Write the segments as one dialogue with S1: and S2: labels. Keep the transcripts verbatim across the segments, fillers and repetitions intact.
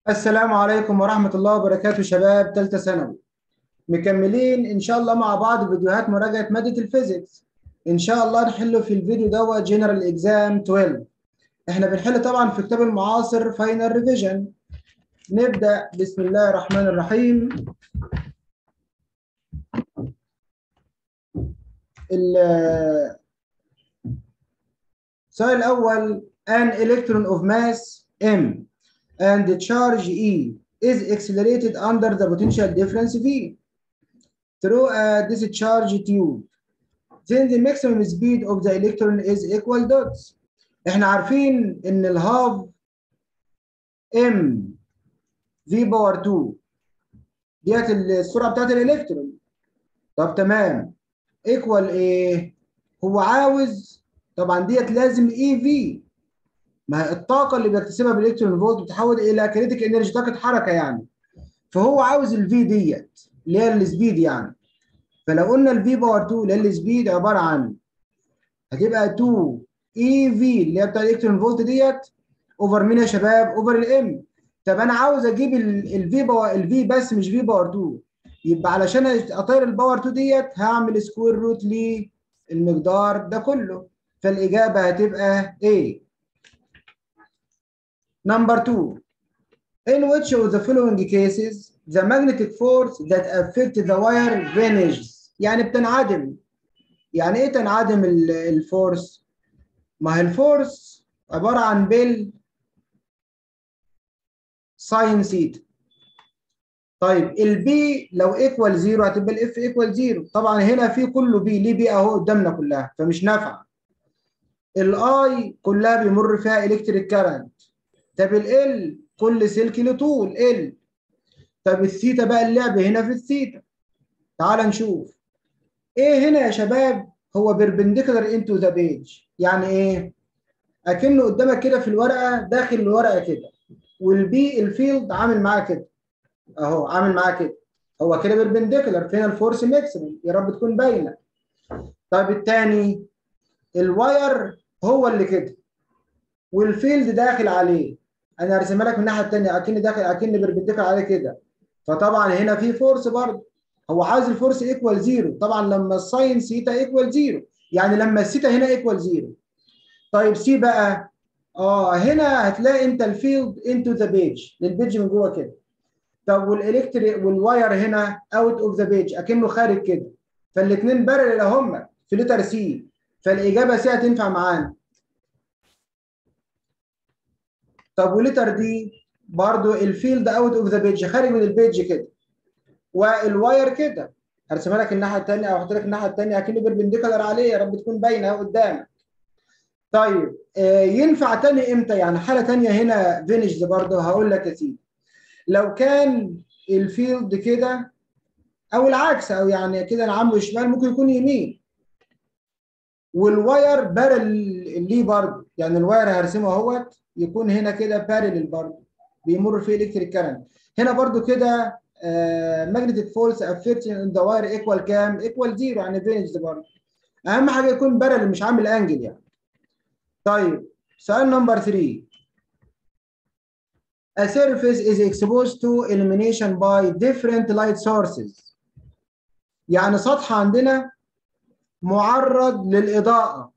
S1: السلام عليكم ورحمة الله وبركاته شباب ثالثة ثانوي. مكملين إن شاء الله مع بعض فيديوهات مراجعة مادة الفيزيكس. إن شاء الله نحله في الفيديو دوت جنرال إكزام اتناشر. إحنا بنحل طبعا في كتاب المعاصر فاينل ريفيجن. نبدأ بسم الله الرحمن الرحيم. السؤال الأول an electron of mass M and the charge E is accelerated under the potential difference V through a discharge tube. Then the maximum speed of the electron is equal dots. احنا عارفين ان الهاف ام في باور اتنين ديت السرعه بتاعت الالكترون. طب تمام، ايكوال ايه؟ هو عاوز طبعا ديت لازم اي في، ما هي الطاقه اللي بيكتسبها بالالكترون فولت بتتحول الى كينيتيك انرجي، طاقه حركه يعني. فهو عاوز الفي ديت اللي هي السبيد يعني. فلو قلنا الفي باور اتنين اللي هي السبيد عباره عن هتبقى اتنين اي في اللي هي بتاع الالكترون فولت ديت اوفر مين يا شباب؟ اوفر الام. طب انا عاوز اجيب الفي باور الفي بس مش في باور اتنين، يبقى علشان اطير الباور اتنين ديت هعمل سكوير روت للمقدار ده كله. فالاجابه هتبقى ايه؟ نمبر اتنين. In which of the following cases the magnetic force that affect the wire vanishes؟ يعني بتنعدم. يعني ايه تنعدم الفورس؟ ما هي الفورس عباره عن بيل ساين سيتا. طيب البي لو ايكوال زيرو هتبقى الاف ايكوال زيرو. طبعا هنا في كله بي، ليه بي اهو قدامنا كلها فمش نافعه. الاي كلها بيمر فيها الكتريك كارنت. طب ال كل سلك له طول ال. طب الثيتا بقى اللعب هنا في الثيتا. تعال نشوف ايه هنا يا شباب. هو بيربنديكولار انتو ذا بيج. يعني ايه؟ اكنه قدامك كده في الورقه، داخل الورقه كده، والبي الفيلد عامل معاه كده اهو، عامل معاه كده. هو كده بيربنديكولار. فين الفورس ماكسيمم؟ يا رب تكون باينه. طيب الثاني الواير هو اللي كده والفيلد داخل عليه. انا هرسمها لك من الناحيه الثانيه اكن داخل اكن بيربنديكولار عليه كده. فطبعا هنا في فورس برضه. هو عايز الفورس ايكوال زيرو. طبعا لما الساين سيتا ايكوال زيرو، يعني لما السيتا هنا ايكوال زيرو. طيب سي بقى، اه هنا هتلاقي انت الفيلد انتو ذا بيج، للبيج من جوه كده. طب والالكتريك والواير هنا اوت اوف ذا بيج اكنه خارج كده. فالاثنين بارل هم في لتر سي. فالاجابه سي هتنفع معانا. طب ولتر دي برضو الفيلد اوت اوف ذا بيج، خارج من البيج كده، والواير كده. هرسمها لك الناحيه الثانيه او احط لك الناحيه الثانيه اكنه بيربنديكولار عليه، يا رب تكون باينه قدامك. طيب آه ينفع تاني امتى؟ يعني حاله ثانيه هنا فينيشد برضه. هقول لك يا سيدي، لو كان الفيلد كده او العكس، او يعني كده انا عامله شمال ممكن يكون يمين، والواير بارل ليه برضه. يعني الواير هرسمه اهوت يكون هنا كده بارل برضه، بيمر فيه الكتريك كارنت. هنا برضه كده ماجنتيك فورس افكتنج ان ذا واير ايكوال كام؟ ايكوال زيرو، يعني فينيش برضه. اهم حاجه يكون بارل مش عامل انجل يعني. طيب سؤال نمبر ثلاثة. A surface is exposed to illumination by different light sources. يعني سطح عندنا معرض للإضاءة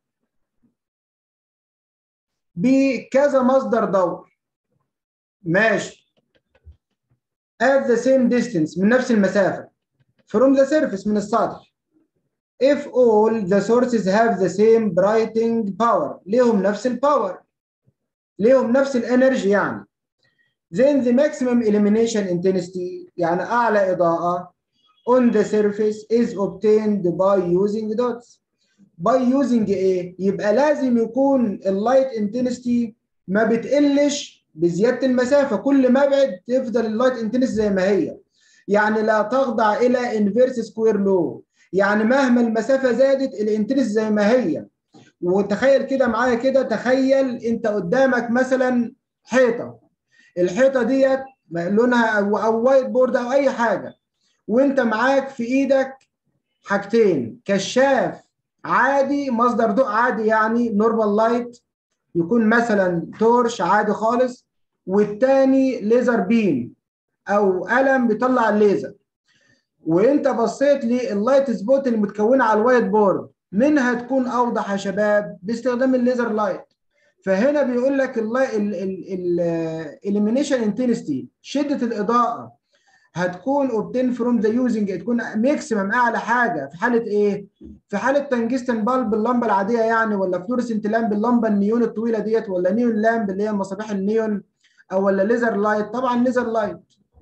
S1: بكذا مصدر ضوء. ماشي. at the same distance، من نفس المسافة. from the surface، من السطح. if all the sources have the same brightening power، ليهم نفس الباور، ليهم نفس الانرجي يعني. then the maximum illumination intensity، يعني أعلى إضاءة on the surface is obtained by using dots. by using ايه؟ يبقى لازم يكون اللايت انتنستي ما بتقلش بزياده المسافه. كل ما ابعد تفضل اللايت انتنستي زي ما هي، يعني لا تخضع الى انفيرس سكوير لو. يعني مهما المسافه زادت الانتنستي زي ما هي. وتخيل كده معايا كده، تخيل انت قدامك مثلا حيطه، الحيطه ديت لونها او او وايت بورد او اي حاجه، وانت معاك في ايدك حاجتين: كشاف عادي، مصدر ضوء عادي يعني نورمال لايت، يكون مثلا تورش عادي خالص، والتاني ليزر بيم او قلم بيطلع الليزر. وانت بصيت لللايت سبوت المتكونه على الوايت بورد، منها تكون اوضح يا شباب باستخدام الليزر لايت. فهنا بيقول لك الاليمينيشن انتنسيتي، شده الاضاءه هتكون اوبتين فروم ذا يوزنج، تكون ماكسيمم اعلى حاجه في حاله ايه؟ في حاله تنجستن بالب اللمبه العاديه يعني، ولا فلورسنت لامب اللمبه النيون الطويله ديت، ولا نيون لامب اللي هي مصابيح النيون، او ولا ليزر لايت؟ طبعا ليزر لايت.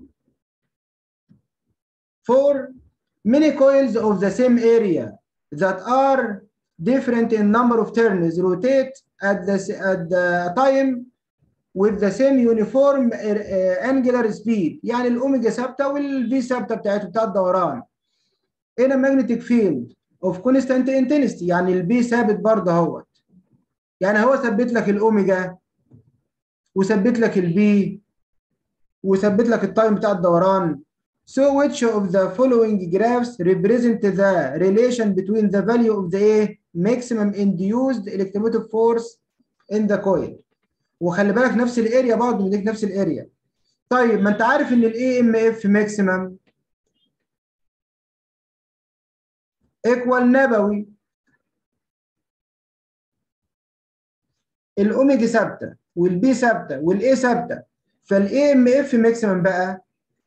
S1: For many coils of the same area that are different in number of turns rotate at the at the time with the same uniform uh, angular speed. يعني الاوميجا ثابته والفي ثابته بتاعته بتاع الدوران. in a magnetic field of constant intensity، يعني البي ثابت برضه اهوت. يعني هو ثبت لك الاوميجا وثبت لك البي وثبت لك التايم بتاع الدوران. So which of the following graphs represent the relation between the value of the maximum induced electromotive force in the coil؟ وخلي بالك نفس الاريا برضه، مديك نفس الاريا. طيب ما انت عارف ان الاي ام اف ماكسيمم ايكوال نبوي، الاوميجا ثابته والبي ثابته والاي ثابته، فالاي ام اف ماكسيمم بقى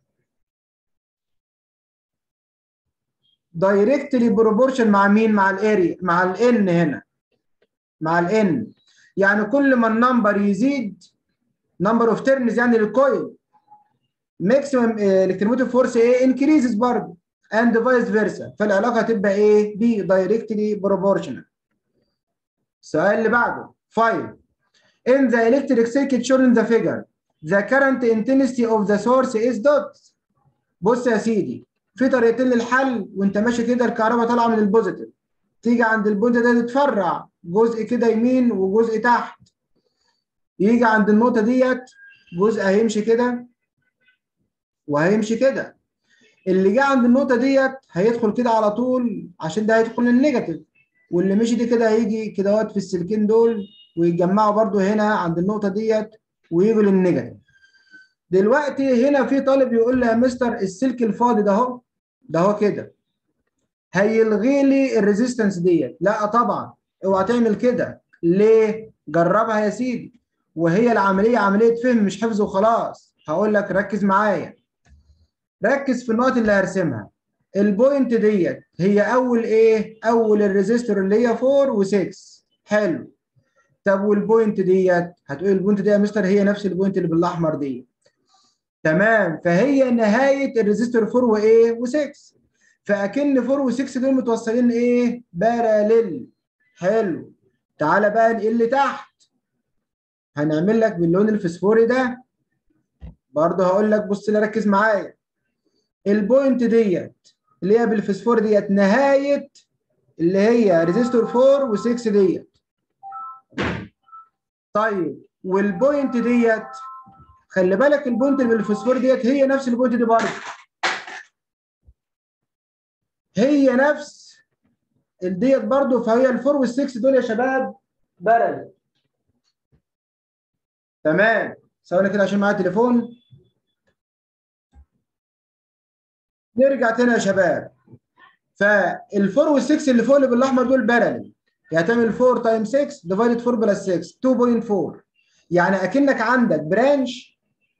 S1: دايركتلي بروبورشن مع مين؟ مع الاريا، مع الان هنا، مع الان. يعني كل ما النمبر يزيد، نمبر اوف تيرنز يعني للكويل، ماكسيمم الكتروموتيف فورس ايه؟ انكريزز برضه، اند فايس فيرسا، فالعلاقه هتبقى ايه؟ بي دايركتلي بروبورشنال. السؤال اللي بعده خمسة. In the electric circuit shown in the figure, the current intensity of the source is dot. بص يا سيدي، في طريقتين للحل وانت ماشي كده، الكهرباء طالعه من البوزيتيف، تيجي عند البوينت ده تتفرع جزء كده يمين وجزء تحت. يجي عند النقطه ديت جزء هيمشي كده وهيمشي كده. اللي جه عند النقطه ديت هيدخل كده على طول عشان ده هيدخل النيجاتيف، واللي مشي دي كده هيجي كده في السلكين دول ويتجمعوا برضو هنا عند النقطه ديت ويجوا للنيجاتيف. دلوقتي هنا في طالب يقول لي يا مستر السلك الفاضي ده اهو، ده اهو كده هيلغي لي الريزيستنس ديت. لا طبعا، اوعى تعمل كده. ليه؟ جربها يا سيدي، وهي العمليه عمليه فهم مش حفظ وخلاص. هقول لك ركز معايا، ركز في النقط اللي هرسمها. البوينت ديت هي اول ايه؟ اول الريزيستور اللي هي أربعة و6. حلو. طب والبوينت ديت، هتقول البوينت دي يا مستر هي نفس البوينت اللي بالاحمر دي. تمام، فهي نهايه الريزيستور أربعة وايه؟ و6. فاكن أربعة و6 دول متوصلين ايه؟ باراليل. حلو. تعالى بقى نقل تحت، هنعمل لك باللون الفسفوري ده برضه. هقول لك بص لي ركز معايا، البوينت ديت اللي هي بالفسفور ديت نهايه اللي هي ريزيستور أربعة و6 ديت. طيب والبوينت ديت خلي بالك، البوينت اللي بالفسفور ديت هي نفس البوينت دي برضه، هي نفس ديت برضه. فهي الأربعة والستة دول يا شباب بارل. تمام، ثواني كده عشان معايا تليفون. نرجع تاني يا شباب، فالفور والسكس اللي فوق اللي بالاحمر دول بارل، يعني تعمل أربعة تايم ستة ديفايدد أربعة بلس ستة اتنين فاصلة أربعة. يعني اكنك عندك برانش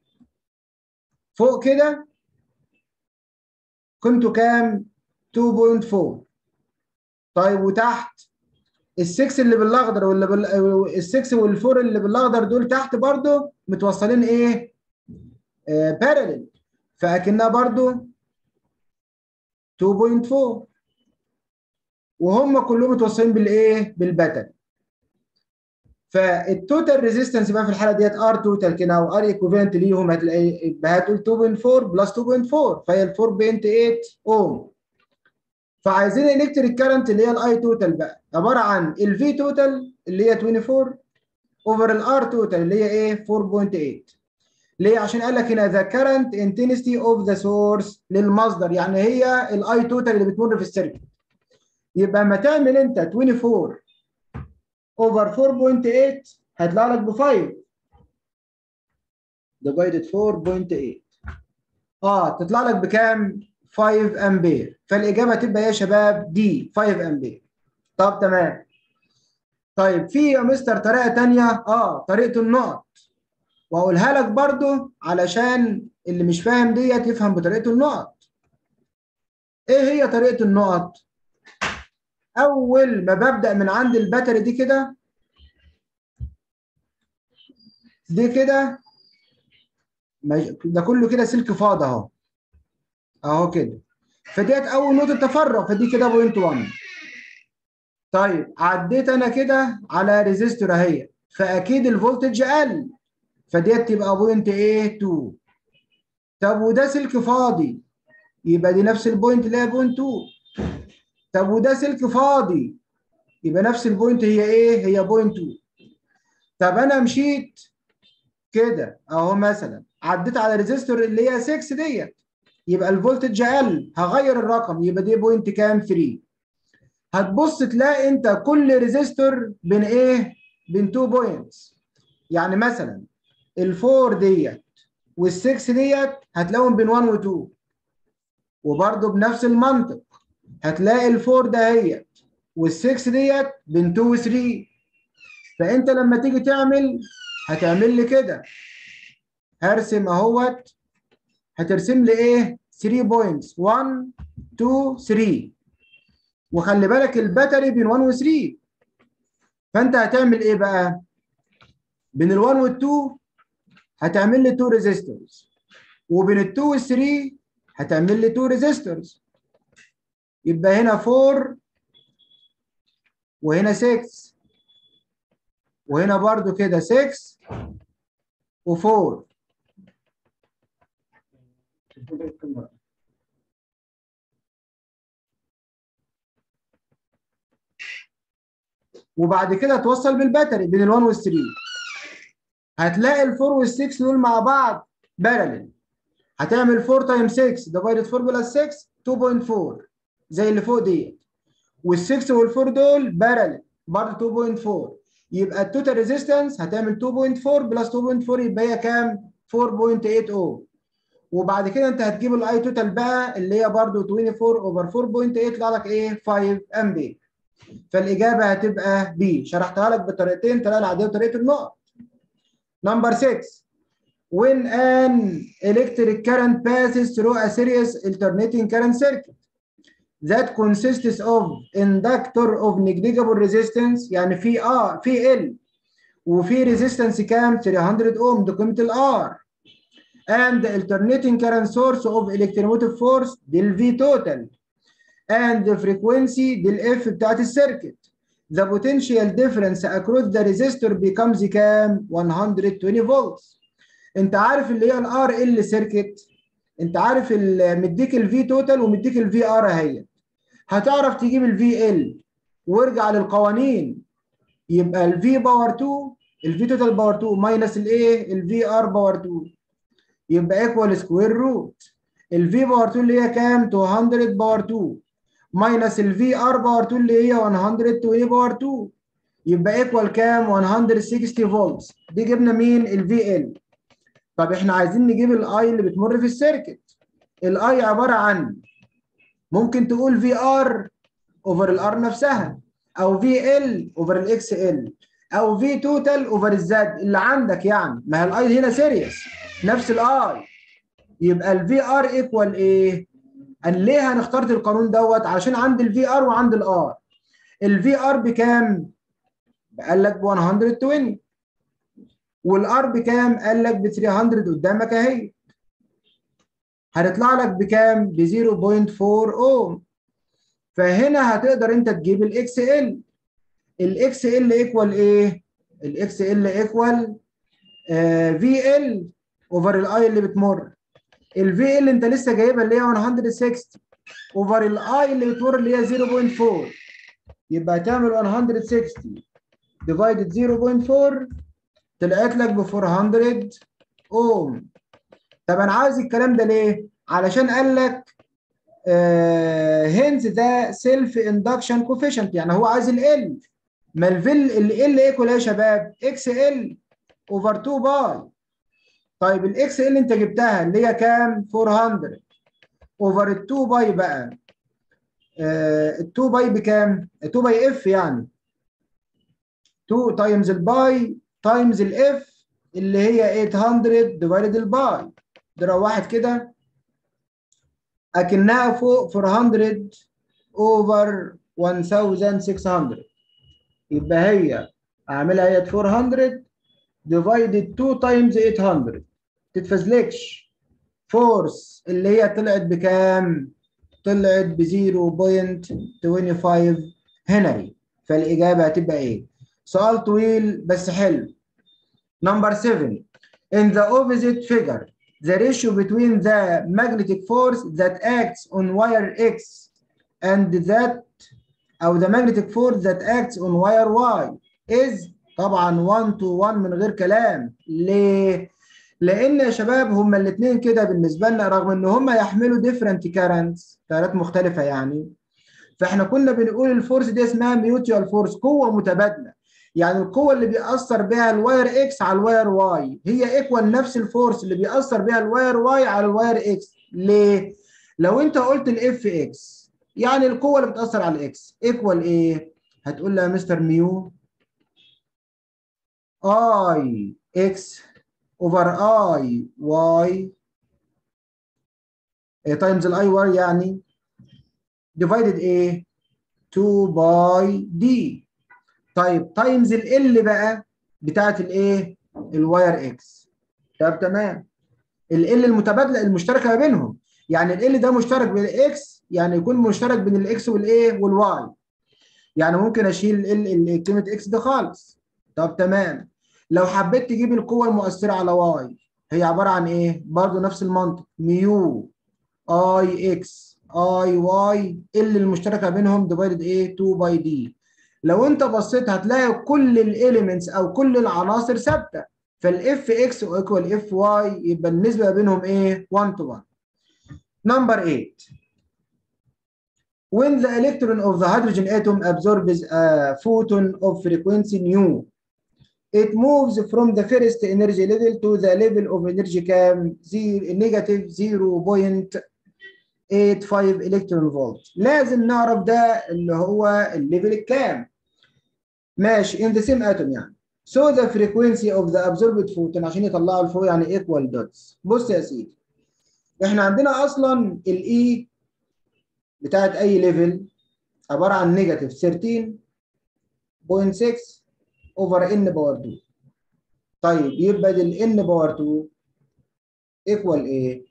S1: فوق كده قيمته كام؟ اتنين فاصلة أربعة. طيب وتحت السكس اللي بالاخضر واللي بال السكس والفور اللي بالاخضر دول تحت برضو متوصلين ايه؟ آه بارلل، فاكنها برضو اتنين فاصلة أربعة، وهم كلهم متوصلين بالايه؟ بالباترن. فالتوتال ريزيستنس بقى في الحاله ديت ار توتال كده او ار ايكوفالنت ليهم، هتلاقي هتقول اتنين فاصلة أربعة بلس اتنين فاصلة أربعة، فهي ال أربعة فاصلة تمانية اوم. فعايزين الالكتريك كارنت اللي هي الاي توتال بقى عباره عن الفي توتال اللي هي اربعة وعشرين اوفر الار توتال اللي هي ايه؟ أربعة فاصلة تمانية. ليه؟ عشان قال لك هنا ذا كارنت انتنسيتي اوف ذا سورس للمصدر، يعني هي الاي توتال اللي بتمر في السيركت. يبقى اما تعمل انت اربعة وعشرين اوفر أربعة فاصلة تمانية هيطلع لك ب خمسة. divided four point eight. اه تطلع لك بكام؟ خمسة امبير. فالاجابه تبقى ايه يا شباب؟ دي خمسة امبير. طب تمام. طيب في يا مستر طريقه ثانيه، اه طريقه النقط، واقولها لك برضو علشان اللي مش فاهم ديت يفهم بطريقه النقط. ايه هي طريقه النقط؟ اول ما ببدا من عند الباتري دي كده، دي كده ده كله كده سلك فاضي اهو، اهو كده. فديت اول نقطه تفرغ، فدي كده بوينت واحد. طيب عديت انا كده على ريزيستور اهي، فاكيد الفولتج قل، فديت تبقى بوينت ايه؟ اتنين. طب وده سلك فاضي، يبقى دي نفس البوينت اللي هي بوينت اتنين. طب وده سلك فاضي، يبقى نفس البوينت هي ايه؟ هي بوينت اتنين. طب انا مشيت كده اهو، مثلا عديت على ريزيستور اللي هي ستة ديت، يبقى الفولتج قل، هغير الرقم، يبقى دي بوينت كام؟ تلاتة. هتبص تلاقي انت كل ريزيستور بين ايه؟ بين اتنين بوينتس. يعني مثلا الفور ديت والسكس ديت هتلاقيهم بين واحد و اتنين، وبرضه بنفس المنطق هتلاقي الفور دهيت والسكس ديت بين اتنين و تلاتة. فانت لما تيجي تعمل هتعمل لي كده، هرسم اهوت، هترسم لي ايه؟ تلاتة بوينتس، واحد اتنين تلاتة، وخلي بالك الباتري بين واحد و تلاتة. فانت هتعمل ايه بقى؟ بين ال واحد وال اتنين هتعمل لي اتنين ريزيستورز، وبين ال اتنين وال تلاتة هتعمل لي اتنين ريزيستورز. يبقى هنا اربعة وهنا ستة، وهنا برضو كده ستة و4. وبعد كده توصل بالباتري بين ال واحد وال تلاتة، هتلاقي ال اربعة وال ستة دول مع بعض بارلل. هتعمل اربعة تايمز ستة ديفايدد اربعة بلس ستة اتنين فاصلة اربعة زي اللي فوق ديت، وال6 وال4 دول بارلل برضه اتنين فاصلة اربعة. يبقى التوتال ريزيستنس هتعمل اتنين فاصلة اربعة بلس اتنين فاصلة اربعة، يبقى هي كام؟ اربعة فاصلة ثمانين. وبعد كده انت هتجيب الاي توتال بقى اللي هي برضه اربعة وعشرين اوفر اربعة فاصلة ثمانية، يطلع لك ايه؟ خمسة امبير. فالاجابه هتبقى بي. شرحتها لك بطريقتين، الطريقه العاديه وطريقه النقط. نمبر ستة. When an electric current passes through a series alternating current circuit that consists of inductor of negligible resistance، يعني في ار في ال وفي ريزيستنس كام؟ تلتمية اوم، دي قيمه الار. and alternating current source of electromotive force دي الفي توتال، and the frequency دي الاف بتاعت السيركت. the potential difference across the resistor becomes كام؟ مية وعشرين فولتس. انت عارف اللي هي الار ال سيركت، انت عارف مديك الفي توتال ومديك الفي ار اهي، هتعرف تجيب الفي ال وارجع للقوانين. يبقى الفي باور اتنين، الفي توتال باور اتنين ماينس الايه؟ الفي ار باور اتنين، يبقى ايكوال سكوير روت الفي باور اتنين اللي هي كام؟ ميتين باور اتنين ماينس الفي ار باور اتنين اللي هي مية وعشرين باور اتنين، يبقى ايكوال كام؟ مية وستين فولتس. دي جبنا مين؟ الفي ال. طب احنا عايزين نجيب الاي اللي بتمر في السيركت. الاي عباره عن، ممكن تقول في ار اوفر الار نفسها، او في ال اوفر الاكس ال، او في توتال اوفر الزد اللي عندك. يعني ما هي الاي هنا سيريس نفس الاي، يبقى الفي ار ايكوال ايه؟ قال ليه انا اخترت القانون دوت؟ علشان عندي الفي ار وعندي الار. الفي ار بكام؟ قال لك ب مية وعشرين، والار بكام؟ قال لك ب تلتمية قدامك اهي. هتطلع لك بكام؟ ب صفر فاصلة اربعة اوم. فهنا هتقدر انت تجيب الاكس ال. الاكس ال ايكوال ايه؟ الاكس ال ايكوال في ال اوفر الاي اللي بتمر. الفي ال انت لسه جايبها اللي هي مية وستين اوفر الاي اللي بتمر اللي هي صفر فاصلة اربعة، يبقى هتعمل مية وستين ديفايدد صفر فاصلة اربعة طلعت لك ب اربعمية اوم. طب انا عايز الكلام ده ليه؟ علشان قال لك هنز ده سيلف اندكشن كوفيشنت، يعني هو عايز ال ال. ما الفيل ال ال ايكوال ايه يا شباب؟ اكس ال اوفر اتنين باي. طيب الاكس اللي انت جبتها اللي هي كام؟ أربعمية اوفر ال اتنين باي بقى. آه ال اتنين باي بكام؟ اتنين باي اف يعني اتنين تايمز الباي تايمز الاف اللي هي تمنمية ديفايدد الباي. اضرب واحد كده اكنها فوق أربعمية اوفر ألف وستمية. يبقى هي اعملها هي أربعمية ديفايدد اتنين تايمز تمنمية. تتفزلكش. فورس اللي هي طلعت بكام؟ طلعت ب صفر فاصلة خمسة وعشرين هنري. فالاجابه هتبقى ايه؟ سؤال طويل بس حلو. نمبر سبعة. In the opposite figure, the ratio between the magnetic force that acts on wire X and that أو the magnetic force that acts on wire Y is طبعا واحد to واحد من غير كلام. ليه؟ لأن يا شباب هما الاثنين كده بالنسبة لنا رغم إن هما يحملوا different currents تيارات مختلفة يعني، فإحنا كنا بنقول الفورس دي اسمها mutual force، قوة متبادلة. يعني القوة اللي بيأثر بها الواير اكس على الواير واي هي ايكوال نفس الفورس اللي بيأثر بها الواير واي على الواير اكس. ليه؟ لو انت قلت الاف اكس يعني القوة اللي بتأثر على الاكس ايكوال ايه؟ هتقول لها مستر ميو اي اكس اوفر اي واي تايمز الاي واي يعني ديفايدد ايه؟ اتنين باي دي. طيب تايمز ال ال بقى بتاعت الايه؟ الواير اكس. طب تمام. ال ال المتبادله المشتركه ما بينهم، يعني ال ال ده مشترك بين الاكس يعني يكون مشترك بين الاكس والايه؟ والواي. يعني ممكن اشيل ال كلمه اكس ده خالص. طب تمام. لو حبيت تجيب القوه المؤثره على واي هي عباره عن ايه؟ برضه نفس المنطق ميو اي اكس اي واي ال المشتركه بينهم ديفايدد ايه؟ اتنين باي دي. لو انت بصيت هتلاقي كل الاليمنتس او كل العناصر ثابته، فالاف اكس ايكوال اف واي يبقى النسبه بينهم ايه؟ واحد to واحد. نمبر تمانية. When the electron of the hydrogen atom absorbs a photon of frequency nu, it moves from the first energy level to the level of energy كام؟ negative zero point eight five electron volt. لازم نعرف ده اللي هو الليفل الكام. ماشي in the same atom يعني. So the frequency of the absorbed photon عشان يطلعوا الفوق يعني equal dots. بص يا سيدي احنا عندنا اصلا الاي بتاعت اي ليفل عباره عن نيجاتيف تلتاشر فاصلة ستة اوفر ان باور اتنين. طيب يبقى الان باور اتنين ايكوال ايه؟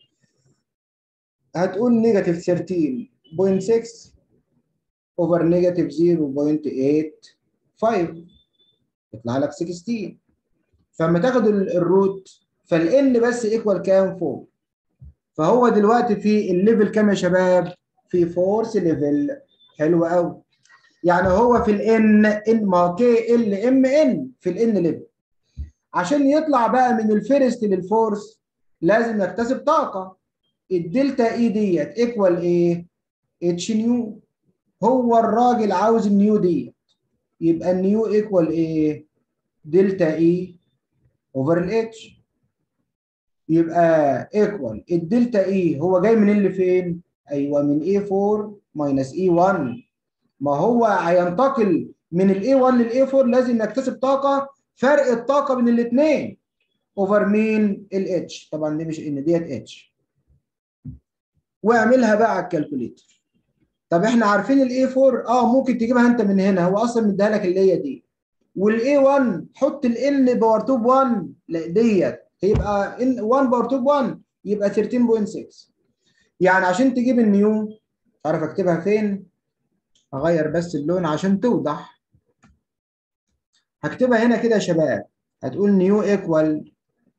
S1: هتقول نيجاتيف تلتاشر فاصلة ستة اوفر نيجاتيف صفر فاصلة تمانية خمسة يطلع لك ستاشر. فلما تاخد الروت فالان بس ايكوال كام؟ فوق. فهو دلوقتي في الليفل كام يا شباب؟ في فورس ليفل. حلو قوي. يعني هو في الان ان ما كي ال ام ان في الان ليفل. عشان يطلع بقى من الفيرست للفورس لازم يكتسب طاقه. الدلتا اي ديت ايكوال ايه؟ اتش نيو. هو الراجل عاوز النيو ديت يبقى النيو ايكوال ايه؟ دلتا اي اوفر الاتش. يبقى ايكوال الدلتا اي هو جاي من اللي فين؟ ايوه من اي اربعة ماينس اي واحد. ما هو هينتقل من الاي واحد للاي اربعة لازم يكتسب طاقه، فرق الطاقه بين الاثنين اوفر مين؟ الاتش. طبعا دي مش ان ديت اتش. واعملها بقى على الكالكوليتر. طب احنا عارفين الاي اربعة اه ممكن تجيبها انت من هنا، هو اصلا مديها لك اللي هي دي. والاي واحد حط الان باور اتنين ب واحد لا ديت هيبقى ان واحد باور اتنين ب واحد يبقى تلتاشر فاصلة ستة. يعني عشان تجيب النيو عارف اكتبها فين؟ هغير بس اللون عشان توضح. هكتبها هنا كده يا شباب. هتقول نيو ايكوال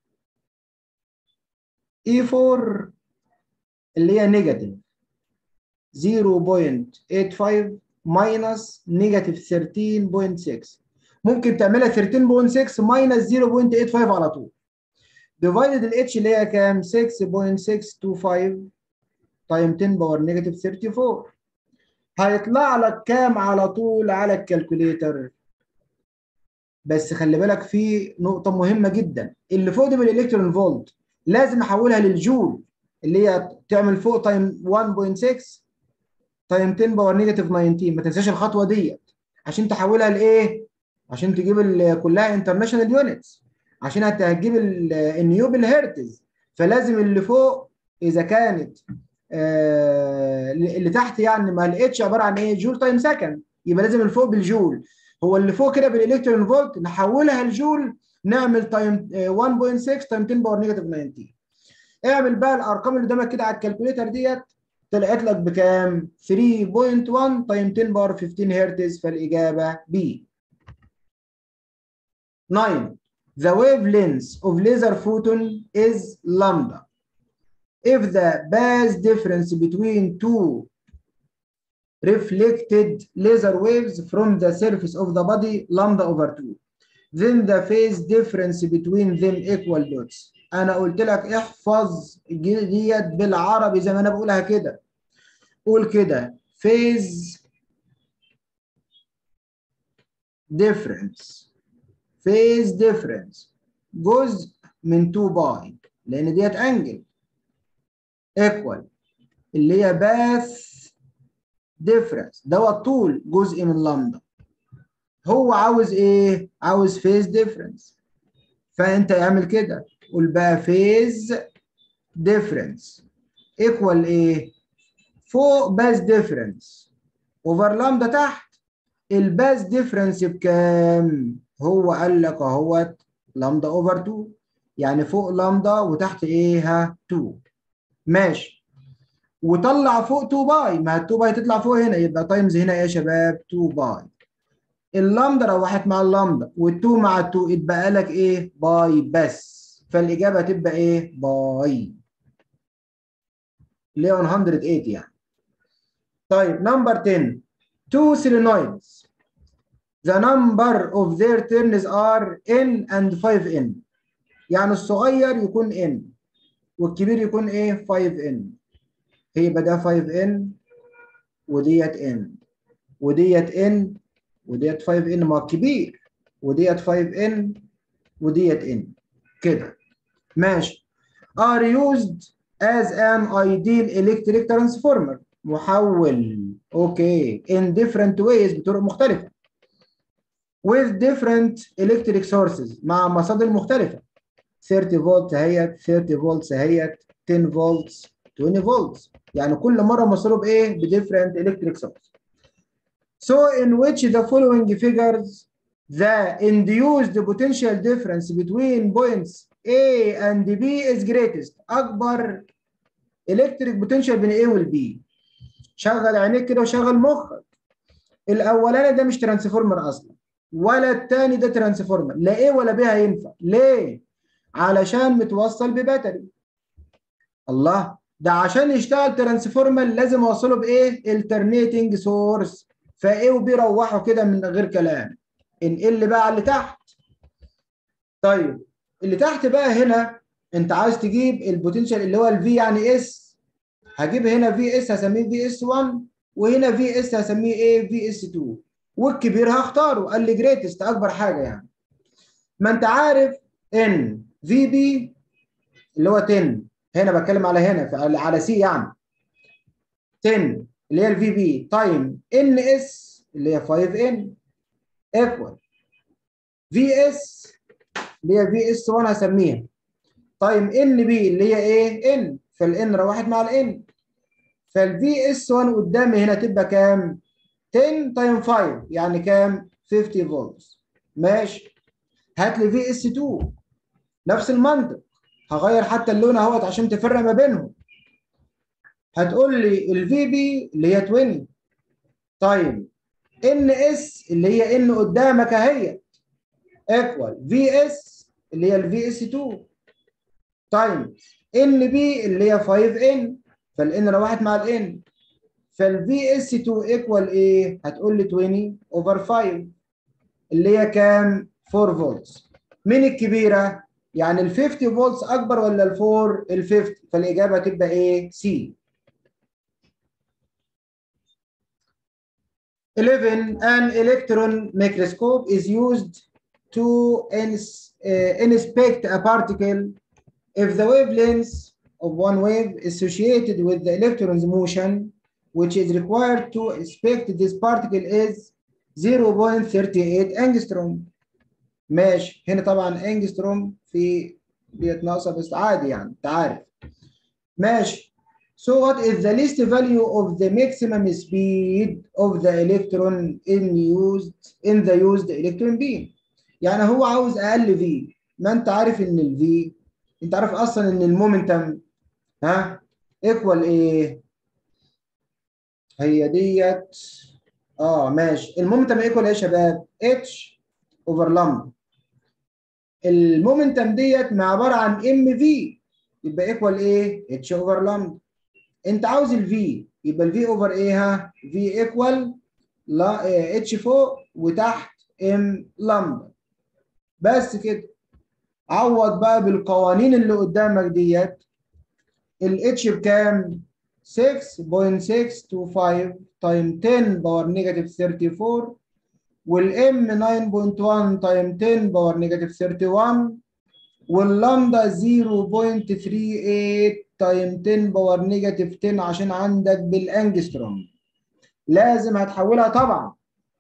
S1: اي اربعة اللي هي نيجاتيف صفر فاصلة تمانية خمسة ماينس نيجاتيف تلتاشر فاصلة ستة. ممكن تعملها تلتاشر فاصلة ستة ماينس صفر فاصلة تمانية خمسة على طول. ديفايدد الاتش اللي هي كام؟ ستة فاصلة ستة خمسة تايم عشرة باور نيجاتيف اربعة وتلاتين. هيطلع لك كام على طول على الكالكوليتر؟ بس خلي بالك في نقطة مهمة جدا، اللي فوق دي بالالكترون فولت لازم احولها للجول اللي هي تعمل فوق تايم واحد فاصلة ستة تايم عشرة باور نيجاتيف تسعتاشر. ما تنساش الخطوه ديت عشان تحولها لايه؟ عشان تجيب كلها انترناشونال يونتس، عشان هتجيب النيو بالهرتز. فلازم اللي فوق اذا كانت آه اللي تحت يعني ما لقيتش عباره عن ايه؟ جول تايم سكند، يبقى لازم اللي فوق بالجول. هو اللي فوق كده بالالكترون فولت نحولها لجول، نعمل تايم واحد فاصلة ستة تايم عشرة باور نيجاتيف تسعتاشر. اعمل بقى الارقام اللي قدامك كده على الكالكوليتر ديت، طلعت لك بكام؟ ثلاثة فاصلة واحد تايم عشرة باور خمستاشر هرتز، فالاجابه بي. تسعة. The wavelength of laser photon is lambda if the phase difference between two reflected laser waves from the surface of the body lambda over two, then the phase difference between them equal dots. انا قلت لك احفظ ديت بالعربي زي ما انا بقولها كده. قول كده phase difference phase difference جزء من اتنين باي لان ديت انجل equal اللي هي باث difference دوت طول جزء من لامدا. هو عاوز ايه؟ عاوز phase difference. فانت اعمل كده، قول بقى phase difference equal ايه؟ فوق باث difference اوفر لامدا تحت. الباث ديفرنس بكام؟ هو قال لك اهوت لامدا اوفر اتنين، يعني فوق لامدا وتحت ايه؟ ها اتنين. ماشي. وطلع فوق اتنين باي، ما اتنين باي تطلع فوق هنا يبقى تايمز هنا ايه يا شباب؟ اتنين باي. اللامدا روحت مع اللامدا وال2 مع ال2 اتبقى لك ايه؟ باي بس. فالاجابه تبقى ايه؟ باي اللي هي مية وتمانية يعني. طيب نمبر عشرة. two solenoids the number of their turns are n and five n. يعني الصغير يكون n والكبير يكون ايه؟ five n. هيبقى ده five n وديت n وديت n وديت five n ما الكبير، وديت five n وديت n كده. ماشي. are used as an ideal electric transformer. محول. اوكي. in different ways بطرق مختلفة. with different electric sources مع مصادر مختلفة. ثلاثين فولت اهيت، ثلاثين فولت اهيت، عشرة فولت، عشرين فولت. يعني كل مرة مصدره بايه؟ بديفرنت electric source. So in which the following figures the induced potential difference between points A and B is greatest. أكبر electric potential بين A وال B. شغل عينيك كده وشغل مخك. الأولاني ده مش ترانسفورمر أصلا، ولا التاني ده ترانسفورمر، لا A ولا B هينفع. ليه؟ علشان متوصل بباتري. الله، ده عشان يشتغل ترانسفورمر لازم اوصله بايه؟ الترنيتنج سورس. فايه وبي روحوا كده من غير كلام. انقل بقى على اللي تحت. طيب اللي تحت بقى هنا انت عايز تجيب البوتنشال اللي هو الفي يعني اس. هجيب هنا في اس هسميه في اس واحد، وهنا في اس هسميه ايه؟ في اس اتنين، والكبير هختاره. قال لي جريتست اكبر حاجه يعني. ما انت عارف ان في بي اللي هو عشرة، هنا بتكلم على هنا على سي يعني عشرة اللي هي الفي بي تايم ان اس اللي هي خمسة ان ايكوال في اس اللي هي في اس واحد هسميها تايم ان بي اللي هي ايه؟ ان. فالان روحت مع الان، فالفي اس واحد قدامي هنا تبقى كام؟ عشرة تايم خمسة يعني كام؟ خمسين فولت. ماشي. هات لي في اس اتنين نفس المنطق، هغير حتى اللون اهوت عشان تفرق ما بينهم. هتقول لي الفي بي اللي هي عشرين تايم ان اس اللي هي ان قدامك اهي ايكوال في اس اللي هي الفي اس اتنين تايم ان بي اللي هي خمسة ان، فالان روحت مع الان، فالفي اس اتنين ايكوال ايه؟ هتقول لي عشرين اوفر خمسة اللي هي كام؟ أربعة فولت. مين الكبيره؟ يعني ال خمسين فولت اكبر ولا ال أربعة؟ ال خمسين، فالاجابه هتبقى ايه؟ سي. eleven An electron microscope is used to ins, uh, inspect a particle if the wavelength of one wave associated with the electron's motion which is required to inspect this particle is zero point three eight angstrom. ماشي، هنا طبعا angstrom في ديت ناقصه بس عادي يعني انت عارف. ماشي. So what is the least value of the maximum speed of the electron in used in the used electron beam؟ يعني هو عاوز اقل v. ما انت عارف ان ال v، انت عارف اصلا ان المومنتم ها ايكوال ايه؟ هي ديت اه ماشي، المومنتم ايكوال ايه يا شباب؟ اتش اوفر لامدا. المومنتم ديت ما عباره عن ام في، يبقى ايكوال ايه؟ اتش اوفر لامدا. انت عاوز الفي، يبقى الفي اوفر ايه؟ ها في ايكوال لا اتش فوق وتحت ام لامدا. بس كده. عوض بقى بالقوانين اللي قدامك ديت. الاتش بكام؟ ستة فاصلة ستة تو خمسة تايم عشرة باور نيجاتيف أربعة وثلاثين، والام تسعة فاصلة واحد تايم عشرة باور نيجاتيف واحد وثلاثين، واللامدا صفر فاصلة تلاتة وثمانين تايم عشرة باور نيجاتيف عشرة عشان عندك بالانجستروم. لازم هتحولها طبعا.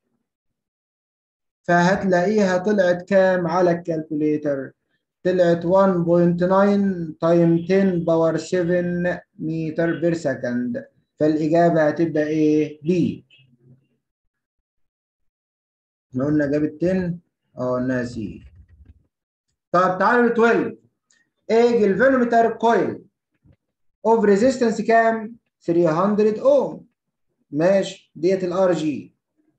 S1: فهتلاقيها طلعت كام على الكالكوليتر؟ طلعت واحد فاصلة تسعة تايم عشرة باور سبعة متر بير سكند. فالإجابة هتبقى إيه؟ بي. احنا قلنا جابت عشرة؟ اه قلنا سي. طب تعالوا ل اتناشر. ايه الفولومتر كويل اوف ريزيستنس كام؟ تلتمية اوم. ماشي، ديت الار جي.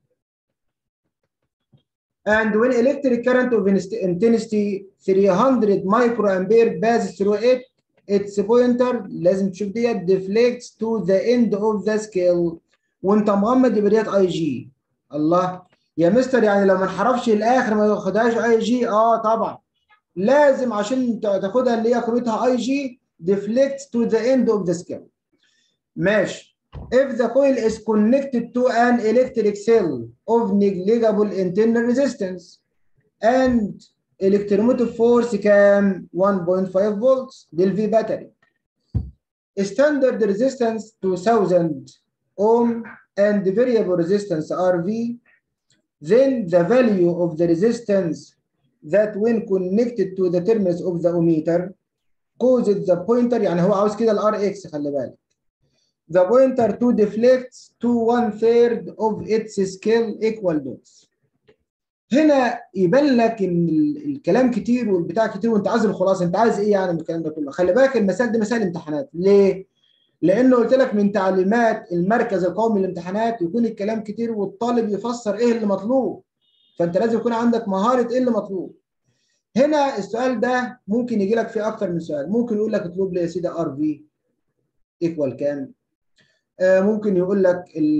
S1: and when electric current of intensity three hundred microampere passes through it, its pointer لازم تشوف ديت deflects to the end of the scale. وانت مغمض يبقى ديت اي جي. الله يا مستر، يعني لو ما انحرفش الاخر ما تاخدهاش اي جي؟ اه طبعا لازم عشان تاخدها اللي هي قيمتها اي جي deflects to the end of the scale. ماشي. If the coil is connected to an electric cell of negligible internal resistance and electromotive force كام؟ one point five volts للفي باتري. Standard resistance two thousand ohm and variable resistance R V. Then the value of the resistance that when connected to the terminals of the ohmmeter causes the pointer، يعني هو عاوز كده الار اكس، خلي بالك. The pointer to deflects to one third of its scale equal dots. هنا يبان لك ان الكلام كتير والبتاع كتير وانت عايز الخلاصه. انت عايز ايه يعني من الكلام ده كله؟ خلي بالك المسائل دي مسائل امتحانات. ليه؟ لانه قلت لك من تعليمات المركز القومي للامتحانات يكون الكلام كتير والطالب يفسر ايه اللي مطلوب. فانت لازم يكون عندك مهاره ايه اللي مطلوب. هنا السؤال ده ممكن يجي لك فيه اكتر من سؤال. ممكن يقول لك اطلب لي يا سيدي ار في ايكوال كام؟ ممكن يقول لك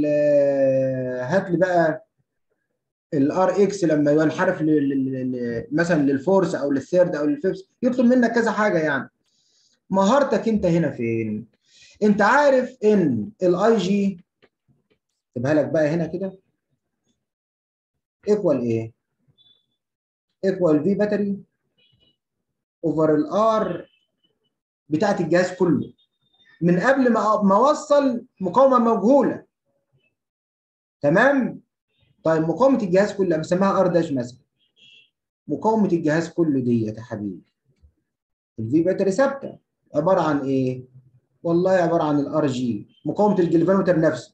S1: هات لي بقى الار اكس لما ينحرف مثلا للفورس او للثيرد او للفيفث. يطلب منك كذا حاجه يعني. مهارتك انت هنا فين؟ انت عارف ان الاي جي، اكتبها لك بقى هنا كده، ايكوال ايه؟ ايكوال في باتري اوفر الار بتاعت الجهاز كله من قبل ما ما اوصل مقاومه مجهوله. تمام؟ طيب مقاومه الجهاز كله بسميها ار داش مثلا. مقاومه الجهاز كله ديت يا حبيبي الفي باتري ثابته، عباره عن ايه؟ والله عباره عن الار جي مقاومه الجلفانومتر نفسه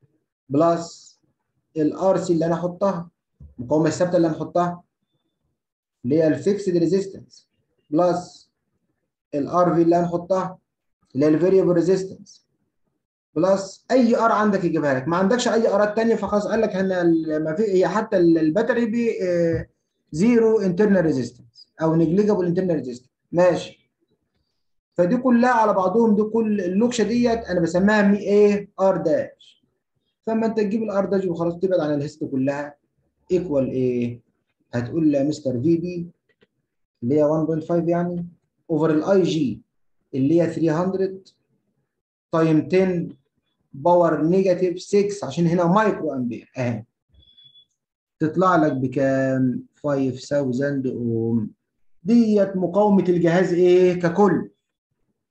S1: بلس الار سي اللي انا احطها، المقاومه الثابته اللي انا احطها اللي هي الفيكسد ريزيستنس، بلس الار في اللي انا احطها اللي هي الفاريبل ريزيستنس، بلس اي ار عندك يجيبها لك. ما عندكش اي ارات ثانيه فخلاص قال لك هنا ما في، هي حتى الباتري ب زيرو انترنال ريزيستنس او نيجليجابل انترنال ريزيستنس. ماشي. فدي كلها على بعضهم، دي كل اللوكشه ديت انا بسميها مي ايه؟ ار داش. فلما انت تجيب الار داش وخلاص تبعد عن الهيست كلها ايكوال ايه؟ هتقول لي يا مستر في بي اللي هي واحد فاصلة خمسة يعني اوفر الاي جي اللي هي ثلاثمية تايم عشرة باور نيجاتيف ستة عشان هنا مايكرو امبير اهي. تطلع لك بكام؟ خمسة آلاف اوم. ديت مقاومه الجهاز ايه ككل.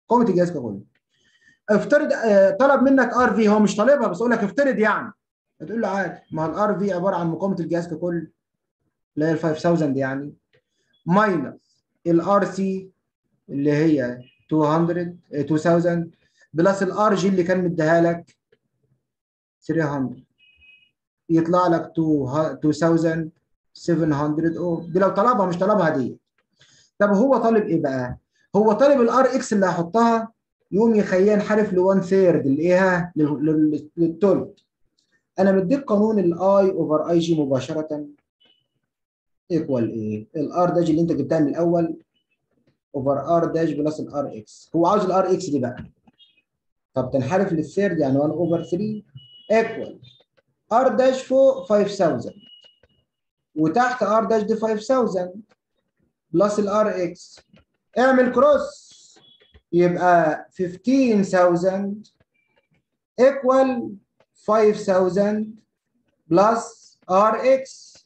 S1: مقاومه الجهاز ككل. افترض آه طلب منك ار في، هو مش طالبها بس اقول لك افترض يعني، هتقول له عادي، ما الار في عباره عن مقاومه الجهاز ككل اللي هي ال خمسة آلاف يعني، ماينس الار سي اللي هي مئتين ألف بلس الار جي اللي كان مديها لك ثلاثمية، يطلع لك ألفين وسبعمية اوم. دي لو طلبها، مش طلبها دي. طب هو طالب ايه بقى؟ هو طالب الار اكس اللي هحطها، يقوم يخليها ينحرف ل واحد ثيرد الايه للثلث. انا مديك قانون الاي اوفر اي جي مباشره ايكوال ايه؟ الار داش اللي انت جبتها من الاول اوفر ار داش بلس الار اكس. هو عاوز الار اكس دي بقى، طب تنحرف للثيرد يعني واحد اوفر ثلاثة ايكوال ار داش فوق خمسة آلاف وتحت ار داش دي خمسة آلاف بلس الار اكس. اعمل كروس يبقى خمسة آلاف ايكوال خمسة آلاف بلس ار اكس.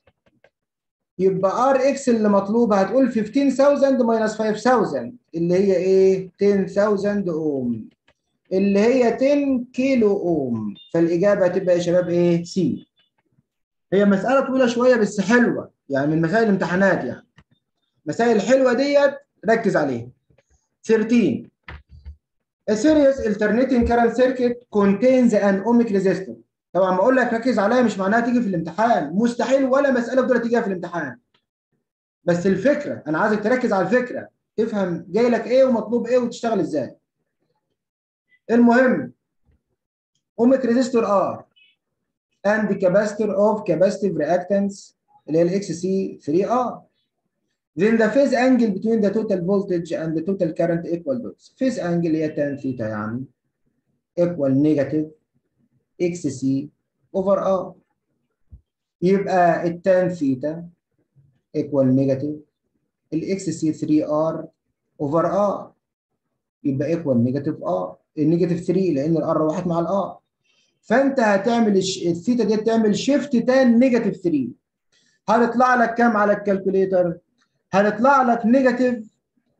S1: يبقى ار اكس اللي مطلوبه هتقول خمسة آلاف ماينس خمسة آلاف اللي هي ايه؟ عشرة آلاف اوم اللي هي عشرة كيلو اوم. فالاجابه هتبقى يا شباب ايه؟ سي. هي مساله طويله شويه بس حلوه، يعني من مسائل الامتحانات يعني. مسائل الحلوه ديت ركز عليها. ثلاثة عشر A series alternating current circuit contains an ohmic resistor. طبعا ما اقول لك ركز عليها مش معناها تيجي في الامتحان، مستحيل ولا مساله دول تيجي في الامتحان. بس الفكره انا عايزك تركز على الفكره، تفهم جاي لك ايه ومطلوب ايه وتشتغل ازاي. المهم ohmic resistor R and the capacitor of capacitive reactance اللي هي الاكس سي ثري ار. Then the phase angle between the total voltage and the total current equal dots. phase angle اللي هي tan ثيتا يعني equal negative اكس سي over R. يبقى التان ثيتا equal negative الاكس سي ثري ار over R. يبقى equal negative R النيجاتيف ثري لان الار راحت مع الار. فانت هتعمل الثيتا دي تعمل شيفت تان نيجاتيف ثري. هتطلع لك كام على الكالكوليتر؟ هتطلع لك نيجاتيف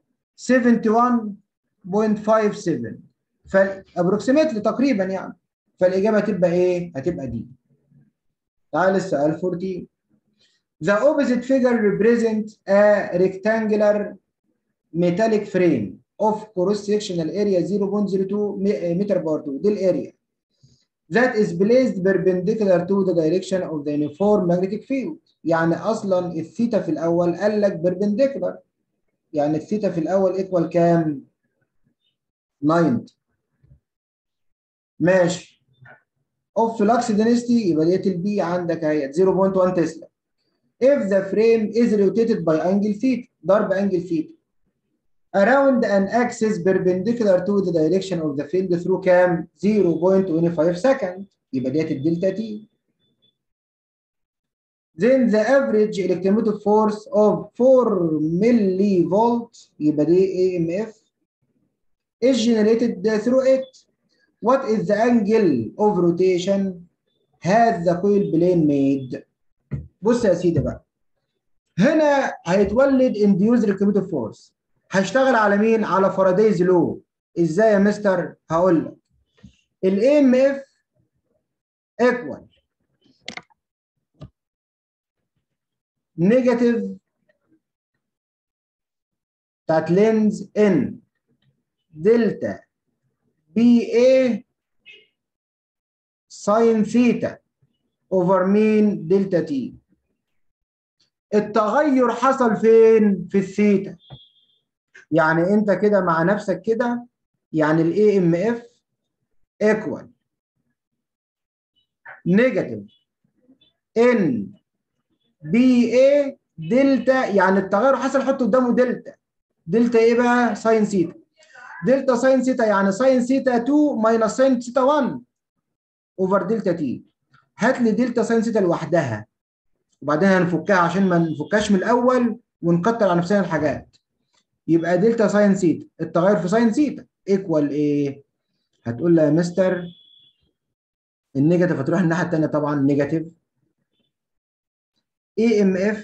S1: واحد وسبعين فاصلة خمسة سبعة. فابروكسيمتلي تقريبا يعني. فالاجابه هتبقى ايه؟ هتبقى دي. تعال السؤال أربعتاشر. The opposite figure represents a rectangular metallic frame of cross sectional area zero point zero two meter per two. دي الاريا that is placed perpendicular to the direction of the uniform magnetic field. يعني اصلا الثيتا في الاول قال لك perpendicular، يعني الثيتا في الاول ايكوال كام؟ تسعين. ماشي. اوف فلكس density يبقى ديت البي عندك اهي صفر فاصلة واحد تسلا. if the frame is rotated by angle theta ضرب angle theta around an axis perpendicular to the direction of the field through كام؟ صفر فاصلة اتنين خمسة second. يبقى ديت الدلتا تي. then the average electromotive force of four millivolts يبقى دي اي ام اف is generated through it. What is the angle of rotation has the coil plane made؟ بص يا سيدي بقى، هنا هيتولد induced electromotive force. هشتغل على مين؟ على فارادايز لو. ازاي يا مستر؟ هقول لك ال اي ام اف equal نيجاتيف بتاعت لينز ان دلتا بي اي ساين ثيتا اوفر مين؟ دلتا تي. التغير حصل فين؟ في الثيتا. يعني انت كده مع نفسك كده، يعني الاي ام اف ايكوال نيجاتيف ان بي اي دلتا، يعني التغير حصل حط قدامه دلتا. دلتا ايه بقى؟ ساين ثيتا. دلتا ساين ثيتا يعني ساين ثيتا اتنين ماينس ساين ثيتا واحد اوفر دلتا تي. هات لي دلتا ساين ثيتا لوحدها وبعدين هنفكها عشان ما نفكهاش من الاول ونكتر على نفسنا الحاجات. يبقى دلتا ساين ثيتا التغير في ساين ثيتا ايكوال ايه؟ هتقول لي يا مستر النيجاتيف هتروح الناحيه الثانيه طبعا نيجاتيف اي ام اف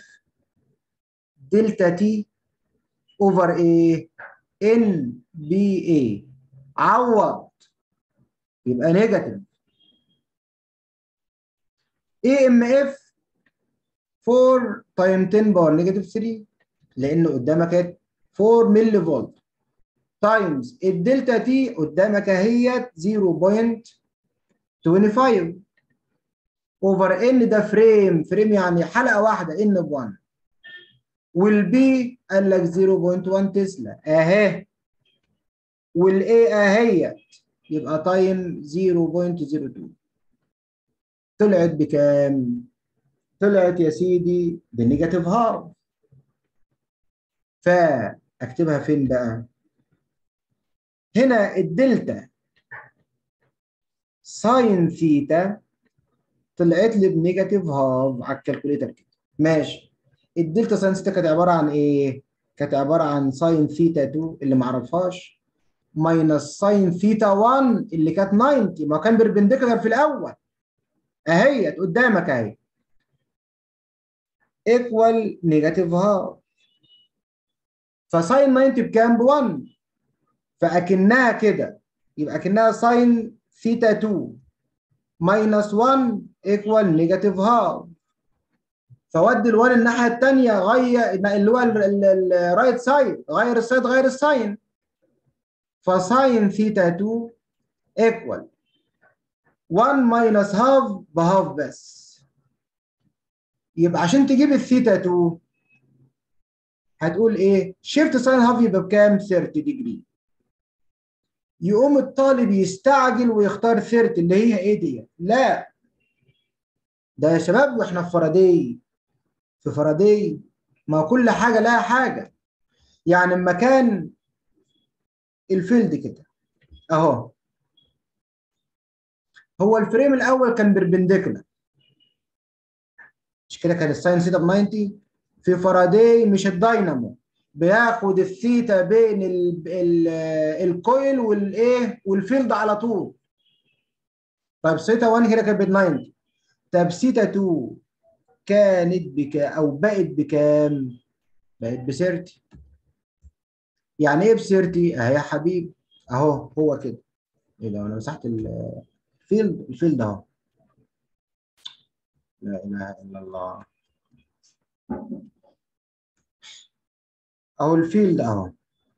S1: دلتا تي اوفر ايه؟ ان بي اي. عوض يبقى نيجاتيف. اي ام اف أربعة تايم عشرة باور نيجاتيف ثلاثة، لان قدامك كانت أربعة ملي فولت تايمز الدلتا تي قدامك اهيت صفر فاصلة خمسة وعشرين اوفر ان، ده فريم فريم يعني حلقه واحده ان ب واحد، والبي قال لك صفر فاصلة واحد تسلا اهي، والاي اهيت يبقى تايم صفر فاصلة صفر اتنين. طلعت بكام؟ طلعت يا سيدي بنيجاتيف هاف. فاكتبها فين بقى؟ هنا الدلتا ساين ثيتا طلعت لي بنيجاتيف هاف على الكالكوليتر كده. ماشي. الدلتا ساين ثيتا كانت عباره عن ايه؟ كانت عباره عن ساين ثيتا اتنين اللي ما اعرفهاش ماينس ساين ثيتا واحد اللي كانت تسعين، ما كان بيربنديكولار في الاول اهيت قدامك اهي، ايكوال نيجاتيف هاف. فساين تسعين بكام؟ ب واحد، فاكنها كده يبقى اكنها ساين ثيتا اتنين ماينس واحد ايكوال نيجاتيف هاف. فودي ال1 الناحيه الثانيه، غير اللي هو الرايت سايد، غير السايد غير الساين. فساين ثيتا اتنين ايكوال واحد ماينس هاف بهاف بس. يبقى عشان تجيب الثيتا اتنين هتقول ايه؟ شيفت ساين هاف يبقى بكام؟ ثلاثين ديجري. يقوم الطالب يستعجل ويختار ثلاثين اللي هي ايه دي؟ لا، ده يا شباب واحنا في فاراداي، في فاراداي ما كل حاجه لها حاجه. يعني اما كان الفيلد كده اهو، هو الفريم الاول كان بربنديكولار، مش كده؟ كان الساين ثيتا ب تسعين. في فاراداي مش الداينامو بياخد الثيتا بين ال ال الكويل والايه والفيلد على طول. طيب ثيتا واحد كده كانت ب تسعين، طب ثيتا اتنين كانت بكام او بقت بكام؟ بقت ب ثلاثين. يعني ايه ب ثلاثين؟ اهي يا حبيبي اهو، هو كده. ايه ده؟ انا مسحت الفيلد، الفيلد اهو. لا اله الا الله، اهو الفيلد اهو.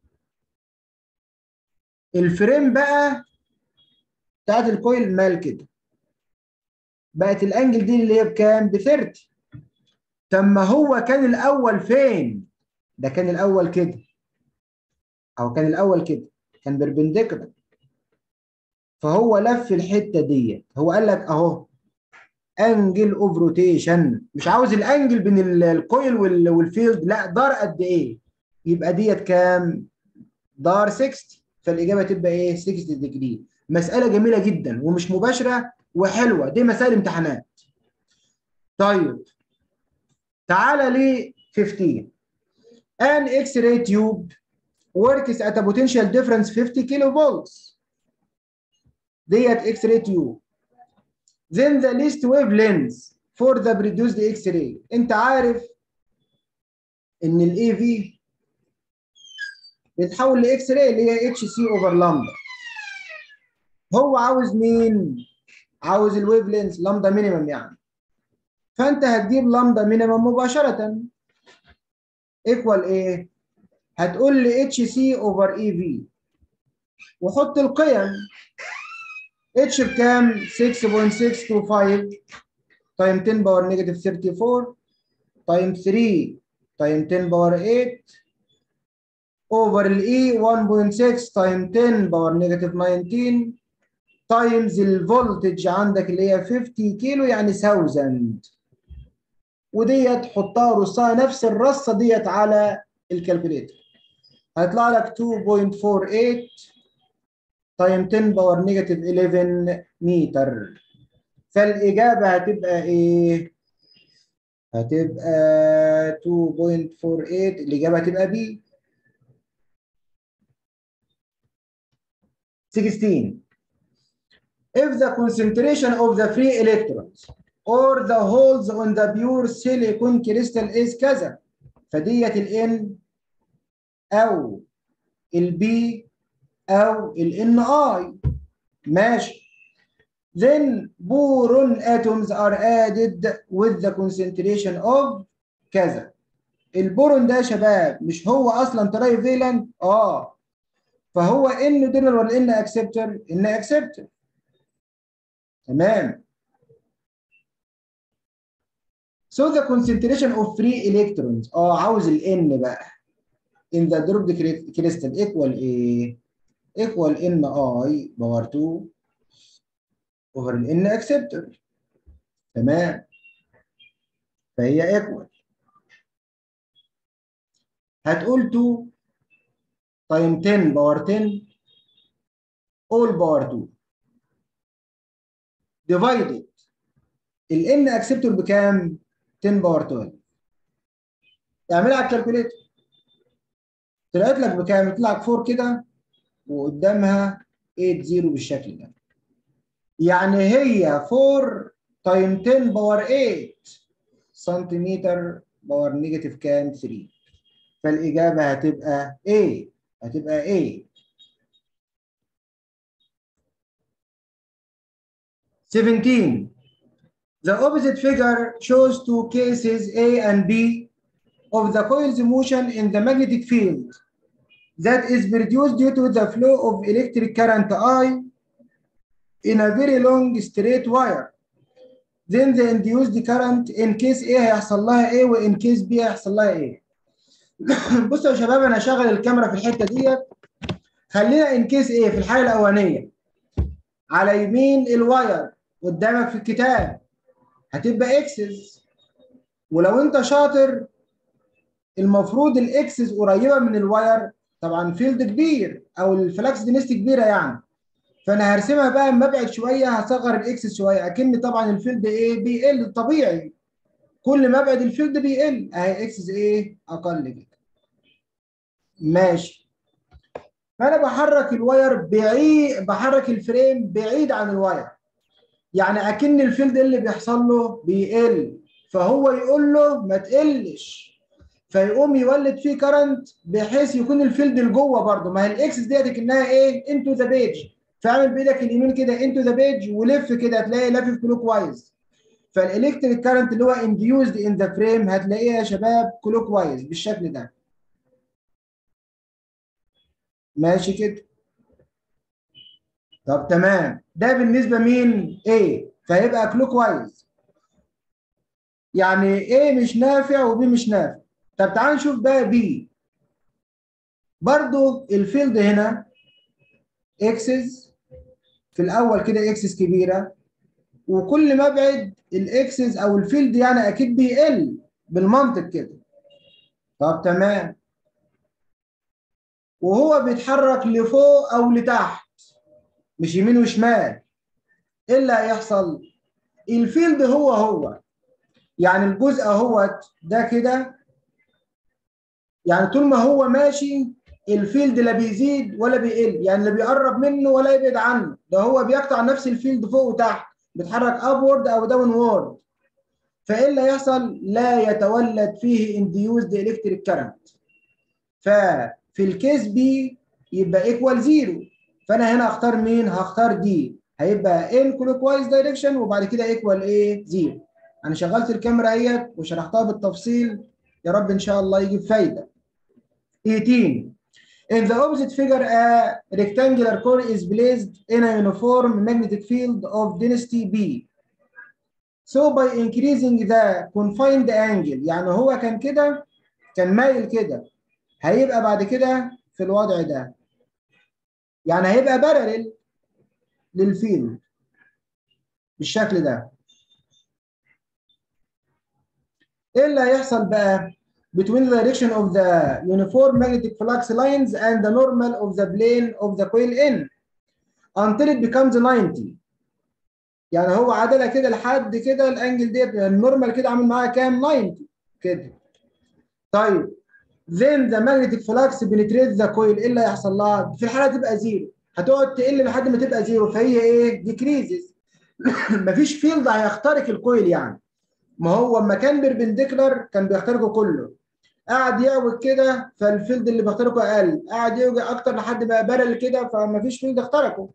S1: الفريم بقى بتاعت الكويل مال كده، بقت الانجل دي اللي هي بكام؟ ب ثلاثين. طب ما هو كان الاول فين؟ ده كان الاول كده، او كان الاول كده كان بربنديكولار. فهو لف الحته ديت، هو قال لك اهو انجل اوف روتيشن، مش عاوز الانجل بين ال- الكويل وال- والفيلد، لا دار قد ايه؟ يبقى ديت كام؟ دار ستين. فالاجابه تبقى ايه؟ ستين ديجري. مساله جميله جدا ومش مباشره وحلوه، دي مسائل امتحانات. طيب تعالى ل خمستاشر. an X-ray tube works at a potential difference fifty kilovolts. ديت X-ray tube. Then the least wavelength for the produced X-ray. انت عارف ان الاي في بيتحول لاكس راي اللي هي اتش سي اوفر لامدا. هو عاوز مين؟ عاوز الويف لينث لامدا مينيمم يعني. فانت هتجيب لامدا مينيمم مباشره ايكوال ايه؟ هتقول لي اتش سي اوفر اي في وحط القيم. اتش بكام؟ ستة فاصلة ستة اتنين خمسة تايم عشرة باور نيجاتيف اربعة وثلاثين تايم ثلاثة تايم عشرة باور تمانية اوفر الاي واحد فاصلة ستة تايم عشرة باور نيجاتيف تسعتاشر تايمز الفولتج عندك اللي هي خمسين كيلو يعني ألف. وديت حطها رصها نفس الرصه ديت على الكالكوليتر، هيطلع لك اتنين فاصلة اربعة تمانية تايم عشرة باور نيجاتيف حداشر متر. فالاجابه هتبقى ايه؟ هتبقى اتنين فاصلة اربعة تمانية، الاجابه هتبقى بي. ستاشر. If the concentration of the free electrons or the holes on the pure silicon crystal is كذا، فديت ال N أو ال B او ال Ni. ماشي. Then boron atoms are added with the concentration of كذا. البورون ده يا شباب مش هو اصلا تراي فيلنت؟ اه، فهو ان دونر ولا ان اكسبتور؟ ان اكسبتور. تمام. So the concentration of free electrons اه عاوز ال N بقى in the dropped crystal equal ايه؟ equal Ni باور اتنين over ال N acceptor. تمام. فهي equal. هتقول اتنين تايم عشرة باور عشرة all باور اتنين divided ال N acceptor بكام؟ عشرة باور اتناشر. اعملها على الكالكوليتر. طلعت لك بكام؟ يطلع لك اربعة كده وقدامها ثمانين بالشكل ده. يعني هي اربعة تايم عشرة باور تمانية سنتيمتر باور نيجاتيف كام؟ تلاتة. فالإجابة هتبقى A. هتبقى A. سبعتاشر. The opposite figure shows two cases A and B of the coil's motion in the magnetic field that is produced due to the flow of electric current I in a very long straight wire. Then the induced current in case A هيحصل لها A وإن case B هيحصل لها A. بصوا يا شباب، أنا هشغل الكاميرا في الحتة ديت. خلينا إن كيس A في الحالة الأولانية على يمين الواير قدامك في الكتاب هتبقى إكسس، ولو أنت شاطر المفروض الإكسس قريبة من الواير، طبعا فيلد كبير أو الفلكس دينستي كبيرة يعني. فانا هرسمها بقى اما ابعد شويه، هصغر الاكس شويه، اكن طبعا الفيلد ايه بيقل طبيعي، كل ما ابعد الفيلد بيقل، اهي اكس ايه اقل كده. ماشي. فانا بحرك الواير بعيد، بحرك الفريم بعيد عن الواير، يعني اكن الفيلد اللي بيحصل له بيقل، فهو يقول له ما تقلش، فيقوم يولد فيه كرنت بحيث يكون الفيلد لجوه برضه. ما هي الاكسس ديت كانها ايه؟ انتو ذا بيج. فاعمل بايدك اليمين كده انتو ذا بيج ولف كده هتلاقي لافف كلوك وايز. فالالكتريك كارنت اللي هو انديوزد ان ذا فريم هتلاقيه يا شباب كلوك وايز بالشكل ده. ماشي كده. طب تمام، ده بالنسبه مين؟ A. فهيبقى كلوك وايز، يعني A مش نافع وB مش نافع. طب تعال نشوف بقى B. برضو الفيلد هنا اكسس في الاول كده، اكسس كبيره، وكل ما ابعد الاكسس او الفيلد يعني اكيد بيقل بالمنطق كده. طب تمام. وهو بيتحرك لفوق او لتحت مش يمين وشمال، ايه اللي هيحصل؟ الفيلد هو هو، يعني الجزء اهوت ده كده، يعني طول ما هو ماشي الفيلد لا بيزيد ولا بيقل، يعني لا بيقرب منه ولا يبعد عنه، ده هو بيقطع نفس الفيلد فوق وتحت، بيتحرك ابورد او داون وورد. فايه اللي هيحصل؟ لا يتولد فيه انديوزد الكتريك كارنت. ففي الكيس بي يبقى ايكوال زيرو. فانا هنا اختار مين؟ هختار دي، هيبقى ان كلوك وايز دايركشن وبعد كده ايكوال ايه؟ زيرو. انا شغلت الكاميرا اهيت وشرحتها بالتفصيل، يا رب ان شاء الله يجيب فايده. تمنتاشر. In the opposite figure, a rectangular core is placed in a uniform magnetic field of density B. So by increasing the confined angle، يعني هو كان كده، كان مايل كده، هيبقى بعد كده في الوضع ده، يعني هيبقى بارلل للفيلد بالشكل ده. ايه اللي هيحصل بقى؟ between the direction of the uniform magnetic flux lines and the normal of the plane of the coil N until it becomes ninety. يعني هو عدله كده لحد كده الانجل ديت النورمال كده عامل معاها كام؟ تسعين كده. طيب then the magnetic flux penetrates the coil، ايه اللي هيحصل لها؟ في الحاله تبقى زيرو، هتقعد تقل لحد ما تبقى زيرو، فهي ايه؟ decreases. مفيش فيلد هيخترق الكويل يعني، ما هو لما كان بيربنديكولار كان بيخترقه كله، قاعد يعوج كده فالفيلد اللي بيخترقه اقل، قاعد يعوج اكتر لحد ما بارل كده فما فيش فيلد اخترقه.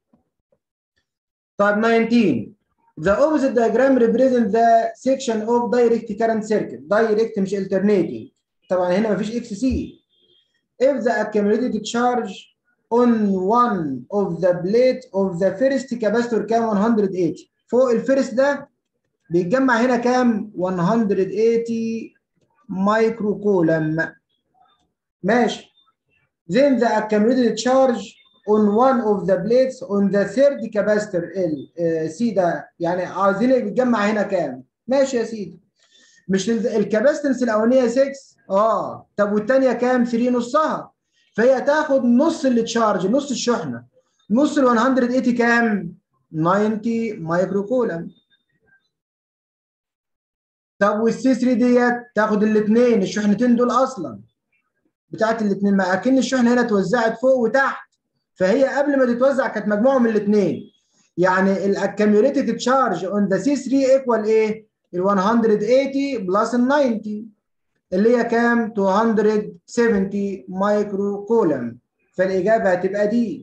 S1: طيب تسعتاشر. The opposite diagram represents the section of direct current circuit. Direct مش alternating. طبعا هنا مفيش اكس سي. If the accumulated charge on one of the plate of the first capacitor كام؟ one hundred eighty. فوق الفيرست ده بيتجمع هنا كام؟ one hundred eighty مايكرو كولم. ماشي. Then the accumulated charge on one of the plates on the third capacitor ال سي ده يعني عايزين يتجمع هنا كام؟ ماشي يا سيدي. مش الكاباستنس الاولانيه ستة؟ اه طب والثانيه كام؟ ثلاثة نصها. فهي تاخد نص التشارج، نص الشحنه. نص ال one hundred eighty كام؟ تسعين مايكرو كولم. طب والسي ثلاثة ديت تاخد الاثنين، الشحنتين دول اصلا بتاعت الاثنين، ما اكن الشحنه هنا اتوزعت فوق وتحت، فهي قبل ما تتوزع كانت مجموعه من الاثنين. يعني الاكيوميوليتد تشارج اون ذا سي ثلاثة ايكوال ايه؟ ال one hundred eighty بلس ال ninety اللي هي كام؟ two hundred seventy مايكرو كولم. فالاجابه هتبقى دي.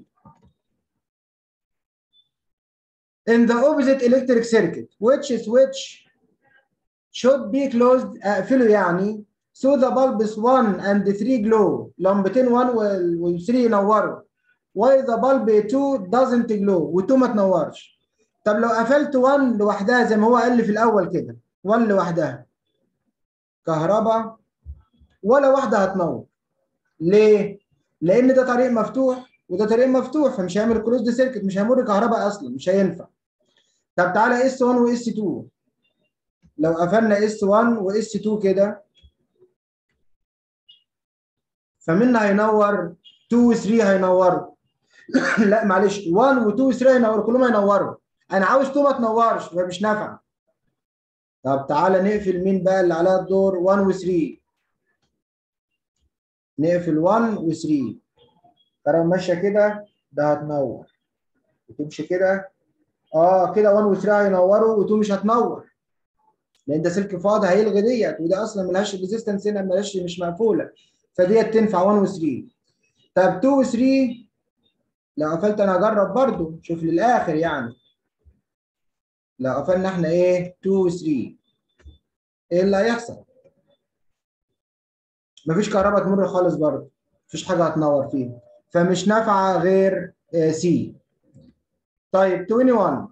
S1: In the opposite electric circuit which switch should be closed اقفله يعني so the bulbs one and three glow. لمبتين واحد و ثلاثة ينوروا. why the bulb two doesn't glow و اتنين ما تنورش. طب لو قفلت واحد لوحدها زي ما هو قال لي في الاول كده، واحد لوحدها كهرباء ولا واحده هتنور. ليه؟ لان ده طريق مفتوح وده طريق مفتوح، فمش هيعمل كلوزد سيركت، مش هيمر كهرباء اصلا، مش هينفع. طب تعالى اس واحد واس اتنين. لو قفلنا اس واحد واس اتنين كده فمين هينور؟ اتنين و تلاتة هينوروا. لا معلش، واحد و اتنين و تلاتة هينوروا، كلهم هينوروا. انا عاوز اتنين ما تنورش فمش نافعه. طب تعالى نقفل مين بقى اللي عليها الدور؟ واحد و تلاتة. نقفل واحد و تلاتة. ترى ماشيه كده ده هتنور وتمشي كده. اه كده واحد و تلاتة هينوروا و اتنين مش هتنور لان ده سلك فاضي هيلغي ديت، وده اصلا ملهاش ريزيستنس هنا، ملهاش مش مقفوله، فديت تنفع واحد و تلاتة. طب اتنين و تلاتة لو قفلت انا هجرب برضو، شوف للاخر يعني. لو قفلنا احنا ايه؟ اتنين و تلاتة ايه اللي هيحصل؟ مفيش كهرباء تمر خالص برضو، مفيش حاجه هتنور فيها، فمش نافعه غير سي. طيب واحد وعشرين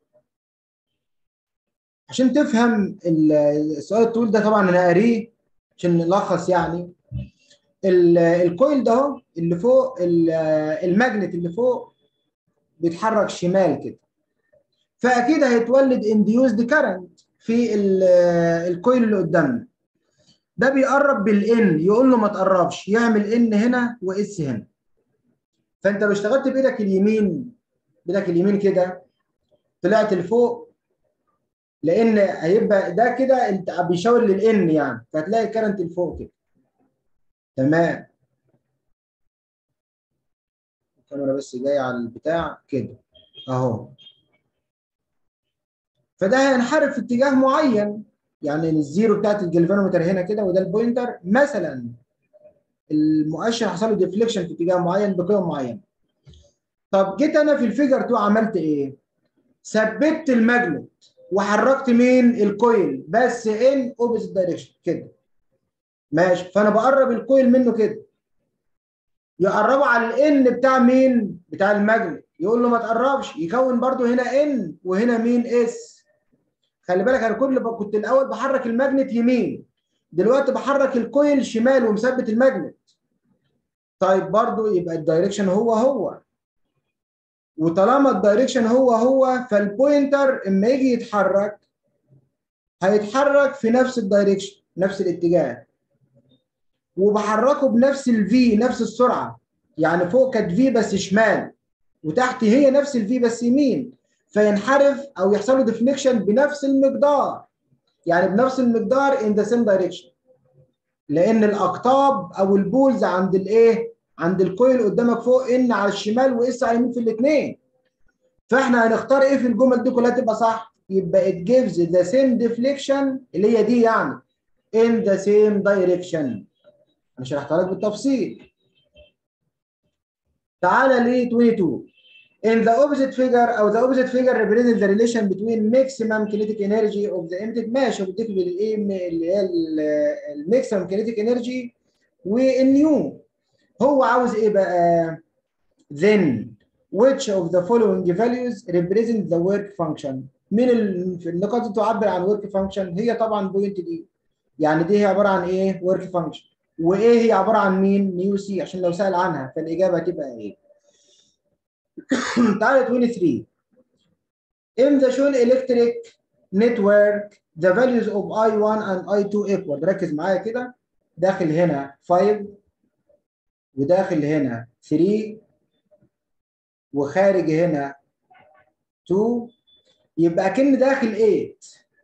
S1: عشان تفهم السؤال الطويل ده طبعا انا قاريه عشان نلخص يعني. الكويل ده اهو اللي فوق، الماجنت اللي فوق بيتحرك شمال كده، فاكيد هيتولد انديوزد كارنت في الكويل اللي قدامنا ده. بيقرب بالان، يقول له ما تقربش، يعمل ان هنا واس هنا. فانت لو اشتغلت بايدك اليمين، بايدك اليمين كده طلعت لفوق، لان هيبقى ده كده انت بيشاور للان يعني، فهتلاقي الكرنت لفوق كده. تمام. الكاميرا بس جايه على البتاع كده اهو. فده هينحرف في اتجاه معين، يعني الزيرو بتاعت الجلفانومتر هنا كده وده البوينتر مثلا، المؤشر حصل له ديفليكشن في اتجاه معين بقيم معينه. طب جيت انا في الفيجر اتنين عملت ايه؟ ثبت الماجنت وحركت مين؟ الكويل بس ان اوبوزيت دايركشن كده. ماشي، فانا بقرب الكويل منه كده، يقربوا على الان بتاع مين؟ بتاع الماجنت، يقول له ما تقربش، يكون برضو هنا ان وهنا مين؟ اس. خلي بالك انا كل كنت الاول بحرك الماجنت يمين، دلوقتي بحرك الكويل شمال ومثبت الماجنت. طيب برضو يبقى الدايركشن هو هو، وطالما الدايركشن هو هو فالبوينتر اما يجي يتحرك هيتحرك في نفس الدايركشن، نفس الاتجاه، وبحركه بنفس الفي، نفس السرعه. يعني فوق كانت في بس شمال، وتحت هي نفس الفي بس يمين، فينحرف او يحصل له ديفليكشن بنفس المقدار، يعني بنفس المقدار in the same direction، لان الاقطاب او البولز عند الايه؟ عند الكويل قدامك فوق ان على الشمال واس على اليمين في الاثنين. فاحنا هنختار ايه في الجمل دي كلها تبقى صح؟ يبقى it gives the same deflection اللي هي دي يعني in the same direction. انا شرحتها لك بالتفصيل. تعالى ل اثنين وعشرين. In the opposite figure او the opposite figure represents the relation between maximum kinetic energy of the emitted. ماشي وبديك بالايه اللي هي الماكسيمم kinetic energy والنيو. هو عاوز ايه بقى؟ Then which of the following values represent the work function؟ مين النقاط اللي تعبر عن work function؟ هي طبعا بوينت دي. يعني دي هي عباره عن ايه؟ work function. وايه هي عباره عن مين؟ نيو سي، عشان لو سأل عنها فالاجابه هتبقى ايه؟ تعالى ثلاثة وعشرين. In the shown electric network the values of I one and I two equal. ركز معايا كده. داخل هنا خمسة وداخل هنا ثلاثة وخارج هنا اتنين، يبقى كأن داخل تمانية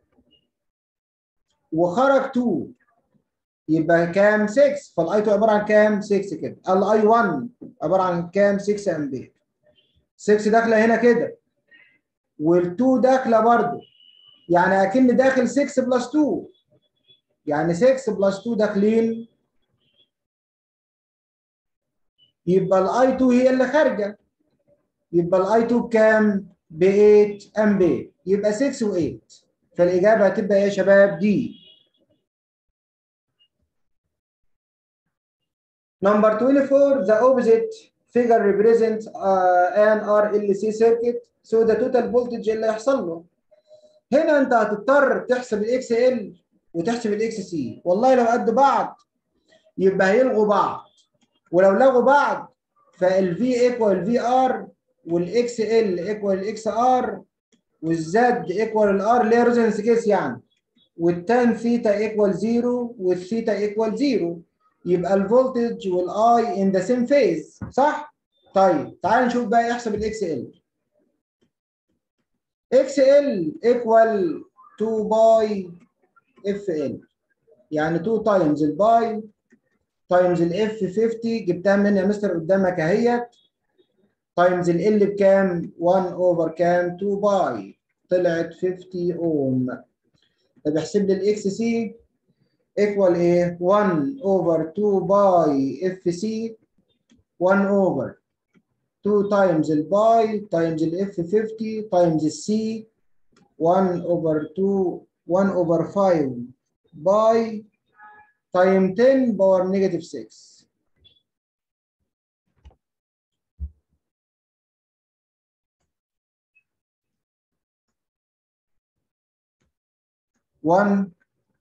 S1: وخرج اتنين، يبقى كام؟ ستة. فالاي اتنين عباره عن كام؟ ستة كده. الاي واحد عباره عن كام؟ ستة امبير. ستة داخله هنا كده وال2 داخله برضه، يعني اكن داخل ستة بلس اتنين، يعني ستة بلس اتنين داخلين، يبقى الاي اتنين هي اللي خارجه، يبقى الاي اتنين بكام؟ ب تمانية امبير، يبقى ستة و8. فالاجابه هتبقى ايه يا شباب؟ دي. نمبر أربعة وعشرين the opposite figure represents uh, an R L C circuit so the total voltage اللي هيحصل له. هنا انت هتضطر تحسب الاكس ال وتحسب الاكس سي. والله لو قد بعض يبقى هيلغوا بعض، ولو لغوا بعض فالفي ايكوال الفي ار والاكس ال ايكوال الاكس ار والزد ايكوال الار اللي هي ريزونانس كيس يعني، والتان ثيتا ايكوال زيرو والثيتا ايكوال زيرو، يبقى الفولتج والاي ان ذا سيم فيز. صح؟ طيب تعال نشوف بقى يحسب الاكس ال. اكس ال ايكوال اتنين باي اف ال، يعني اتنين تايمز الباي تايمز الاف خمسين، جبتها من يا مستر قدامك اهيت، تايمز ال بكام؟ واحد اوفر كام؟ اتنين باي، طلعت خمسين اوم. طب احسب لي الاكس سي ايكوال ايه؟ واحد اوفر اتنين باي اف سي، واحد اوفر اتنين تايمز الباي تايمز الاف خمسين تايمز السي، واحد اوفر اتنين واحد اوفر خمسة باي تايم عشرة باور نيجاتيف ستة. واحد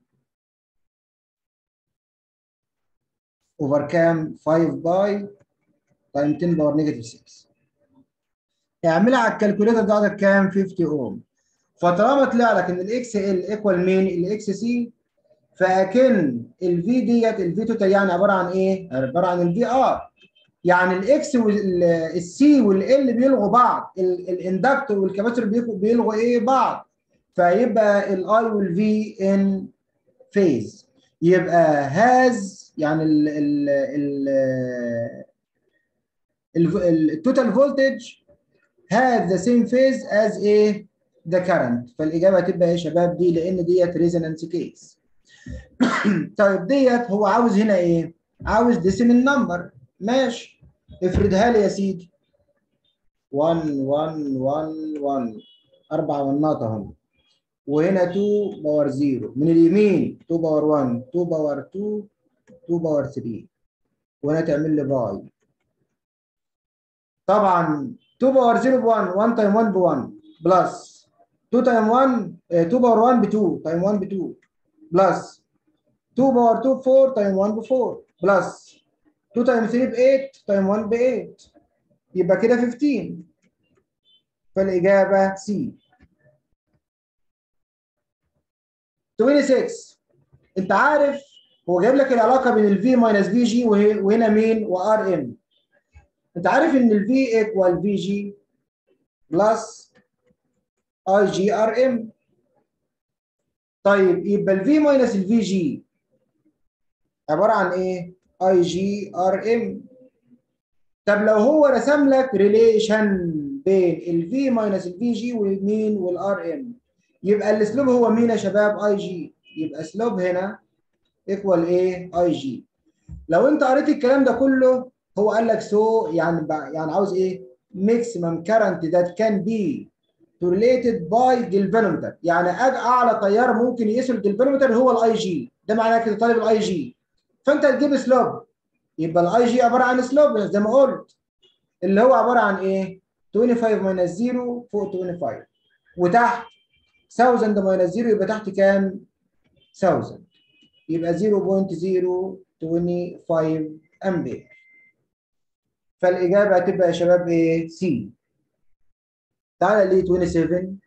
S1: اوفر كام؟ خمسة باي تايم عشرة باور نيجاتيف ستة. اعملها على الكالكوليتر ده عندك كام؟ خمسين اوم. فطالما طلع لك ان الاكس ال ايكوال مين؟ الاكس سي، فاكن الفي ديت الفي توتال يعني عباره عن ايه؟ عباره عن الفي ار. يعني الاكس والسي والال بيلغوا بعض، الاندكتور والكاباسيتور بيلغوا ايه؟ بعض. فيبقى الاي والفي ان فيز. يبقى هاز يعني ال ال ال التوتال فولتج has the same phase as ايه؟ the current. فالاجابه هتبقى ايه يا شباب؟ دي، لان ديت ريزونانس كيس. طيب ديت هو عاوز هنا ايه؟ عاوز ديسيمال نمبر. ماشي، افردها لي يا سيدي. واحد واحد واحد واحد، اربع ونات اهم، وهنا اتنين باور صفر من اليمين، اتنين باور واحد، اتنين باور اتنين، اتنين باور تلاتة، وهنا تعمل لي باي. طبعا اتنين باور صفر ب واحد، واحد تايم واحد ب واحد، بلس اتنين تايم واحد، اتنين باور واحد ب اتنين تايم واحد ب اتنين، بلس اتنين باور اتنين ب اربعة تايم واحد ب اربعة، بلس اتنين تايم تلاتة ب تمانية تايم واحد ب تمانية، يبقى كده خمستاشر. فالاجابه سي. ستة وعشرين. انت عارف هو جايب لك العلاقه بين الفي ماينس في جي وهنا مين؟ وار ام. انت عارف ان الفي ايكوال في جي بلس اي جي ار ام. طيب يبقى الفي ماينس الفي جي عباره عن ايه؟ اي جي ار ام. طب لو هو رسم لك ريليشن بين الفي ماينس الفي جي ومين؟ والار ام، يبقى الاسلوب هو مين يا شباب؟ اي جي. يبقى اسلوب هنا ايكوال ايه اي جي. لو انت قريت الكلام ده كله هو قال لك سو يعني يعني عاوز ايه؟ ماكسيمم كارنت ذات كان بي تورليتد باي جلفانومتر، يعني اعلى تيار ممكن يقيسه الجلفانومتر هو الاي جي، ده معناه كده طالب الاي جي. فانت تجيب سلوب، يبقى الاي جي عباره عن سلوب زي ما قلت، اللي هو عباره عن ايه؟ خمسة وعشرين ماينس صفر فوق خمسة وعشرين، وتحت ألف ماينس صفر يبقى تحت كام؟ ألف، يبقى صفر فاصلة صفر اتنين خمسة امبير. فالاجابه هتبقى يا شباب ايه؟ سي. تعالى ليه سبعة وعشرين.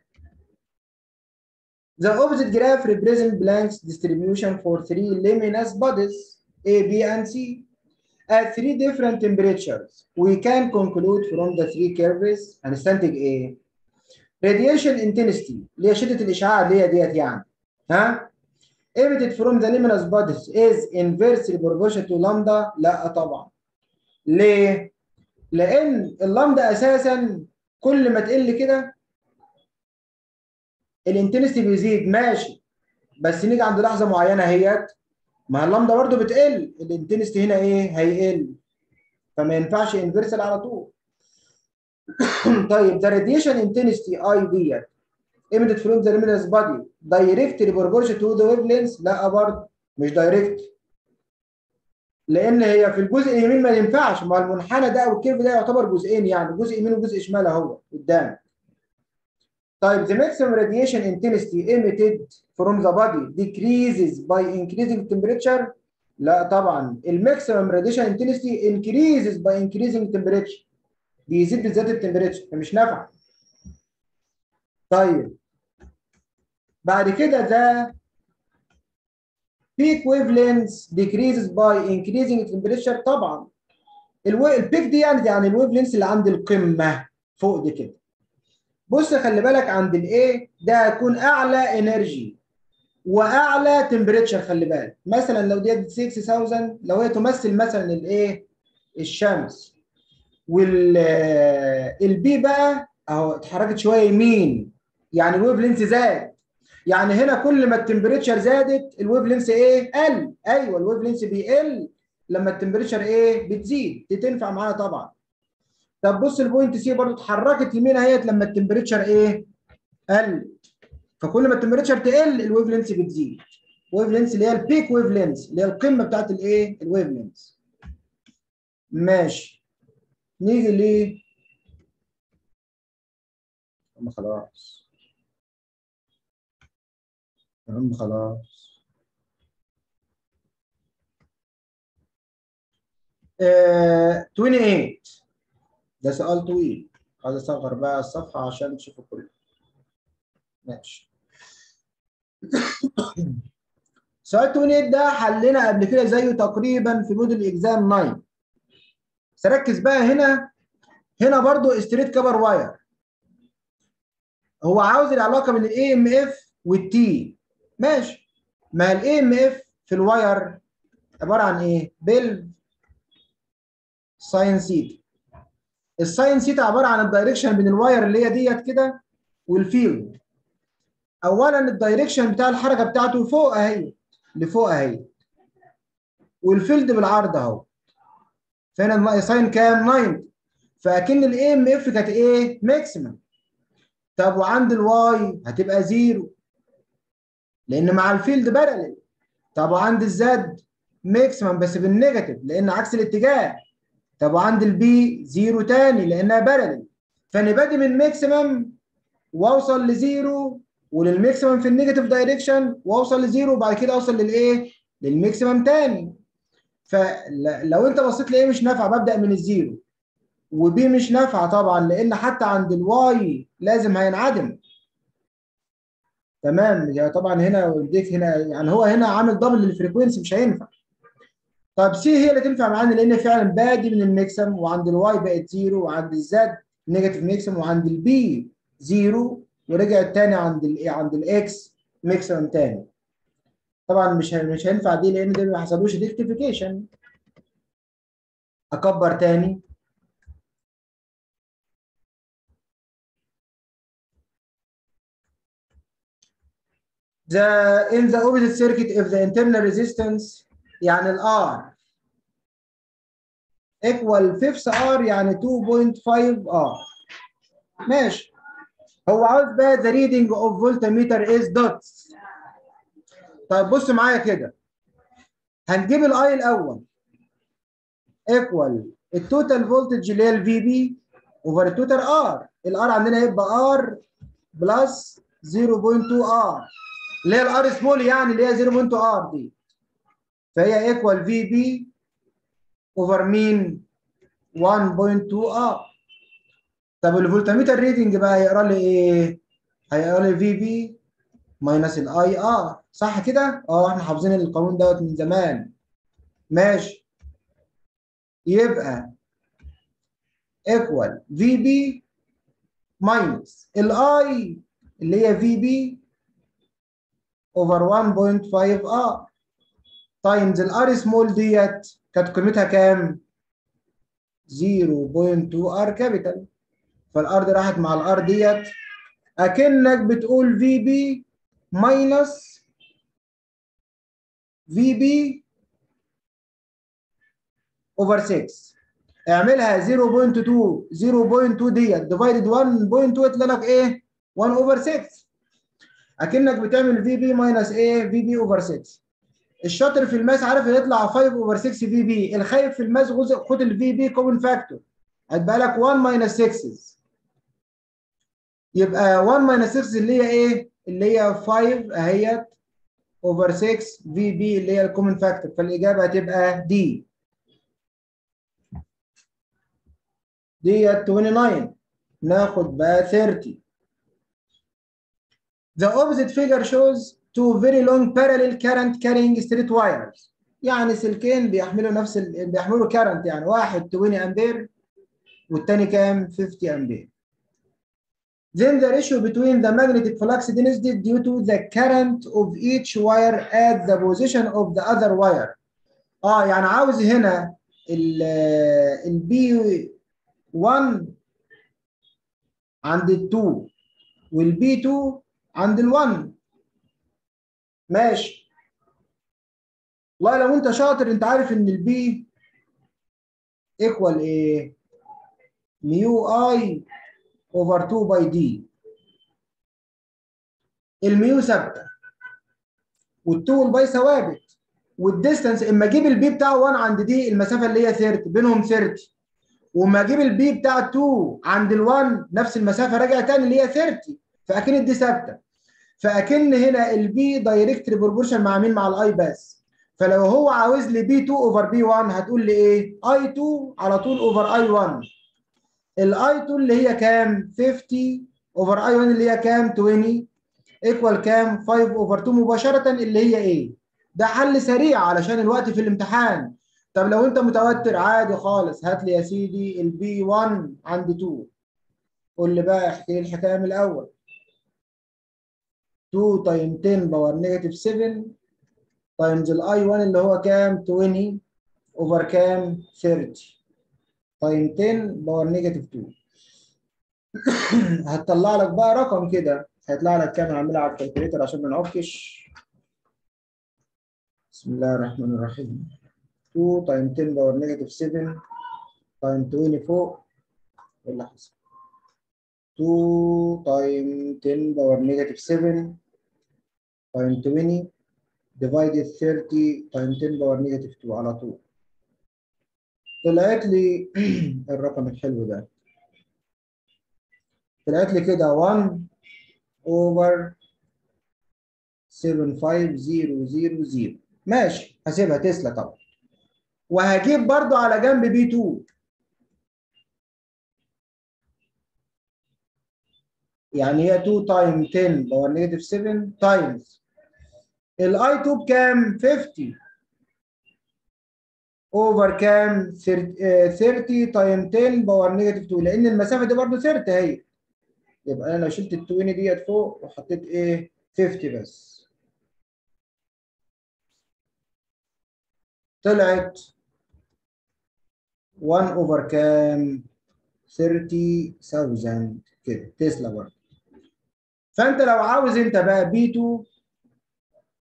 S1: The opposite graph represents Planck's distribution for three luminous bodies A, B, and C at three different temperatures. We can conclude from the three curves هنستنتج ايه؟ radiation intensity اللي هي شدة الإشعاع اللي هي ديت يعني ها؟ emitted from the luminous bodies is inversely proportional to lambda. لا طبعا. ليه؟ لأن اللامدا أساسا كل ما تقل كده الانتنستي بيزيد، ماشي، بس نيجي عند لحظة معينة اهيت ما اللامدا برضه بتقل، الانتنستي هنا ايه؟ هيقل، فما ينفعش انفرسال على طول. طيب the radiation intensity I ديت emitted from the luminous body directly proportional to the wavelengths. لا برضه مش دايركت، لان هي في الجزء اليمين ما ينفعش، ما المنحنى ده او الكيرف ده يعتبر جزئين، يعني جزء يمين وجزء شمال اهو قدام. طيب the maximum radiation intensity emitted from the body decreases by increasing temperature. لا طبعا الماكسيمم radiation intensity increases by increasing temperature، بيزيد بزياده التمبريتشر، فمش نافع. طيب بعد كده ده peak wavelengths decreases by increasing temperature. طبعا البيك دي يعني يعني الويف لينس اللي عند القمه فوق دي كده. بص خلي بالك عند الايه ده هتكون اعلى انرجي واعلى تمبريتشر. خلي بالك مثلا لو دي ستة آلاف، لو هي تمثل مثلا الايه الشمس، والبي بقى اهو اتحركت شويه يمين، يعني الويف لينس زاد، يعني هنا كل ما التمبريتشر زادت الويف لينس ايه؟ قل. ايوه الويف لينس بيقل لما التمبريتشر ايه؟ بتزيد. دي تنفع معانا طبعا. طب بص البوينت سي برضو اتحركت يمين اهيت لما التمبريتشر ايه؟ قل. فكل ما التمبريتشر تقل الويف لينس بتزيد. ويف لينس اللي هي البيك ويف لينس اللي هي القمه بتاعت الايه؟ الويف لينس. ماشي. نيجي ليه؟ هم خلاص. هم خلاص. آه ثمانية وعشرين. ده سؤال طويل، عايز اصغر بقى الصفحه عشان تشوفوا كله. ماشي. سؤال ثمانية وعشرين ده حلنا قبل كده زيه تقريبا في موديل اكزام تسعة. بس ركز بقى هنا، هنا برضو ستريت كبر واير. هو عاوز العلاقه بين الاي ام اف والتي. ماشي. ما الاي ام اف في الواير عباره عن ايه؟ بيل ساين سيتا. الساين سيتا عباره عن الدايركشن بين الواير اللي هي ديت كده والفيلد. اولا الدايركشن بتاع الحركه بتاعته فوق اهي، لفوق اهي، والفيلد بالعرض اهو. فهنا ساين كام؟ تسعين. فاكن الاي ام اف كانت ايه؟ ماكسيمم. طب وعند الواي هتبقى زيرو لان مع الفيلد بارلل. طب وعند الزد ماكسيمم بس بالنيجاتيف لان عكس الاتجاه. طب وعند البي زيرو تاني لانها بارلل. فانا بادي من ماكسيمم واوصل لزيرو، وللماكسيمم في النيجاتيف دايركشن واوصل لزيرو، وبعد كده اوصل للايه؟ للماكسيمم تاني. فلو انت بصيت لايه مش نافعه ببدا من الزيرو، وبي مش نافعه طبعا لان حتى عند الواي لازم هينعدم. تمام. يعني طبعا هنا وديك هنا، يعني هو هنا عامل دبل للفريكونسي مش هينفع. طب سي هي اللي تنفع معانا لان فعلا بادي من الميكسم، وعند الواي بقت زيرو، وعند الزد نيجاتيف ميكسم، وعند البي زيرو، ورجعت تاني عند الايه؟ عند الاكس ميكسم تاني. طبعا مش مش هينفع دي لان ده ما حصلوش ريكتيفيكيشن. اكبر تاني. the in the opposite circuit if the internal resistance يعني ال R equal fifth R يعني two point five R. ماشي. هو عاوز بقى the reading of voltmeter is dots. طيب بص معايا كده، هنجيب الاي الاول equal التوتال فولتج اللي هي الفي بي اوفر التوتال ار. الار عندنا يبقى ار بلس زيرو بوينت تو ار اللي هي الار سمول يعني اللي هي زيرو بوينت تو ار دي، فهي ايكوال في بي اوفر مين واحد بوينت تو ار. طب الفولتميتر ريدنج بقى هيقرا لي ايه؟ هيقرا لي في بي ماينس الاي ار، صح كده؟ اه احنا حافظين القانون دوت من زمان. ماشي، يبقى ايكوال في بي ماينس الاي اللي هي في بي اوفر واحد بوينت خمسة ار تايمز الار سمول ديت كانت قيمتها كام؟ زيرو بوينت تو ار كابيتال، فالار دي راحت مع الار ديت، اكنك بتقول في بي ماينس في بي اوفر ستة. اعملها زيرو بوينت تو زيرو بوينت تو ديت ديفايدد واحد بوينت تو يطلع لك ايه؟ واحد اوفر ستة. اكنك بتعمل في بي ماينس ايه؟ في بي اوفر ستة. الشاطر في الماس عارف يطلع خمسة اوفر ستة في بي، الخايب في الماس خد الفي بي كومن فاكتور هتبقى لك واحد ماينس ستة، يبقى واحد ماينس ستة اللي هي ايه؟ اللي هي خمسة اهيت اوفر ستة في بي اللي هي الكومن فاكتور، فالاجابه هتبقى دي ديت تسعة وعشرين. ناخد بقى ثلاثين. The opposite figure shows two very long parallel current carrying straight wires. يعني سلكين بيحملوا نفس ال... بيحملوا كارنت، يعني واحد عشرين امبير والتاني كام؟ خمسين امبير. Then the ratio between the magnetic flux density due to the current of each wire at the position of the other wire. اه يعني عاوز هنا ال البي واحد عند ال اتنين والبي اتنين عند ال واحد. ماشي. والله لو انت شاطر انت عارف ان البي ايكوال ايه؟ ميو اي اوفر اتنين باي دي. الميو ثابته وال2 والباي ثوابت، والديستانس اما اجيب البي بتاع واحد عند دي المسافه اللي هي ثلاثين بينهم ثلاثين، وما اجيب البي بتاع اتنين عند ال1 نفس المسافه راجع تاني اللي هي ثلاثين، فاكن دي ثابته، فاكن هنا البي دايركت بروبورشن مع مين؟ مع الاي بس. فلو هو عاوز لي بي اتنين اوفر بي واحد هتقول لي ايه؟ اي اتنين على طول اوفر اي واحد. الاي اتنين اللي هي كام؟ خمسين اوفر اي واحد اللي هي كام؟ عشرين ايكوال كام؟ خمسة اوفر اتنين مباشره اللي هي ايه؟ ده حل سريع علشان الوقت في الامتحان. طب لو انت متوتر عادي خالص، هات لي يا سيدي البي واحد عند اتنين. قول لي بقى، احكي لي الحكايه من الاول. اتنين تايم عشرة باور نيجاتيف سبعة تايمز الاي واحد اللي هو كام؟ عشرين اوفر كام؟ ثلاثين تايم عشرة باور نيجاتيف اتنين. هتطلع لك بقى رقم كده، هيطلع لك كام؟ هعملها على الكالكوليتر عشان ما نعكش. بسم الله الرحمن الرحيم. اتنين تايم عشرة باور نيجاتيف سبعة تايم عشرين فوق. ايه اللي حصل؟ اتنين تايم عشرة باور نيجاتيف سبعة تايم عشرين ديفايدد ثلاثين تايم عشرة باور نيجاتيف اتنين على طول. طلعت لي الرقم الحلو ده، طلعت لي كده واحد اوفر سبعة خمسة صفر صفر صفر. ماشي، هسيبها تسلا طبعا، وهجيب برضو على جنب بي اتنين، يعني هي اتنين تايم عشرة باور نيجاتيف سبعة تايمز الاي اتنين بكام؟ خمسين اوفر كام؟ ثلاثين تايم عشرة باور نيجاتيف اتنين، لان المسافه دي برضو ثلاثين اهي. يبقى انا لو شلت ال عشرين ديت فوق وحطيت ايه؟ خمسين بس، طلعت واحد اوفر كام؟ ثلاثين ألف كده تسلا برضه. فانت لو عاوز انت بقى بي اتنين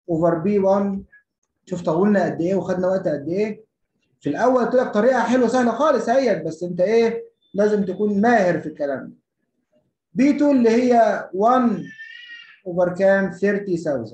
S1: اوفر بي واحد. شوف طولنا قد ايه وخدنا وقت قد ايه. في الاول قلت لك طريقه حلوه سهله خالص اهيت، بس انت ايه لازم تكون ماهر في الكلام ده. بي اتنين اللي هي واحد اوفر كام ثلاثين ألف،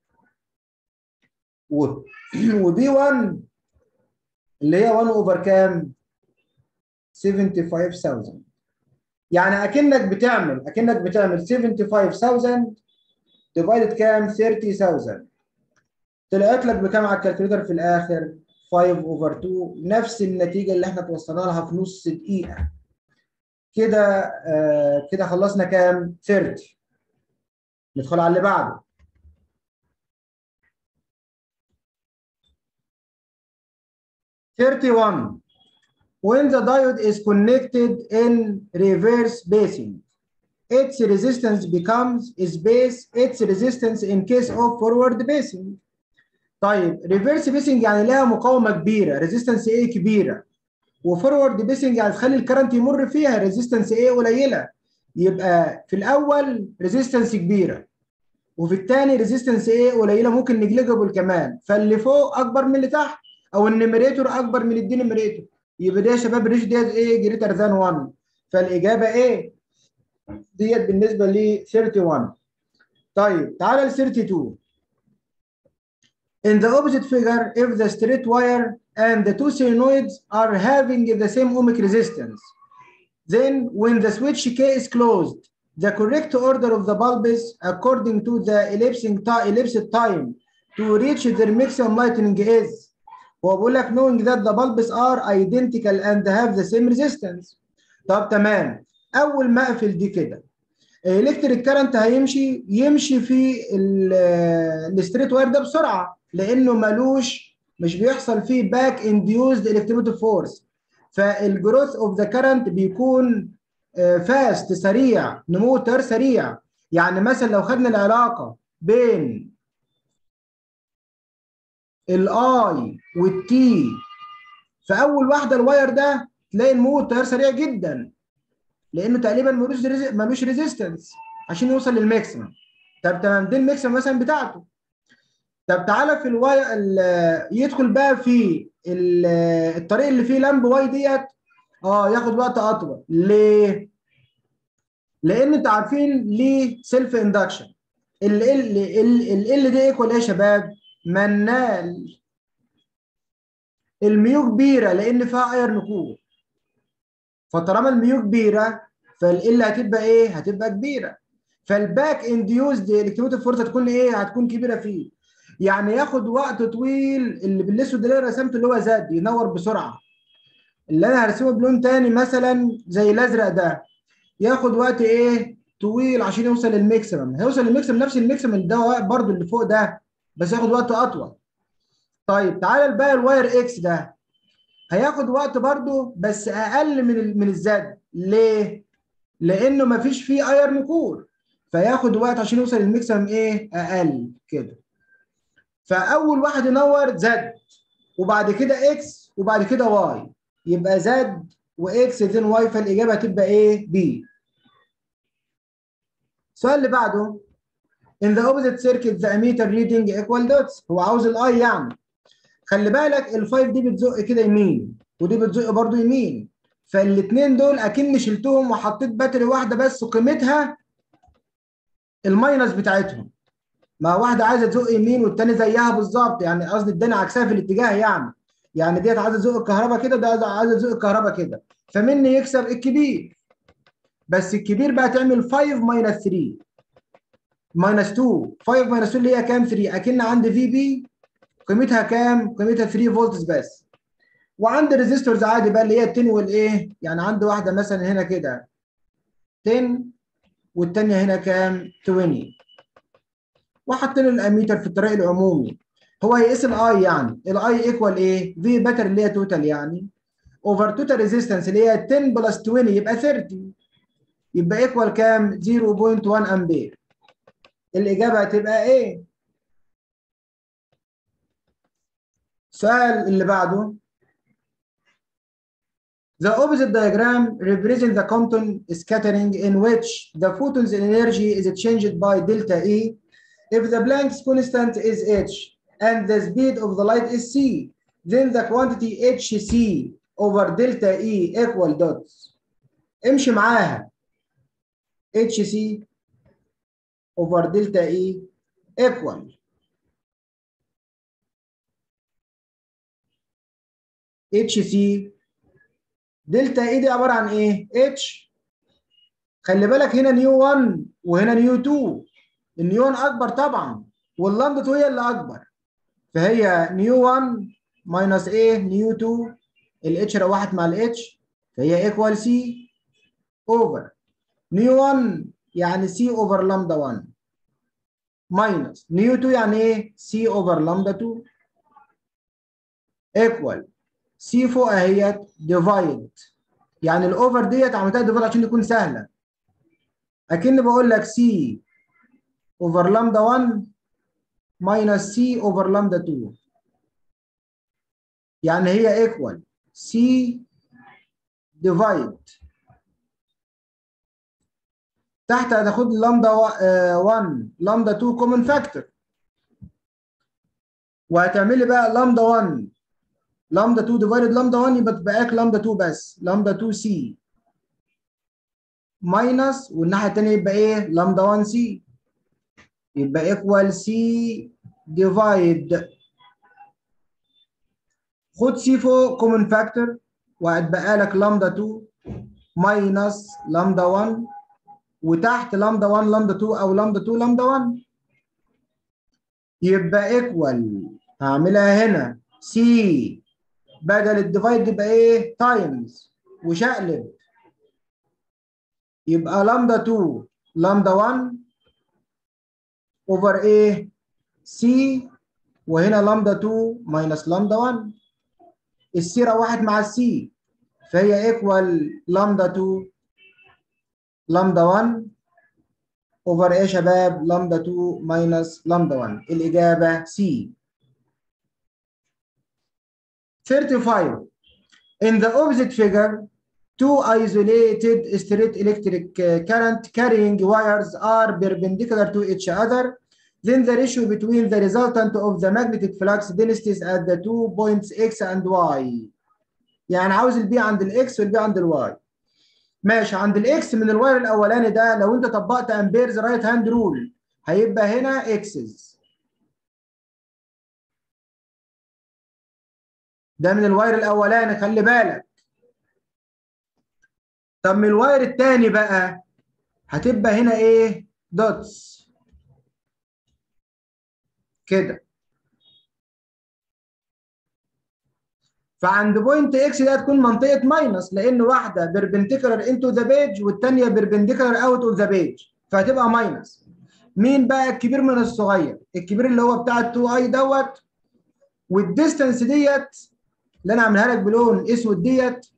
S1: وبي واحد اللي هي واحد اوفر كام خمسة وسبعين ألف. يعني اكنك بتعمل اكنك بتعمل خمسة وسبعين ألف ديفايدد كام ثلاثين ألف. طلعت لك بكام على الكالكوليتر في الاخر؟ خمسة اوفر اتنين، نفس النتيجه اللي احنا توصلنا لها في نص دقيقه. كده آه كده خلصنا كام؟ ثلاثين. ندخل على اللي بعده. واحد وثلاثين. When the diode is connected in reverse basing, its resistance becomes space its resistance in case of forward basing. طيب ريفيرس بيسنج يعني لها مقاومه كبيره، ريزيستنس ايه كبيره، وفورورد بيسنج يعني تخلي الكرنت يمر فيها ريزيستنس ايه قليله. يبقى في الاول ريزيستنس كبيره، وفي الثاني ريزيستنس ايه قليله، ممكن نجليجبل كمان، فاللي فوق اكبر من اللي تحت او النيميريتور اكبر من الدينيميريتور. يبقى ده يا شباب الريش ديت ايه جريتر ذان واحد. فالاجابه ايه ديت بالنسبه ل واحد وثلاثين. طيب تعالى ل اتنين وثلاثين. In the opposite figure, if the straight wire and the two solenoids are having the same ohmic resistance, then when the switch K is closed, the correct order of the bulbs according to the elapsing elapsed time to reach their maximum lightning is. هو بيقول لك knowing that the bulbs are identical and have the same resistance. طب تمام. أول ما أقفل دي كده الإلكتريك كارنت هيمشي يمشي في الستريت واير ده بسرعة، لأنه ملوش مش بيحصل فيه باك انديوزد الكتروموتيف فورس، فالجروث اوف ذا كارنت بيكون فاست سريع، نمو التيار سريع. يعني مثلا لو خدنا العلاقة بين الاي والتي، فأول واحدة الواير ده تلاقي نمو التيار سريع جدا، لأنه تقريبا ملوش ملوش ريزيستنس عشان يوصل للماكسيمم. طب تمام دي الماكسيمم مثلا بتاعته. طب تعالى في الواي يدخل بقى في الطريق اللي فيه لمب واي ديت، اه ياخد وقت اطول. ليه؟ لان انتوا عارفين ليه سيلف اندكشن. ال ال ال ال دي ايكوال ايه يا شباب؟ منال. الميو كبيره لان فيها ايرن كور، فطالما الميو كبيره فال هتبقى ايه؟ هتبقى كبيره. فالباك انديوزد الكتروموتيف فورس هتكون ايه؟ هتكون كبيره فيه. يعني ياخد وقت طويل. اللي بالاسود اللي انا رسمته اللي هو زاد ينور بسرعه. اللي انا هرسمه بلون تاني مثلا زي الازرق ده ياخد وقت ايه؟ طويل عشان يوصل للميكسيمم. هيوصل للميكسيمم نفس الميكسيمم ده برضه اللي فوق ده، بس ياخد وقت اطول. طيب تعالى بقى الواير اكس ده هياخد وقت برضه بس اقل من من الزد. ليه؟ لانه مفيش فيه ايرن كور، فياخد وقت عشان يوصل للميكسيمم ايه؟ اقل كده. فاول واحد ينور زد، وبعد كده اكس، وبعد كده واي، يبقى زد واكس زين واي، فالاجابه هتبقى ايه؟ بي. السؤال اللي بعده in the opposite circuit the ammeter reading equal dots. هو عاوز الاي يعني. خلي بالك الفايف دي بتزق كده يمين ودي بتزق برضو يمين، فالاثنين دول اكني شلتهم وحطيت باتري واحده بس قيمتها الماينس بتاعتهم. ما واحده عايزه تزق يمين والثاني زيها بالظبط، يعني قصدي اداني عكسها في الاتجاه يعني. يعني ديت عايزه تزق الكهرباء كده، ده عايزه تزق الكهرباء كده، فمني يكسب الكبير. بس الكبير بقى تعمل خمسة ماينس ثلاثة ماينس اتنين. خمسة ماينس اتنين اللي هي كام؟ ثلاثة. اكن عندي في بي قيمتها كام؟ قيمتها ثلاثة فولتس بس. وعندي ريزيستورز عادي بقى اللي هي عشرة والايه، يعني عندي واحده مثلا هنا كده عشرة والثانيه هنا كام؟ عشرين. وحاطين الاميتر في الطريق العمومي. هو هيقيس الاي، يعني الاي ايكوال ايه؟ في باتر اللي هي توتال يعني اوفر توتال ريزيستنس اللي هي عشرة بلس عشرين يبقى ثلاثين، يبقى ايكوال كام؟ صفر فاصلة واحد امبير. الاجابه هتبقى ايه؟ السؤال اللي بعده The opposite diagram represents the Compton scattering in which the photon's energy is changed by delta E If the Planck's constant is h and the speed of the light is c, then the quantity hc over delta e equal dots. امشي معاها. hc over delta e equal hc دلتا اي دي عباره عن ايه؟ اتش. خلي بالك هنا نيو واحد وهنا نيو اتنين. النيو واحد اكبر طبعا واللامدا اتنين هي اللي اكبر، فهي نيو واحد ماينس ايه؟ نيو اتنين. الاتش روحت مع الاتش فهي ايكوال سي اوفر نيو واحد يعني سي اوفر لامدا واحد ماينس نيو اتنين يعني ايه؟ سي اوفر لامدا اتنين ايكوال سي فوق اهيت ديفايد، يعني الاوفر ديت عملتها ديفايد عشان تكون سهله. اكن بقول لك سي اوفر لامدا واحد ماينس سي اوفر لامدا اتنين، يعني هي ايكوال سي ديفايد تحت هتاخد لامدا واحد لامدا اتنين كومن فاكتور، وهتعملي بقى لامدا واحد لامدا اتنين ديفايد لامدا واحد يبقى تبقى لامدا اتنين بس، لامدا اتنين سي ماينس والناحيه الثانيه يبقى ايه؟ لامدا واحد سي، يبقى ايكوال سي ديفايد خد سي فوق كومن فاكتور وهتبقى لك لامدا اتنين ماينس لامدا واحد وتحت لامدا واحد لامدا اتنين او لامدا اتنين لامدا واحد، يبقى ايكوال هعملها هنا سي بدل الديفايد يبقى ايه؟ تايمز وشقلب، يبقى لامدا اتنين لامدا واحد اوفر ايه؟ سي، وهنا لامدا اتنين ماينس لامدا واحد، السي روحت مع السي فهي ايكوال لامدا اتنين لامدا واحد اوفر ايه يا شباب؟ لامدا اتنين ماينس لامدا واحد. الاجابه سي. thirty-five. In the opposite figure, two isolated straight electric current carrying wires are perpendicular to each other. Then the ratio between the resultant of the magnetic flux densities at the two points x and y. يعني عاوز البي عند الاكس والبي عند الواي. ماشي، عند الاكس من الواير الاولاني ده لو انت طبقت امبيرز رايت هاند رول هيبقى هنا اكسز. ده من الواير الاولاني خلي بالك. طب من الواير الثاني بقى هتبقى هنا ايه؟ دوتس كده. فعند بوينت اكس دي هتكون منطقه ماينس لان واحده بيربنديكولار انتو ذا بيج والثانيه بيربنديكولار اوت اوف ذا بيج، فهتبقى ماينس. مين بقى الكبير من الصغير؟ الكبير اللي هو بتاع اتنين اي دوت، والديستانس ديت اللي انا عاملها لك بلون اسود ديت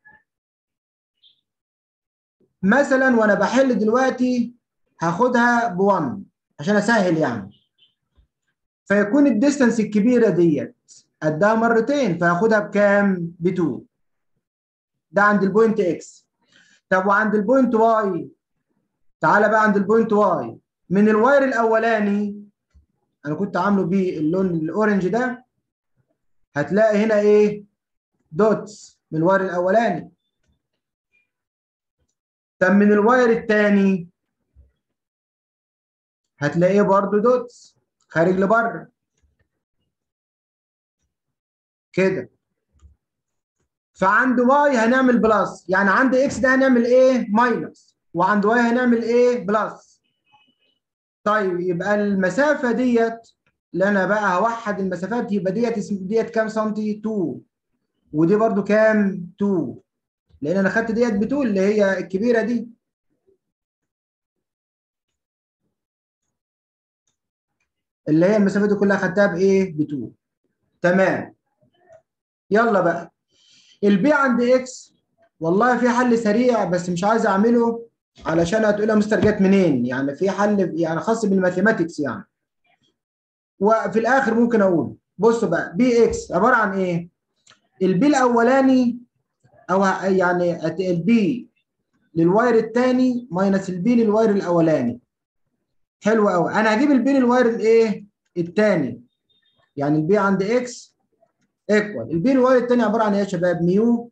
S1: مثلا وانا بحل دلوقتي هاخدها ب واحد عشان اسهل يعني، فيكون الديستانس الكبيره ديت قدها مرتين فهاخدها بكام؟ ب اتنين. ده عند البوينت اكس. طب وعند البوينت واي؟ تعالى بقى عند البوينت واي من الواير الاولاني انا كنت عامله باللون الاورنج ده، هتلاقي هنا ايه؟ دوتس من الواير الاولاني. طب من الواير الثاني هتلاقيه برضو دوتس خارج لبره كده. فعند واي هنعمل بلس، يعني عند اكس ده هنعمل ايه؟ ماينس، وعند واي هنعمل ايه؟ بلس. طيب يبقى المسافه ديت اللي انا بقى هوحد المسافات يبقى ديت ديت كام سنتي؟ اتنين، ودي برضو كام؟ اتنين، لان انا خدت ديت ب اتنين اللي هي الكبيره دي. اللي هي المسافه دي كلها خدتها بايه؟ ب اتنين. تمام. يلا بقى البي عند اكس، والله في حل سريع بس مش عايز اعمله علشان هتقول يا مستر جت منين، يعني في حل يعني خاص بالماثيماتكس يعني، وفي الاخر ممكن اقول بصوا بقى بي اكس عباره عن ايه؟ البي الاولاني او يعني البي للواير الثاني ماينس البي للواير الاولاني، حلو قوي. انا هجيب البي للواير الايه الثاني، يعني البي عند اكس ايكوال البي للواير الثاني عباره عن ايه يا شباب؟ ميو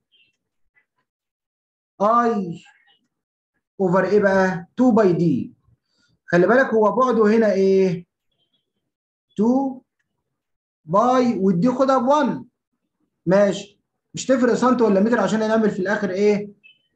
S1: اي اوفر ايه بقى؟ اتنين باي دي. خلي بالك هو بعده هنا ايه؟ اتنين باي، والدي خدها ب واحد. ماشي، مش تفرق سنتي ولا متر عشان نعمل في الاخر ايه؟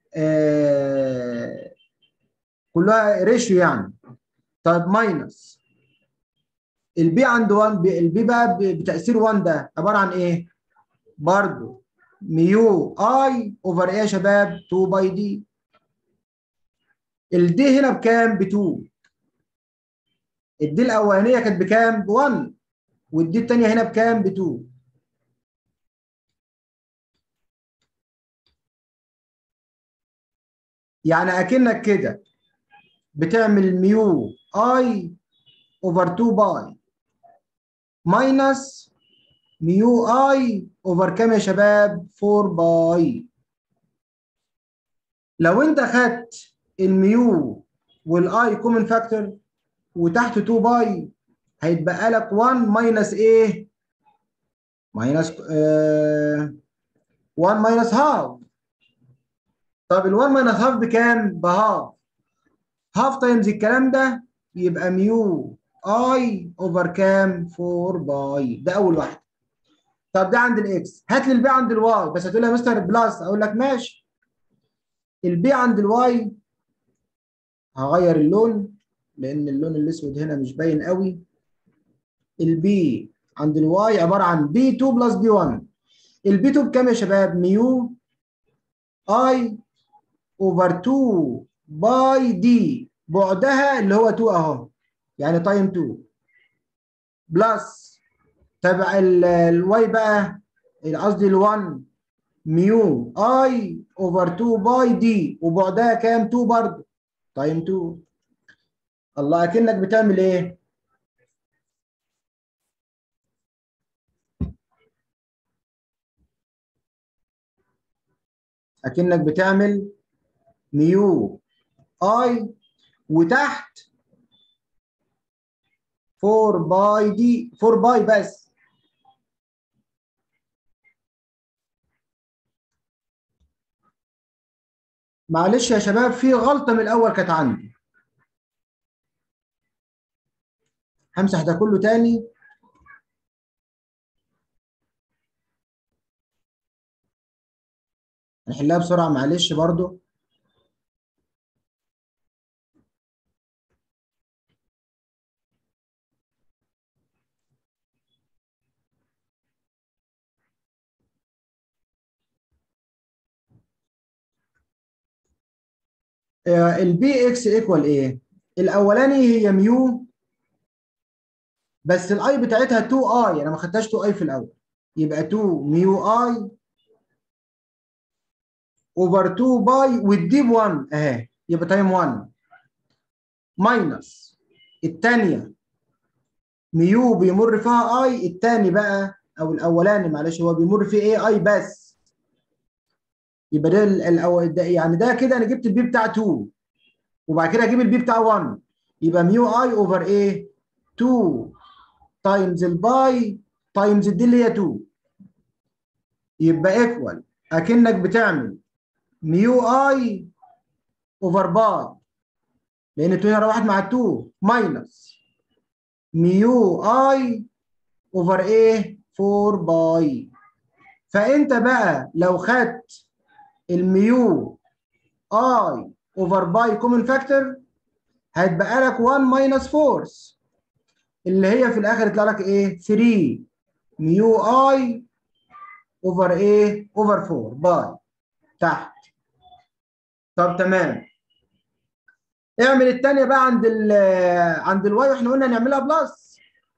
S1: آه كلها ريشيو يعني. طيب ماينس البي عند واحد، البي بقى بتاثير واحد ده عباره عن ايه؟ برضه ميو اي اوفر ايه يا شباب؟ اتنين باي دي. الدي هنا بكام؟ ب اتنين. الدي الاولانيه كانت بكام؟ ب واحد، والدي الثانيه هنا بكام؟ ب اتنين. يعني اكنك كده بتعمل ميو اي اوفر اتنين باي ماينس ميو اي اوفر كام يا شباب؟ اربعة باي. لو انت خدت الميو والاي كومن فاكتور وتحت اتنين باي هيتبقى لك واحد ماينس ايه؟ ماينس آه واحد ماينس هاف. طب ال واحد ماينس هاف بكام؟ بهاف. هاف تايمز الكلام ده يبقى ميو اي اوفر كام؟ اربعة باي. ده اول واحد. طب ده عند الاكس، هات لي البي عند الواي. بس هتقول لي يا مستر بلس، اقول لك ماشي. البي عند الواي هغير اللون لان اللون الاسود هنا مش باين قوي. البي عند الواي عباره عن بي اتنين بلس بي واحد. البي اتنين بكام يا شباب؟ ميو اي اوفر اتنين باي دي، بعدها اللي هو اتنين اهو، يعني تايم اتنين بلس تبع الواي بقى، قصدي ال1 ميو اي اوفر اتنين باي دي، وبعدها كام؟ اتنين برضه، تايم اتنين. الله، اكنك بتعمل ايه؟ اكنك بتعمل ميو اي وتحت اربعة باي دي، اربعة باي بس. معلش يا شباب في غلطة من الأول كانت عندي، همسح ده كله تاني. نحلها بسرعة معلش برضو. البي اكس ايكوال ايه؟ الأولاني هي ميو، بس الاي بتاعتها اتنين اي، انا ما خدتهاش اتنين اي في الأول، يبقى اتنين ميو اي اوفر اتنين باي، والدي ب واحد اهي، يبقى تايم واحد ماينس الثانيه ميو بيمر فيها اي، الثاني بقى او الاولاني معلش هو بيمر فيه ايه؟ اي بس. يبقى ده الاول ده، يعني ده كده انا جبت البي بتاع اتنين، وبعد كده اجيب البي بتاع واحد، يبقى ميو اي اوفر ايه؟ اتنين تايمز الباي تايمز الدي اللي هي اتنين، يبقى ايكوال اكنك بتعمل ميو اي اوفر باي، لان اتنين راحت مع اتنين، ماينس ميو اي اوفر ايه؟ اربعة باي. فانت بقى لو خدت الميو اي اوفر باي كومن فاكتور هيتبقى لك واحد ماينس فورس، اللي هي في الاخر يطلع لك ايه؟ تلاتة ميو اي اوفر ايه؟ اوفر اربعة باي تحت. طب تمام، اعمل الثانيه بقى عند ال عند الواي، واحنا قلنا نعملها بلس.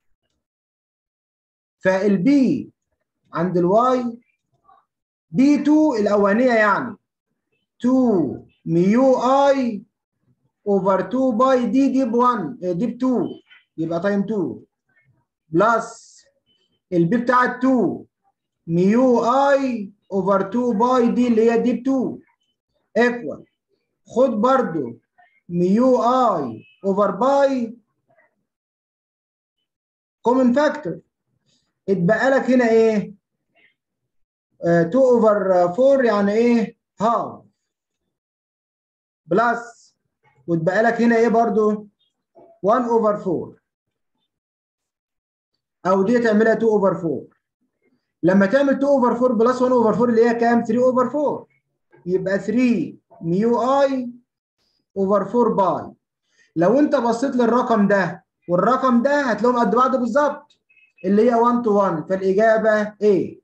S1: فالبي عند الواي بي اتنين الاولانيه يعني اتنين ميو اي اوفر اتنين باي دي، دي ب واحد دي ب اتنين، يبقى تايم اتنين بلس البي بتاع اتنين ميو اي اوفر اتنين باي دي اللي هي دي ب اتنين ايكوال، خد برضو ميو اي اوفر باي كومن فاكتور. اتبقى لك هنا ايه؟ اتنين اوفر اربعة يعني ايه؟ هاف بلس، واتبقى لك هنا ايه برضو؟ واحد اوفر اربعة، او دي تعملها اتنين اوفر اربعة. لما تعمل اتنين اوفر اربعة بلس واحد اوفر اربعة اللي هي كام؟ تلاتة اوفر اربعة، يبقى تلاتة ميو اي اوفر اربعة باي. لو انت بصيت للرقم ده والرقم ده هتلاقيهم قد بعض بالظبط، اللي هي واحد تو واحد، فالاجابه ايه؟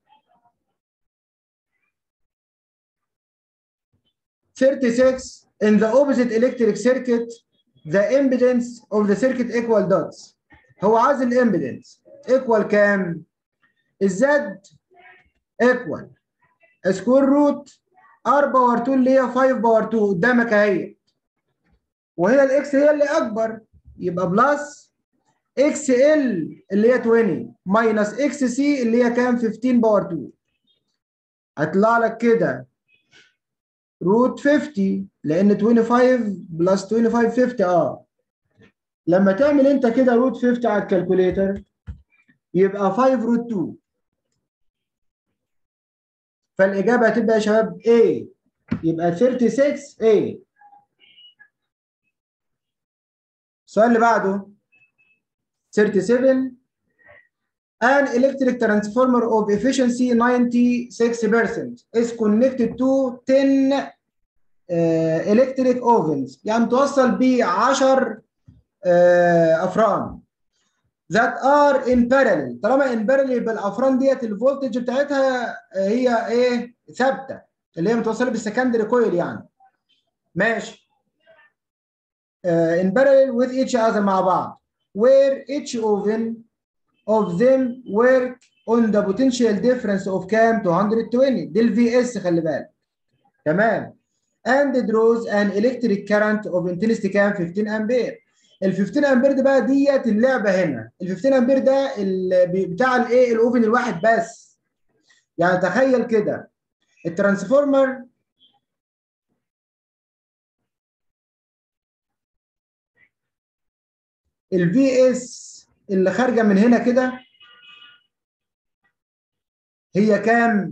S1: thirty-six in the opposite electric circuit the impedance of the circuit equal dots. هو عايز الامبيدنس equal كام؟ الزد equal سكوير روت ار باور اتنين اللي هي خمسة باور اتنين قدامك اهي، وهنا الاكس هي اللي اكبر، يبقى بلس اكس ال اللي هي عشرين ماينس اكس سي اللي هي كام؟ خمستاشر باور اتنين. هيطلع لك كده روت خمسين، لان خمسة وعشرين بلس خمسة وعشرين خمسين. اه لما تعمل انت كده روت خمسين على الكالكوليتر يبقى خمسة روت اتنين، فالاجابه هتبقى يا شباب ايه؟ يبقى ستة وثلاثين ايه. السؤال اللي بعده سبعة وثلاثين. An electric transformer of efficiency ninety-six percent is connected to ten uh, electric ovens، يعني توصل ب عشرة uh, افران that are in parallel. طالما in parallel يبقى الافران ديت الفولتج بتاعتها هي ايه؟ ثابته، اللي هي متوصله بالسكندري كويل يعني. ماشي. uh, in parallel with each other مع بعض where each oven of them work on the potential difference of كام؟ مئتين وعشرين. دي الفي اس خلي بالك. تمام. and draws an electric current of intensity كام؟ خمستاشر امبير. ال خمستاشر امبير ده بقى ديت اللعبه هنا. ال خمستاشر امبير ده بتاع الايه؟ الاوفن الواحد بس. يعني تخيل كده الترانسفورمر الفي اس اللي خارجه من هنا كده هي كام؟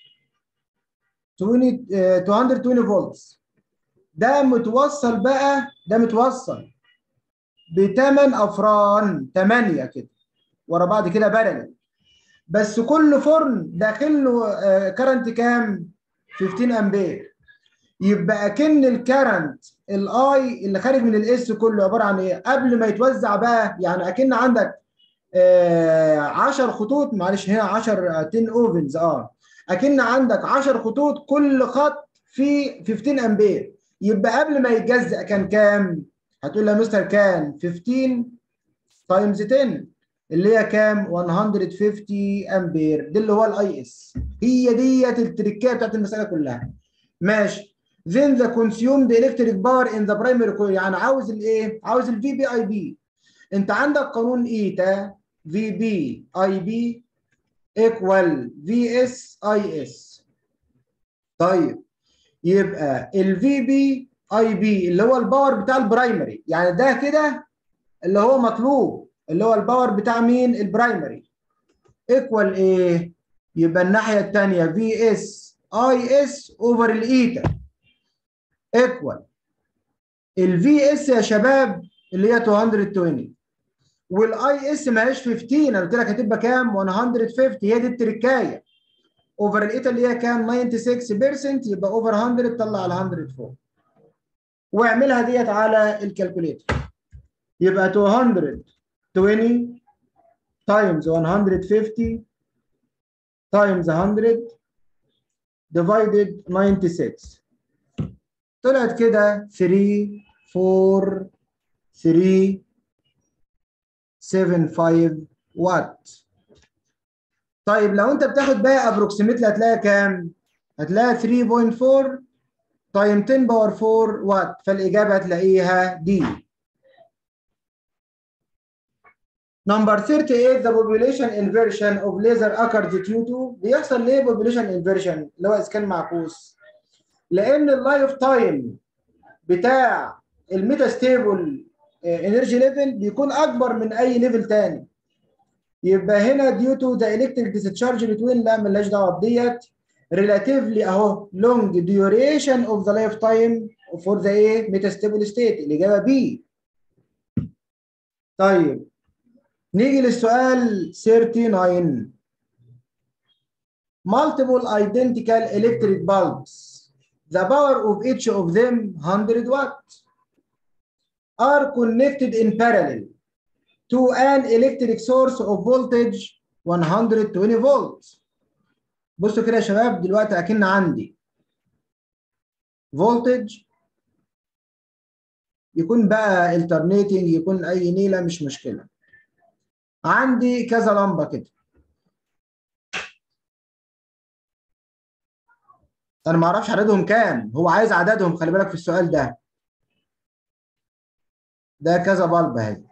S1: عشرين مئتين فولتس. ده متوصل بقى، ده متوصل بثمان افران، ثمانيه كده ورا بعض كده بارلل، بس كل فرن داخل له كرنت كام؟ خمستاشر امبير. يبقى اكن الكرنت الاي اللي خارج من الاس كله عباره عن ايه؟ قبل ما يتوزع بقى، يعني اكن عندك آه عشر خطوط، معلش هنا عشرة عشرة اوفنز، اه اكن عندك عشر خطوط كل خط فيه خمستاشر امبير. يبقى قبل ما يتجزأ كان كام؟ هتقول لي يا مستر كان خمستاشر تايمز عشرة اللي هي كام؟ مئة وخمسين امبير. ده اللي هو الاي اس. هي ديت التركيه بتاعت المساله كلها. ماشي. then the consumed electric power in the primary coil، يعني عاوز الايه؟ عاوز الفي بي اي بي. انت عندك قانون ايتا في بي اي بي ايكوال في اس اي اس. طيب يبقى الفي بي اي بي اللي هو الباور بتاع البرايمري، يعني ده كده اللي هو مطلوب، اللي هو الباور بتاع مين؟ البرايمري. ايكوال ايه؟ يبقى الناحيه الثانيه في اس اي اس اوفر الايتا ايكوال الفي اس يا شباب اللي هي مئتين وعشرين، والاي اس ما هيش خمستاشر، انا قلت لك هتبقى كام؟ مية وخمسين. هي دي التركايه. اوفر الايتا اللي هي كام؟ ستة وتسعين بالمية، يبقى اوفر مية تطلع ال مية فوق، واعملها ديت على الكالكوليتر. يبقى مئتين وعشرين تايمز مية وخمسين تايمز مية ديفايدد ستة وتسعين، طلعت كده تلاتة أربعة تلاتة سبعة خمسة وات. طيب لو انت بتاخد بقى ابروكسيمتلي هتلاقي كام؟ هتلاقي تلاتة فاصلة أربعة تايم عشرة باور أربعة وات، فالاجابه هتلاقيها دي. نمبر ثلاثة وثلاثين the population inversion of laser occurs due to. بيحصل ليه population inversion اللي هو اسكان معكوس؟ لان اللايف تايم بتاع الميتا ستيبل انرجي ليفل بيكون اكبر من اي ليفل تاني. يبقى هنا due to the electric discharge between، لا مالهاش دعوه بديت. relatively اهو long duration of the lifetime for the ايه metastable state، الاجابه بي. طيب نيجي للسؤال تسعة وثلاثين. multiple identical electric bulbs, the power of each of them one hundred watt, are connected in parallel to an electric source of voltage one hundred twenty volts. بصوا كده يا شباب، دلوقتي اكن عندي voltage، يكون بقى alternating، يكون اي نيله مش مشكله. عندي كذا لمبه كده، انا ما اعرفش عددهم كام، هو عايز عددهم، خلي بالك في السؤال ده. ده كذا بلب اهي.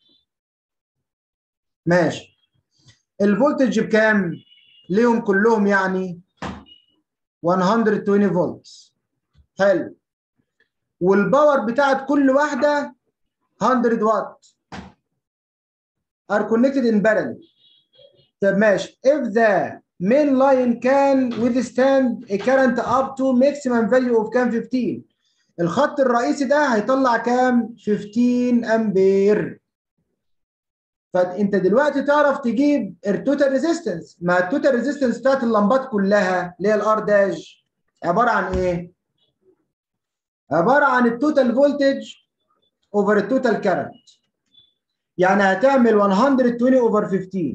S1: ماشي. الفولتج بكام؟ ليهم كلهم يعني one hundred twenty فولت. حلو. والباور بتاعت كل واحده one hundred واط. are connected in parallel. طب ماشي. if the main line can withstand a current up to maximum value of كام fifteen، الخط الرئيسي ده هيطلع كام؟ fifteen امبير. فانت دلوقتي تعرف تجيب التوتال ريزيستنس. ما التوتال ريزيستنس بتاعت اللمبات كلها اللي هي الار داش عباره عن ايه؟ عباره عن التوتال فولتج اوفر التوتال كارنت. يعني هتعمل one hundred twenty اوفر fifteen،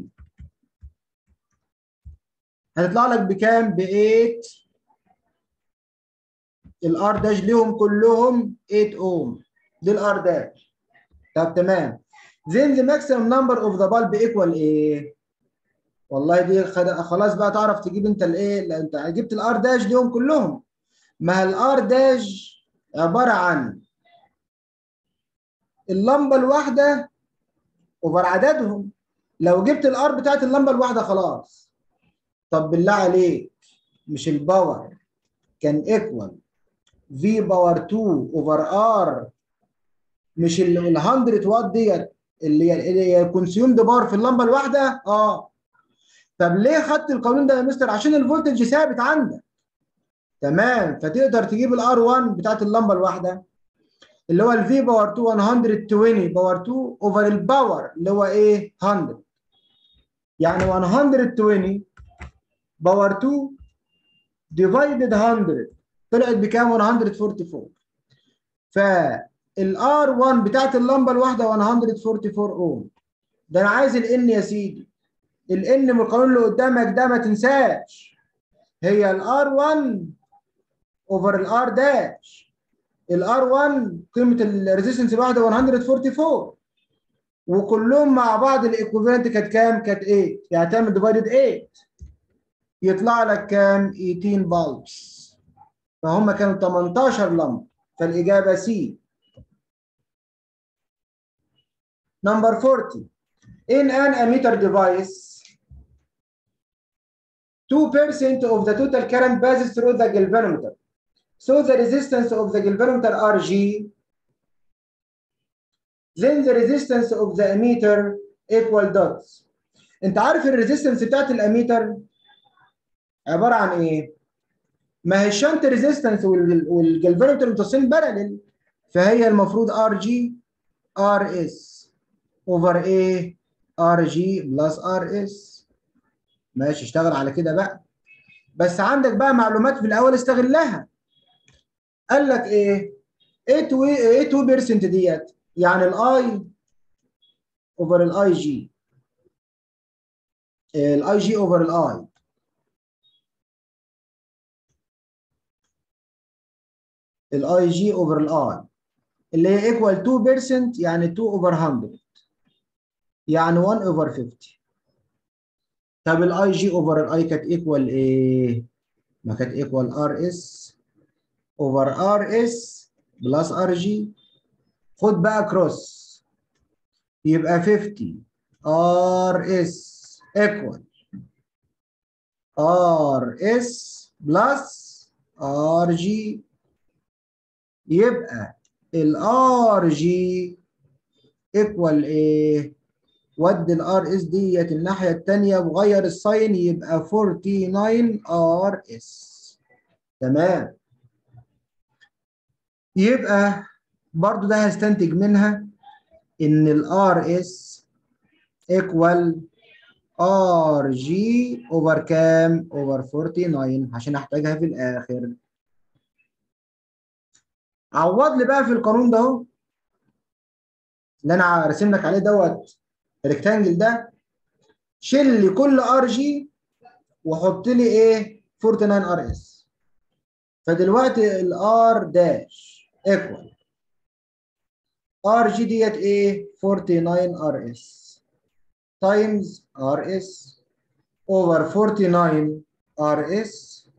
S1: هتطلع لك بكام؟ ب eight. الار داش ليهم كلهم eight اوم، دي الار داش. طب تمام. then the maximum number of the bulb equal ايه؟ والله دي خلاص بقى تعرف تجيب انت الايه؟ لا انت جبت الار داش ليهم كلهم. ما الار داش عباره عن اللمبه الواحده اوفر عددهم. لو جبت الار بتاعت اللمبه الواحده خلاص. طب بالله عليك، مش الباور كان ايكوال في باور two اوفر ار؟ مش ال مية واط ديت اللي هي كونسيومد باور في اللمبه الواحده؟ اه. طب ليه خدت القانون ده يا مستر؟ عشان الفولتج ثابت عندك. تمام. فتقدر تجيب الار واحد بتاعت اللمبه الواحده اللي هو الفي باور two one hundred twenty باور two اوفر الباور اللي هو ايه؟ one hundred. يعني one hundred twenty باور two ديفايدد one hundred طلعت بكام؟ one hundred forty-four. فالار واحد بتاعت اللمبه الواحده one hundred forty-four اوم. ده انا عايز الان يا سيدي. الان من القانون اللي قدامك ده ما تنساش، هي الار واحد اوفر الار داش. الار واحد قيمه الريزيستنس الواحده one hundred forty-four، وكلهم مع بعض الايكوفالنت كانت كام؟ كانت eight. يعني تعمل ديفايدد eight يطلع لك كام؟ eighteen بالبس. فهم كانوا تمنتاشر لمبه. فالاجابه سي. نمبر forty. in an ammeter device two percent of the total current passes through the galvanometer, so the resistance of the galvanometer R G, then the resistance of the ammeter equal dots. انت عارف الريزيستنس بتاعت الاميتر عباره عن ايه؟ ما هي الشنت ريزيستنس والجلفانومتر متصلين بارلل، فهي المفروض ار جي ار اس اوفر ايه؟ ار جي بلس ار اس. ماشي، اشتغل على كده بقى. بس عندك بقى معلومات في الاول استغلها. قال لك ايه؟ ايه two percent ديت يعني الاي اوفر الاي جي، الاي جي اوفر الاي. الاي جي اوفر الاي اللي هي ايكوال two percent يعني two اوفر one hundred يعني one اوفر fifty. طب الاي جي اوفر الاي كانت ايكوال ايه؟ ما كانت ايكوال ار اس اوفر ار اس بلس ار جي. خد بقى كروس، يبقى fifty ار اس ايكوال ار اس بلس ار جي. يبقى الار جي ايكوال ايه؟ ودي الار اس ديت الناحيه الثانيه وغير الساين يبقى تسعة وأربعين ار اس. تمام. يبقى برضو ده هستنتج منها ان الار اس ايكوال ار جي اوفر كام؟ اوفر تسعة وأربعين عشان احتاجها في الاخر. عوض لي بقى في القانون ده اهو اللي انا راسم لك عليه دوت الريكتانجل ده، شيل لي كل ار جي وحط لي ايه؟ تسعة وأربعين ار اس. فدلوقتي الار داش ايكوال ار جي ديت ايه؟ تسعة وأربعين ار اس تايمز ار اس اوفر تسعة وأربعين ار اس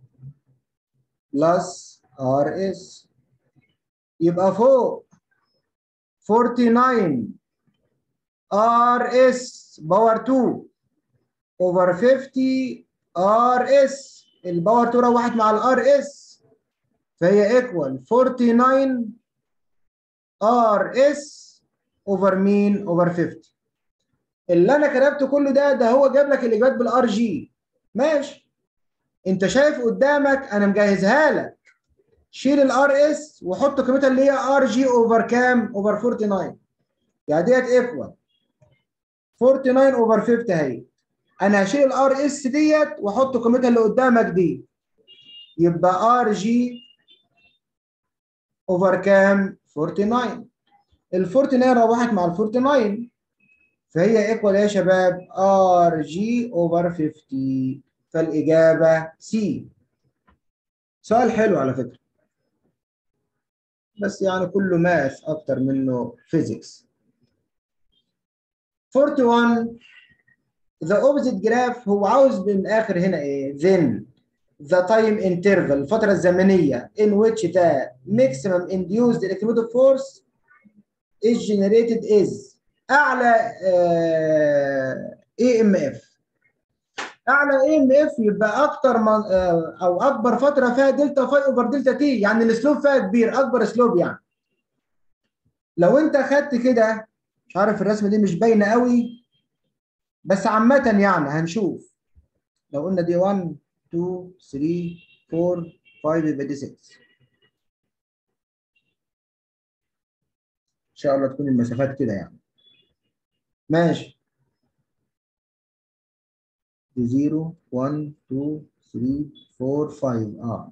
S1: بلس ار اس، يبقى فوق تسعة وأربعين ار اس باور اتنين اوفر خمسين ار اس، الباور اتنين روحت مع الار اس فهي ايكوال تسعة وأربعين ار اس اوفر مين؟ اوفر خمسين. اللي انا كتبته كله ده ده هو جاب لك الاجابات بالار جي. ماشي، انت شايف قدامك انا مجهزها لك، شيل الار اس وحط قيمتها اللي هي ار جي اوفر كام؟ اوفر تسعة وأربعين. يعني ديت ايكوال تسعة وأربعين اوفر خمسين اهي. انا هشيل الار اس ديت واحط قيمتها اللي قدامك دي، يبقى ار جي اوفر كام؟ تسعة وأربعين. ال تسعة وأربعين روحت مع ال تسعة وأربعين فهي ايكوال يا شباب ار جي اوفر خمسين. فالاجابه سي. سؤال حلو على فكره، بس يعني كله ماث اكتر منه فيزيكس. واحد وأربعين the opposite graph، هو عاوز من الاخر هنا ايه؟ then the time interval، الفتره الزمنيه in which the maximum induced electromotive force is generated is اعلى اي ام اف. اعلى اي ام اف يبقى اكتر من آه او اكبر فتره فيها دلتا فاي اوفر دلتا تي، يعني الاسلوب فيها كبير، اكبر اسلوب يعني. لو انت خدت كده، مش عارف الرسمه دي مش باينه قوي بس عامه يعني هنشوف. لو قلنا دي واحد اتنين تلاتة اربعة خمسة يبقى دي ستة. ان شاء الله تكون المسافات كده يعني. ماشي، دي صفر واحد اتنين تلاتة اربعة خمسة. اه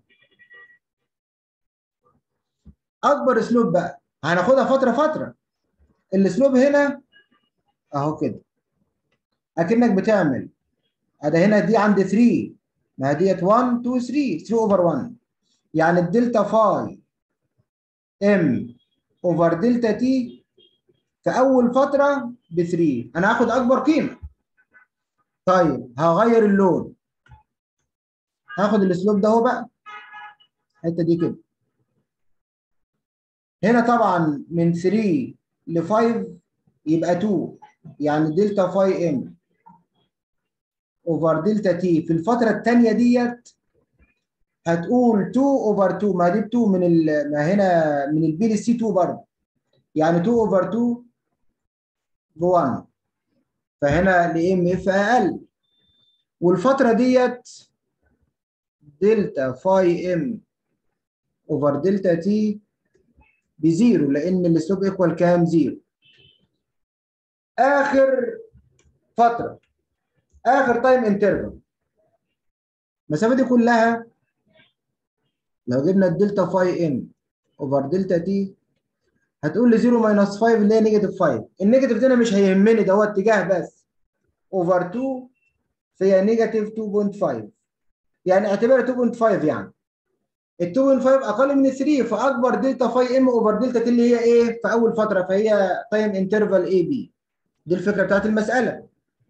S1: اكبر اسلوب بقى هناخدها فتره فتره. الاسلوب هنا اهو كده، اكنك بتعمل ادي هنا دي عند تلاتة، ما ديت واحد اتنين تلاتة، تلاتة اوفر واحد، يعني الدلتا فاي ام اوفر دلتا تي في اول فتره ب تلاتة. انا هاخد اكبر قيمه. طيب هغير اللون، هاخد الاسلوب ده اهو بقى، الحته دي كده. هنا طبعا من تلاتة ل خمسة يبقى اتنين، يعني دلتا فاي ام اوفر دلتا تي في الفتره الثانيه ديت هتقول اتنين اوفر اتنين، ما دي اتنين من ال... ما هنا من البي للسي اتنين برضه، يعني اتنين اوفر اتنين ب واحد، فهنا الام اف اقل. والفتره ديت دلتا فاي ام اوفر دلتا تي بزيرو، لان السلوب ايكوال كام؟ زيرو. اخر فتره، اخر تايم انترفال، المسافه دي كلها لو جبنا الدلتا فاي ام اوفر دلتا تي هتقول لي صفر ماينس خمسة اللي هي نيجاتيف خمسة. النيجاتيف ده انا مش هيهمني، ده هو اتجاه بس. اوفر اتنين فهي نيجاتيف اتنين فاصلة خمسة، يعني اعتبرها اتنين فاصلة خمسة. يعني ال اتنين فاصلة خمسة اقل من تلاتة، فاكبر دلتا فاي ام اوفر دلتا تي اللي هي ايه؟ في اول فتره، فهي تايم انترفال اي بي. دي الفكره بتاعت المساله.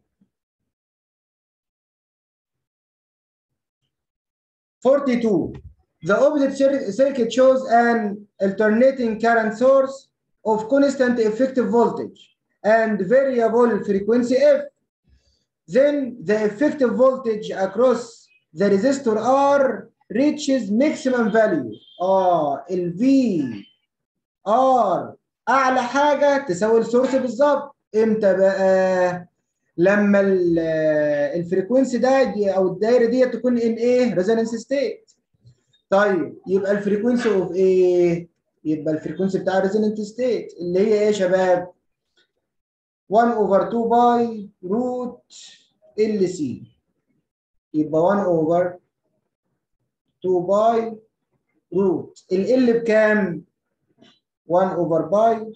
S1: forty-two the opposite circuit shows an alternating current source of constant effective voltage and variable frequency f. Then the effective voltage across the resistor R reaches maximum value. اه ال V R اعلى حاجه تساوي السورس بالظبط، امتى بقى؟ لما الفريكونسي ده او الدايره دي تكون ان ايه؟ ريزونانس ستيت. طيب يبقى الفريكونسي اوف ايه؟ يبقى الفريكونسي بتاع ريزونانت ستيت اللي هي ايه يا شباب؟ واحد اوفر اتنين باي روت ال سي. يبقى واحد اوفر اتنين باي روت ال ال بكام؟ واحد اوفر باي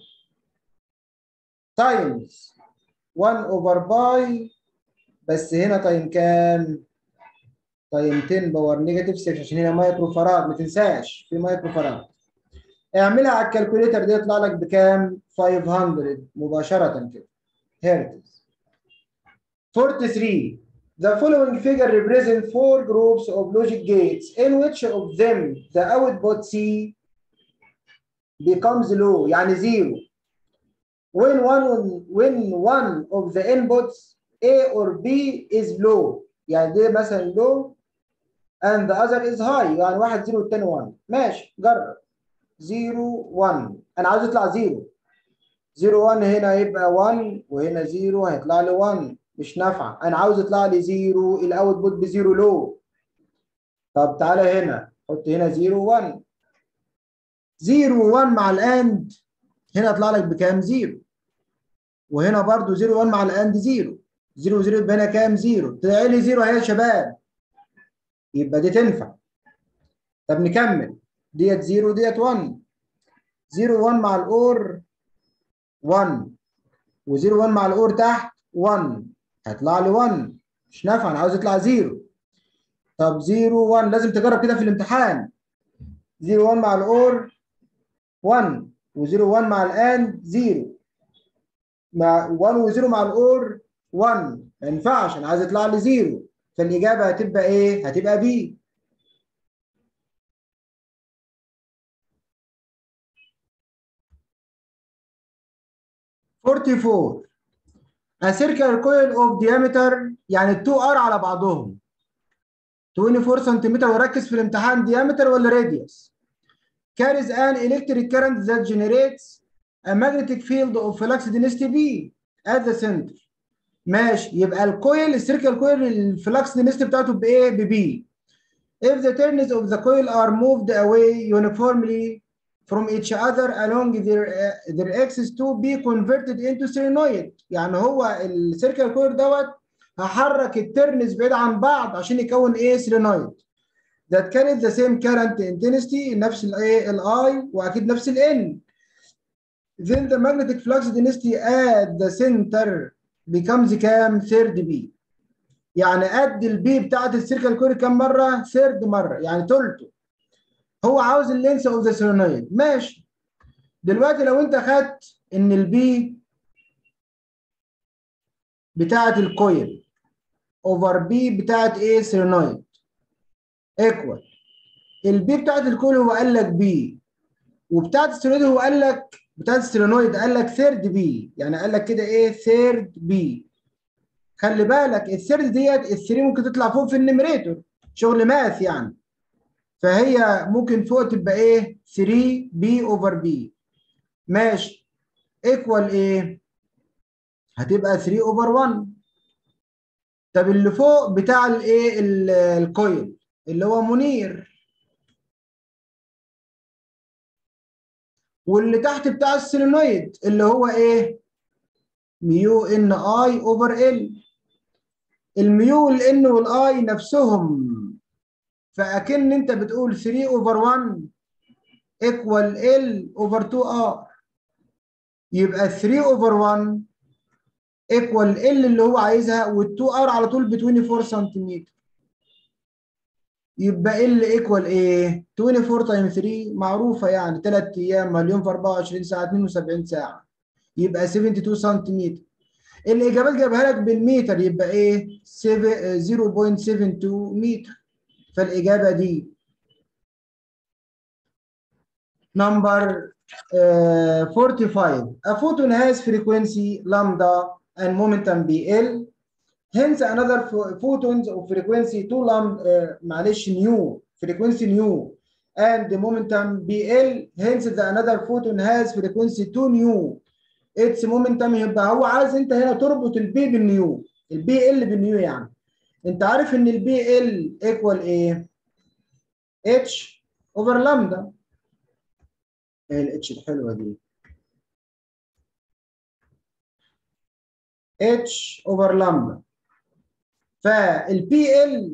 S1: تايمز واحد اوفر باي، بس هنا تايم كام؟ تايم عشرة باور نيجاتيف ستة عشان هنا مايكرو فراد، ما تنساش في مايكرو فراد. اعملها على الكالكوليتر دي يطلع لك بكام؟ خمسمية مباشرة كده هرتز. forty-three. The following figure represents four groups of logic gates in which of them the output C becomes low يعني zero when one when one of the inputs A or B is low. يعني دي مثلا low and the other is high، يعني واحد زيرو والتاني واحد. ماشي جرب. زيرو واحد انا عاوز يطلع زيرو. زيرو واحد هنا هيبقى واحد وهنا زيرو هيطلع لي واحد، مش نافعه. انا عاوز يطلع لي زيرو الاوتبوت بزيرو لو. طب تعالى هنا حط هنا زيرو واحد. زيرو واحد مع الاند هنا يطلع لك بكام؟ زيرو. وهنا برضو زيرو واحد مع الاند زيرو. زيرو زيرو يبقى هنا كام؟ زيرو. طلع لي زيرو اهي يا شباب، يبقى دي تنفع. طب نكمل. ديت زيرو ديت واحد. زيرو واحد مع الاور واحد و0 واحد مع الاور تحت واحد هيطلع لي واحد، مش نافع. انا عاوز يطلع زيرو. طب زيرو واحد لازم تجرب كده في الامتحان. زيرو واحد مع الاور واحد و0 واحد مع الاند زيرو، مع واحد و0 مع الاور واحد ما ينفعش. انا عايز يطلع لي زيرو، فالاجابه هتبقى ايه؟ هتبقى بي. forty-four. A circular coil of diameter يعني ال تو ار على بعضهم twenty-four سنتيمتر، وركز في الامتحان diameter ولا radius. carries an electric current that generates a magnetic field of flux density B at the center. ماشي، يبقى الكويل السيركل كويل الفلكس density بتاعته بايه؟ ببي. If the turns of the coil are moved away uniformly from each other along their uh, their axis to be converted into solenoid. يعني هو السيركل كويل دوت هحرك الترنز بعيد عن بعض عشان يكون ايه؟ solenoid. that carry the same current intensity نفس الايه؟ الاي، واكيد نفس الان. then the magnetic flux density at the center becomes كام؟ ثيرد بي. يعني قد البي بتاعت السيركل كوري كام مره؟ ثيرد مره، يعني ثلثه. هو عاوز اللينس اوف ذا سولينويد. ماشي. دلوقتي لو انت خدت ان البي بتاعت الكويل اوفر بي بتاعت ايه؟ سولينويد ايكوال البي بتاعت الكويل هو قال لك بي، وبتاعت السولينويد هو قال لك بتاعت السولينويد قال لك ثيرد بي، يعني قال لك كده ايه؟ ثيرد بي. خلي بالك الثيرد ديت الثري ممكن تطلع فوق في النمريتور، شغل ماث يعني. فهي ممكن فوق تبقى ايه؟ ثري بي اوفر بي. ماشي. ايكوال ايه؟ هتبقى ثري اوفر واحد. طب اللي فوق بتاع الايه؟ الكويل اللي هو منير، واللي تحت بتاع السولينويد اللي هو ايه؟ ميو ان اي اوفر ال. الميو والان والاي نفسهم، فاكن انت بتقول ثري اوفر واحد ايكوال ال اوفر تو ار. يبقى ثري اوفر واحد ايكوال ال اللي هو عايزها، وال2 ار على طول ب اربعة وعشرين سنتيمتر. يبقى ال ايكوال ايه؟ اربعة وعشرين تايم ثري معروفه، يعني ثلاث ايام مليون في اربعة وعشرين ساعه اتنين وسبعين ساعه، يبقى اتنين وسبعين سنتيمتر. الاجابات جابها لك بالمتر، يبقى ايه؟ صفر فاصلة سبعة اتنين متر. فالاجابه دي. نمبر uh, forty-five. A photon has frequency lambda and momentum B L. Hence another photons of frequency two lambda uh, معلش new frequency new and the momentum B L. Hence the another photon has frequency two new اتس مومنتم، يبقى هو عايز انت هنا تربط البي بالنيو، البي ال بالنيو. يعني انت عارف ان البي ال ايكوال ايه؟ اتش اوفر لامدا. ايه الاتش الحلوه دي؟ اتش اوفر لامدا. فالبي ال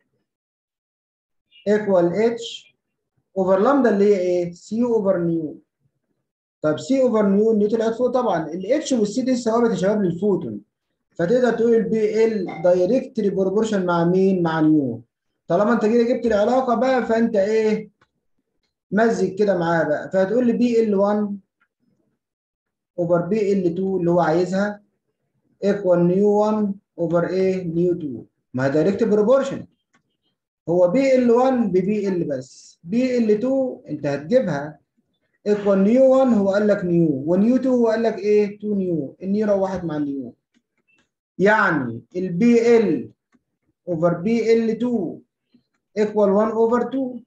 S1: ايكوال اتش اوفر لامدا اللي هي ايه؟ سي اوفر نيو. طب سي اوفر نيو، نيو طلعت فوق طبعا. الاتش والسي دي ثوابت يا شباب للفوتون، فتقدر تقول البي ال دايركتلي بروبورشن مع مين؟ مع نيو. طالما انت كده جبت العلاقه بقى، فانت ايه؟ مزج كده معاه بقى. فهتقول لي بي ال واحد اوفر بي ال اتنين اللي هو عايزها ايكوال نيو واحد اوفر ايه؟ نيو اتنين. ما هي دايركت بروبورشن. هو بي ال واحد ببي ال بس، بي ال اتنين انت هتجيبها ايكوال نيو واحد، هو قال لك نيو، ونيو اتنين هو قال لك ايه؟ اتنين نيو. النيو روحت مع النيو. يعني البي ال اوفر بي ال اتنين ايكوال واحد اوفر اتنين.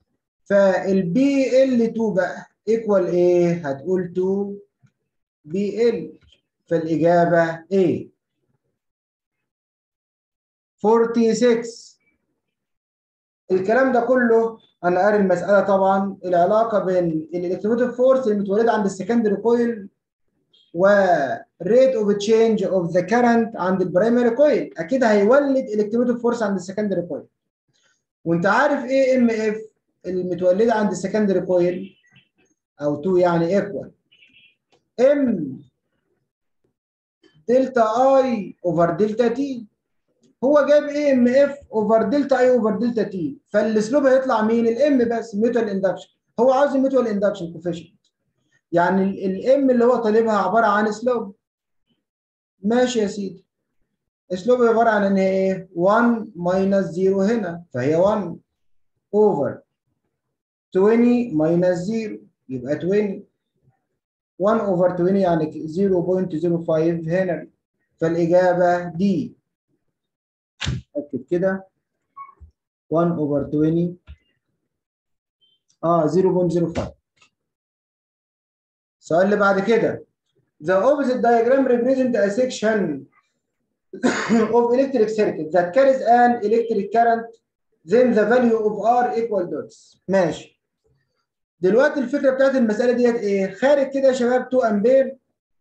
S1: فالبي ال اتنين بقى ايكوال ايه؟ هتقول اتنين بي ال. فالاجابه ايه؟ ستة وأربعين. الكلام ده كله انا قاري المساله طبعا، العلاقه بين الالكتروموتيف فورس المتولده عند السكندري كويل وريت اوف تشينج اوف ذا كارنت عند البرايمري كويل، اكيد هيولد الكتروموتيف فورس عند السكندري كويل. وانت عارف ايه ام اف المتولده عند السكندري كويل او اتنين، يعني ايكوال ام دلتا اي اوفر دلتا تي. هو جاب ايه؟ ام اف اوفر دلتا اي اوفر دلتا تي، فالاسلوب هيطلع مين؟ الام بس، ميوتوال اندكشن. هو عاوز الميوتوال اندكشن كوفيشنت، يعني الام اللي هو طالبها عباره عن سلوب. ماشي يا سيدي. اسلوب عباره عن ان هي ايه؟ واحد ماينس صفر هنا، فهي واحد اوفر عشرين ماينس صفر، يبقى عشرين. واحد اوفر عشرين يعني صفر فاصلة صفر خمسة هنا. فالاجابه دي. اكتب كده واحد اوفر عشرين اه صفر فاصلة صفر خمسة. السؤال اللي بعد كده. The opposite diagram represents a section of electric circuit that carries an electric current, then the value of R equal dots. ماشي. دلوقتي الفكره بتاعت المساله ديت ايه؟ خارج كده يا شباب اتنين امبير،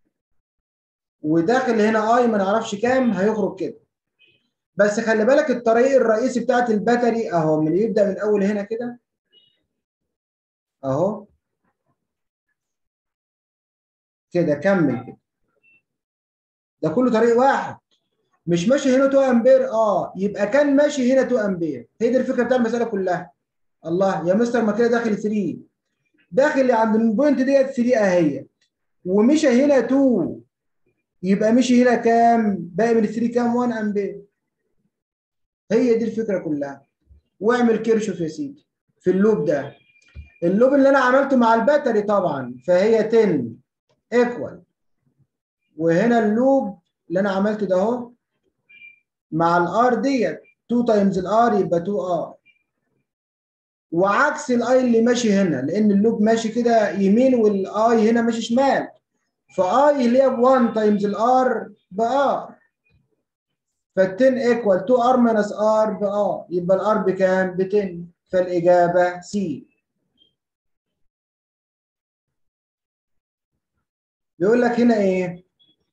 S1: وداخل هنا اي ما نعرفش كام، هيخرج كده. بس خلي بالك الطريق الرئيسي بتاعت الباتري اهو، من يبدا من اول هنا كده اهو كده، كمل كده. ده كله طريق واحد، مش ماشي هنا اتنين امبير. اه يبقى كان ماشي هنا اتنين امبير. هي دي الفكره بتاع المساله كلها. الله يا مستر، ما كده داخل تلاتة، داخل عند البوينت ديت تلاتة اهي، ومشى هنا اتنين، يبقى مشي هنا كام؟ باقي من تلاتة كام؟ واحد امبير. هي دي الفكره كلها. واعمل كيرشوف يا سيدي في اللوب ده. اللوب اللي انا عملته مع الباتري طبعا، فهي عشرة ايكوال، وهنا اللوب اللي انا عملته ده اهو مع الار ديت اتنين تايمز الار يبقى اتنين ار، وعكس الاي اللي ماشي هنا، لان اللوب ماشي كده يمين والاي هنا ماشي شمال، فاي اللي هي ب واحد تايمز الار بار، فال عشرة ايكوال اتنين ار ماينس ار بار، يبقى الار بكام؟ ب عشرة. فالاجابه سي. بيقول لك هنا ايه؟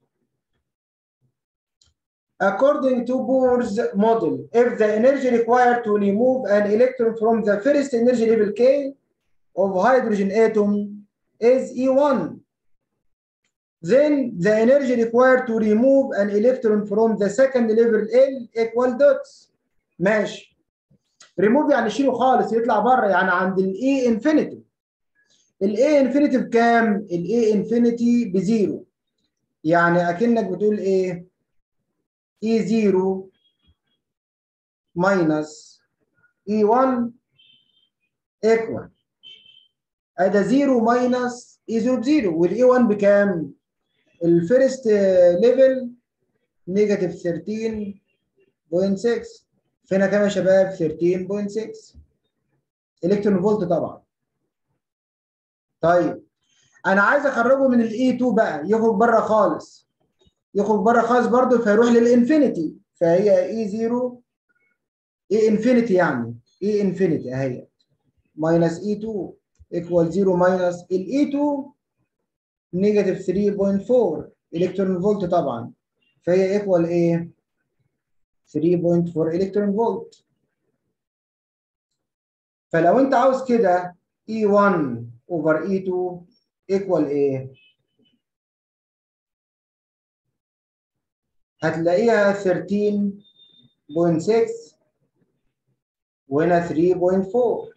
S1: According to Bohr's model, if the energy required to remove an electron from the first energy level K of hydrogen atom is E one, then the energy required to remove an electron from the second level L equal dots. ماشي. remove يعني شيله خالص، يطلع بره، يعني عند ال E infinity. ال A infinity بكام؟ ال A infinity بزيرو. يعني اكنك بتقول ايه؟ E zero minus E one equal، ادي زيرو ماينس اي زيرو بزيرو، والاي واحد بكام؟ الفيرست ليفل نيجاتيف تلتاشر فاصلة ستة. فينا كام يا شباب؟ تلتاشر فاصلة ستة الكترون فولت طبعا. طيب انا عايز اخرجه من الاي اتنين بقى، يخرج بره خالص، يخرج بره خالص برضه، فيروح للانفينيتي، فهي اي صفر اي انفينيتي، يعني اي انفينيتي اهي ماينس اي اتنين ايكوال صفر ماينس الاي اتنين نيجاتيف ثلاثة فاصلة أربعة الكترون فولت طبعا، فهي ايكوال ايه؟ ثلاثة فاصلة أربعة الكترون فولت. فلو انت عاوز كده اي واحد اوفر اي اتنين ايكوال ايه؟ هتلاقيها ثلاثة عشر فاصلة ستة وهنا ثلاثة فاصلة أربعة.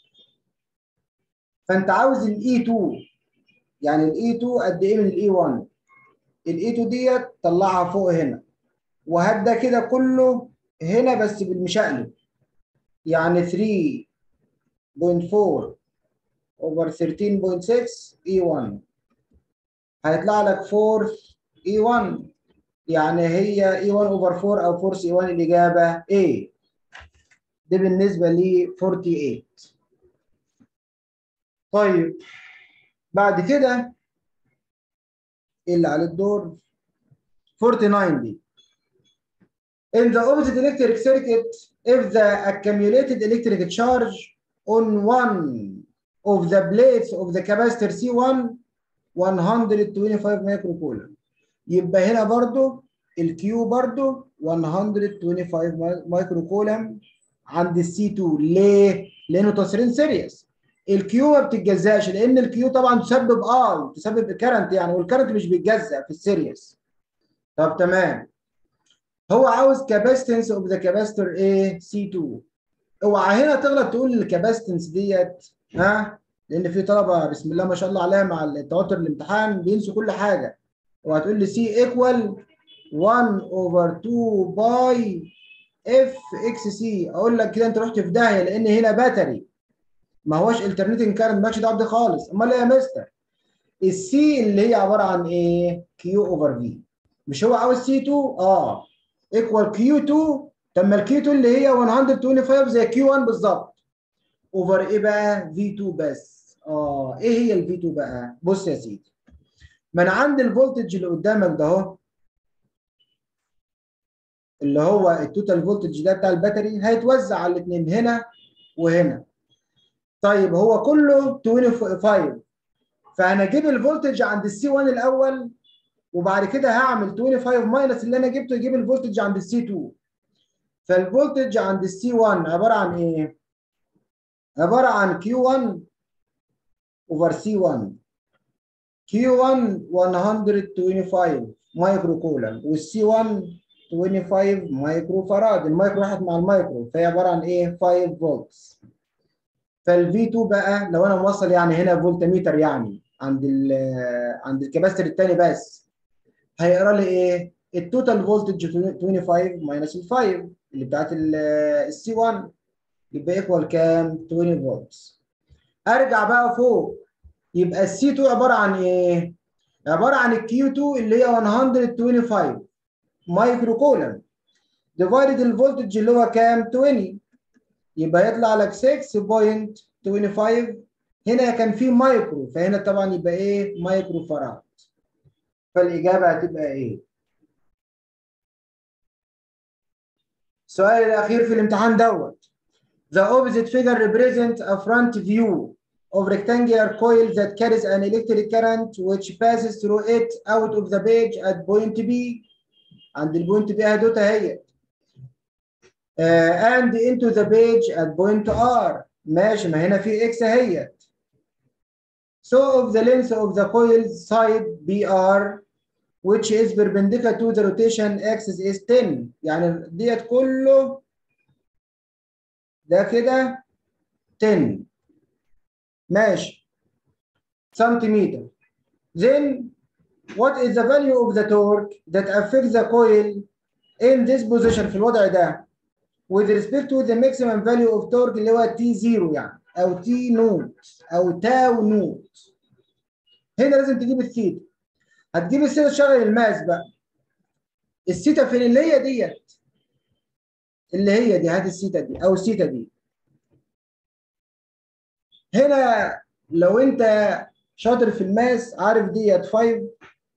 S1: فانت عاوز الاي اتنين، يعني الاي اتنين قد ايه من الاي واحد؟ الاي اتنين ديت طلعها فوق هنا، وهات ده كده كله هنا بس بالمشقلب، يعني ثلاثة فاصلة أربعة اوفر ثلاثة فاصلة ستة اي واحد، هيطلع لك أربعة اي واحد، يعني هي اي واحد اوفر أربعة او أربعة اي واحد، الاجابه ايه. دي بالنسبه ل ثمانية وأربعين. طيب بعد كده ايه اللي على الدور؟ تسعة وأربعين دي. In the opposite electric circuit, if the accumulated electric charge on one of the plates of the capacitor C one one hundred twenty-five microcoulomb، يبقى هنا برضو الكيو برضو one hundred twenty-five مايكروكولم عند السي اتنين. ليه؟ لانه تصرين سيريس. الكيو ما بتتجزاش، لان الكيو طبعا تسبب اي، تسبب كرنت يعني، والكرنت مش بيتجزا في السيريس. طب تمام. هو عاوز كاباسيتنس اوف ذا كاباستور ايه؟ سي اتنين. اوعى هنا تغلط تقول الكاباسيتنس ديت، ها؟ لان في طلبه بسم الله ما شاء الله عليها مع التوتر الامتحان بينسوا كل حاجه. اوعى تقول لي سي ايكوال واحد اوفر اتنين باي اف اكس سي، اقول لك كده انت رحت في داهيه، لان هنا باتري ما هوش الترنيتنج كارنت، مالكش دعوه بده خالص. امال ايه يا مستر؟ السي اللي هي عباره عن ايه؟ كيو اوفر في. مش هو عاوز سي اتنين؟ اه ايكوال كيو اتنين. طب ما الكيو اتنين اللي هي مية وخمسة وعشرين زي كيو واحد بالظبط، اوفر ايه بقى؟ في اتنين بس. اه ايه هي الفي اتنين بقى؟ بص يا سيدي، ما انا عندي الفولتج اللي قدامك ده اهو، اللي هو التوتال فولتج ده بتاع الباتري، هيتوزع على الاثنين هنا وهنا. طيب هو كله خمسة وعشرين، فانا اجيب الفولتج عند السي واحد الاول، وبعد كده هعمل خمسة وعشرين ماينس اللي انا جبته يجيب الفولتج عند السي اتنين. فالفولتج عند السي واحد عباره عن ايه؟ عباره عن كيو واحد اوفر سي واحد. كيو واحد مية وخمسة وعشرين مايكرو كولم، والسي واحد خمسة وعشرين مايكرو فراد، المايكرو راحت مع المايكرو، فهي عباره عن ايه؟ خمسة فولتس. فالفي اتنين بقى لو انا موصل يعني هنا فولت ميتر يعني عند ال عند الكباستر الثاني بس، هيقرا لي ايه؟ التوتال فولتج خمسة وعشرين ماينس ال خمسة اللي بتاعت السي واحد، يبقى ايكوال كام؟ عشرين فولتس. ارجع بقى فوق، يبقى السي اتنين عباره عن ايه؟ عباره عن الكيو اتنين اللي هي مية وخمسة وعشرين مايكرو كولم ديفايدد الفولتج اللي هو كام؟ عشرين، يبقى يطلع لك ستة فاصلة خمسة وعشرين. هنا كان في مايكرو، فهنا طبعا يبقى ايه؟ مايكرو فراد. فالاجابه هتبقى ايه؟ السؤال الاخير في الامتحان دوت. The opposite figure represents a front view of rectangular coil that carries an electric current which passes through it out of the page at point B. عند البوينت B هدوتها هي. Uh, and into the page at point R. ماشي، ما هنا في X هي. So of the length of the coil side B R which is perpendicular to the rotation axis is ten. يعني ديت كله ده كده عشرة ماشي سنتيمتر. Then what is the value of the torque that affects the coil in this position في الوضع ده with respect to the maximum value of torque اللي هو تي صفر يعني، او تي نوت او تاو نوت. هنا لازم تجيب الثيتا. هتجيب الثيتا تشغل الماس بقى. الثيتا فين؟ اللي هي ديت، اللي هي دي، هات الثيتا دي او الثيتا دي. هنا لو انت شاطر في الماس عارف ديت خمسة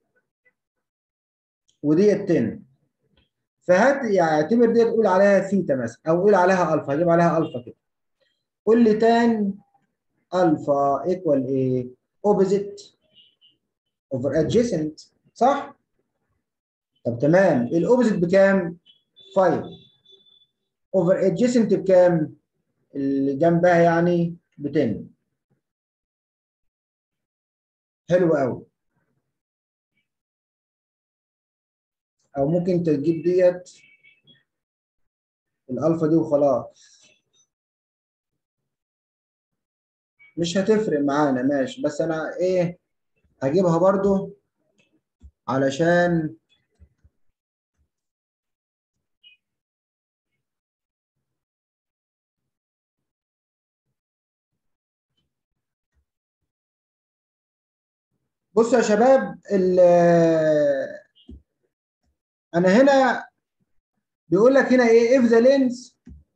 S1: وديت عشرة. فهات يعني اعتبر ديت قول عليها ثيتا مثلا او قول عليها الفا، هجيب عليها الفا كده. قول لي تان الفا ايكوال ايه؟ اوبوزيت اوفر ادجيسنت، صح؟ طب تمام، الاوبوزيت بكام؟ خمسة اوفر ادجيسنت بكام؟ اللي جنبها يعني ب عشرة. حلو قوي. او ممكن تجيب ديت الالفا دي وخلاص، مش هتفرق معانا ماشي، بس انا ايه هجيبها برضو علشان بصوا يا شباب. انا هنا بيقول لك هنا ايه؟ if the length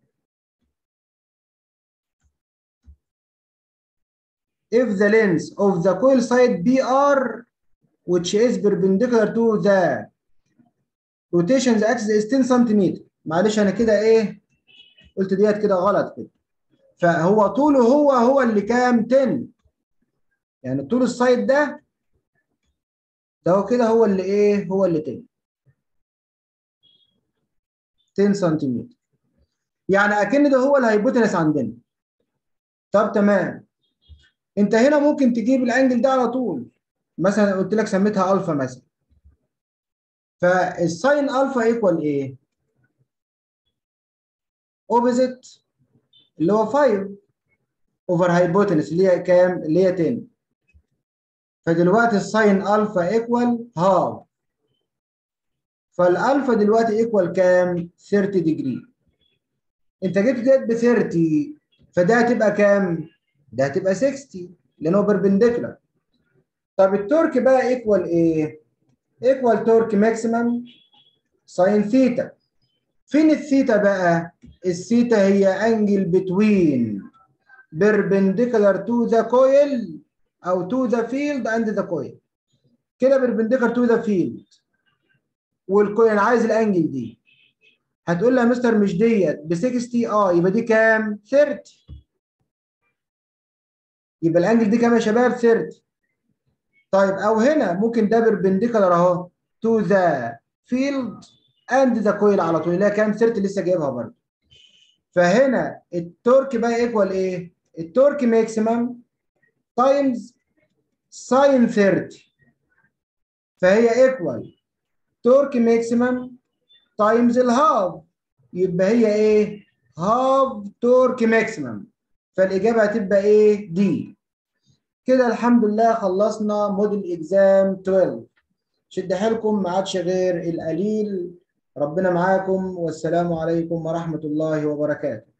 S1: if the length of the coil side B R which is perpendicular to the rotation axis is ten سنتيمتر. معلش انا كده ايه قلت ديت كده غلط كده. فهو طوله هو هو اللي كام؟ عشرة. يعني طول السايد ده ده هو كده هو اللي ايه؟ هو اللي عشرة عشرة سنتيمتر. يعني اكن ده هو الهايبوتنس عندنا. طب تمام، انت هنا ممكن تجيب الانجل ده على طول. مثلا قلت لك سميتها الفا مثلا، فالساين الفا ايكوال ايه؟ اوبوزيت اللي هو خمسة اوفر هايبوتنس اللي هي كام؟ اللي هي عشرة. فدلوقتي الساين الفا ايكوال هاف. فالالفا دلوقتي ايكوال كام؟ ثلاثين ديجري. انت جبت ديت ب ثلاثين، فده هتبقى كام؟ ده هتبقى ستين لان هو بيربنديكولار. طب التورك بقى ايكوال ايه؟ ايكوال تورك ماكسيمم ساين ثيتا. فين الثيتا بقى؟ الثيتا هي انجل بتوين perpendicular to the coil او to the field and the coil. كده perpendicular to the field والكويل. انا عايز الانجل دي. هتقول لي يا مستر مش ديت ب ستين، اه يبقى دي كام؟ ثلاثين. يبقى الانجل دي كام يا شباب؟ ثلاثين. طيب او هنا ممكن ده perpendicular اهو to the field and the coil على طول، اللي هي كام؟ ثلاثين لسه جايبها برضه. فهنا التورك بقى ايكوال ايه؟ التورك ماكسيمم تايمز ساين ثلاثين. فهي ايكوال تورك ماكسيمم تايمز الهاف. يبقى هي ايه؟ هاف تورك ماكسيمم. فالاجابه هتبقى ايه؟ دي. كده الحمد لله خلصنا موديل اكزام اتناشر. شد حيلكم، ما عادش غير القليل. ربنا معاكم، والسلام عليكم ورحمه الله وبركاته.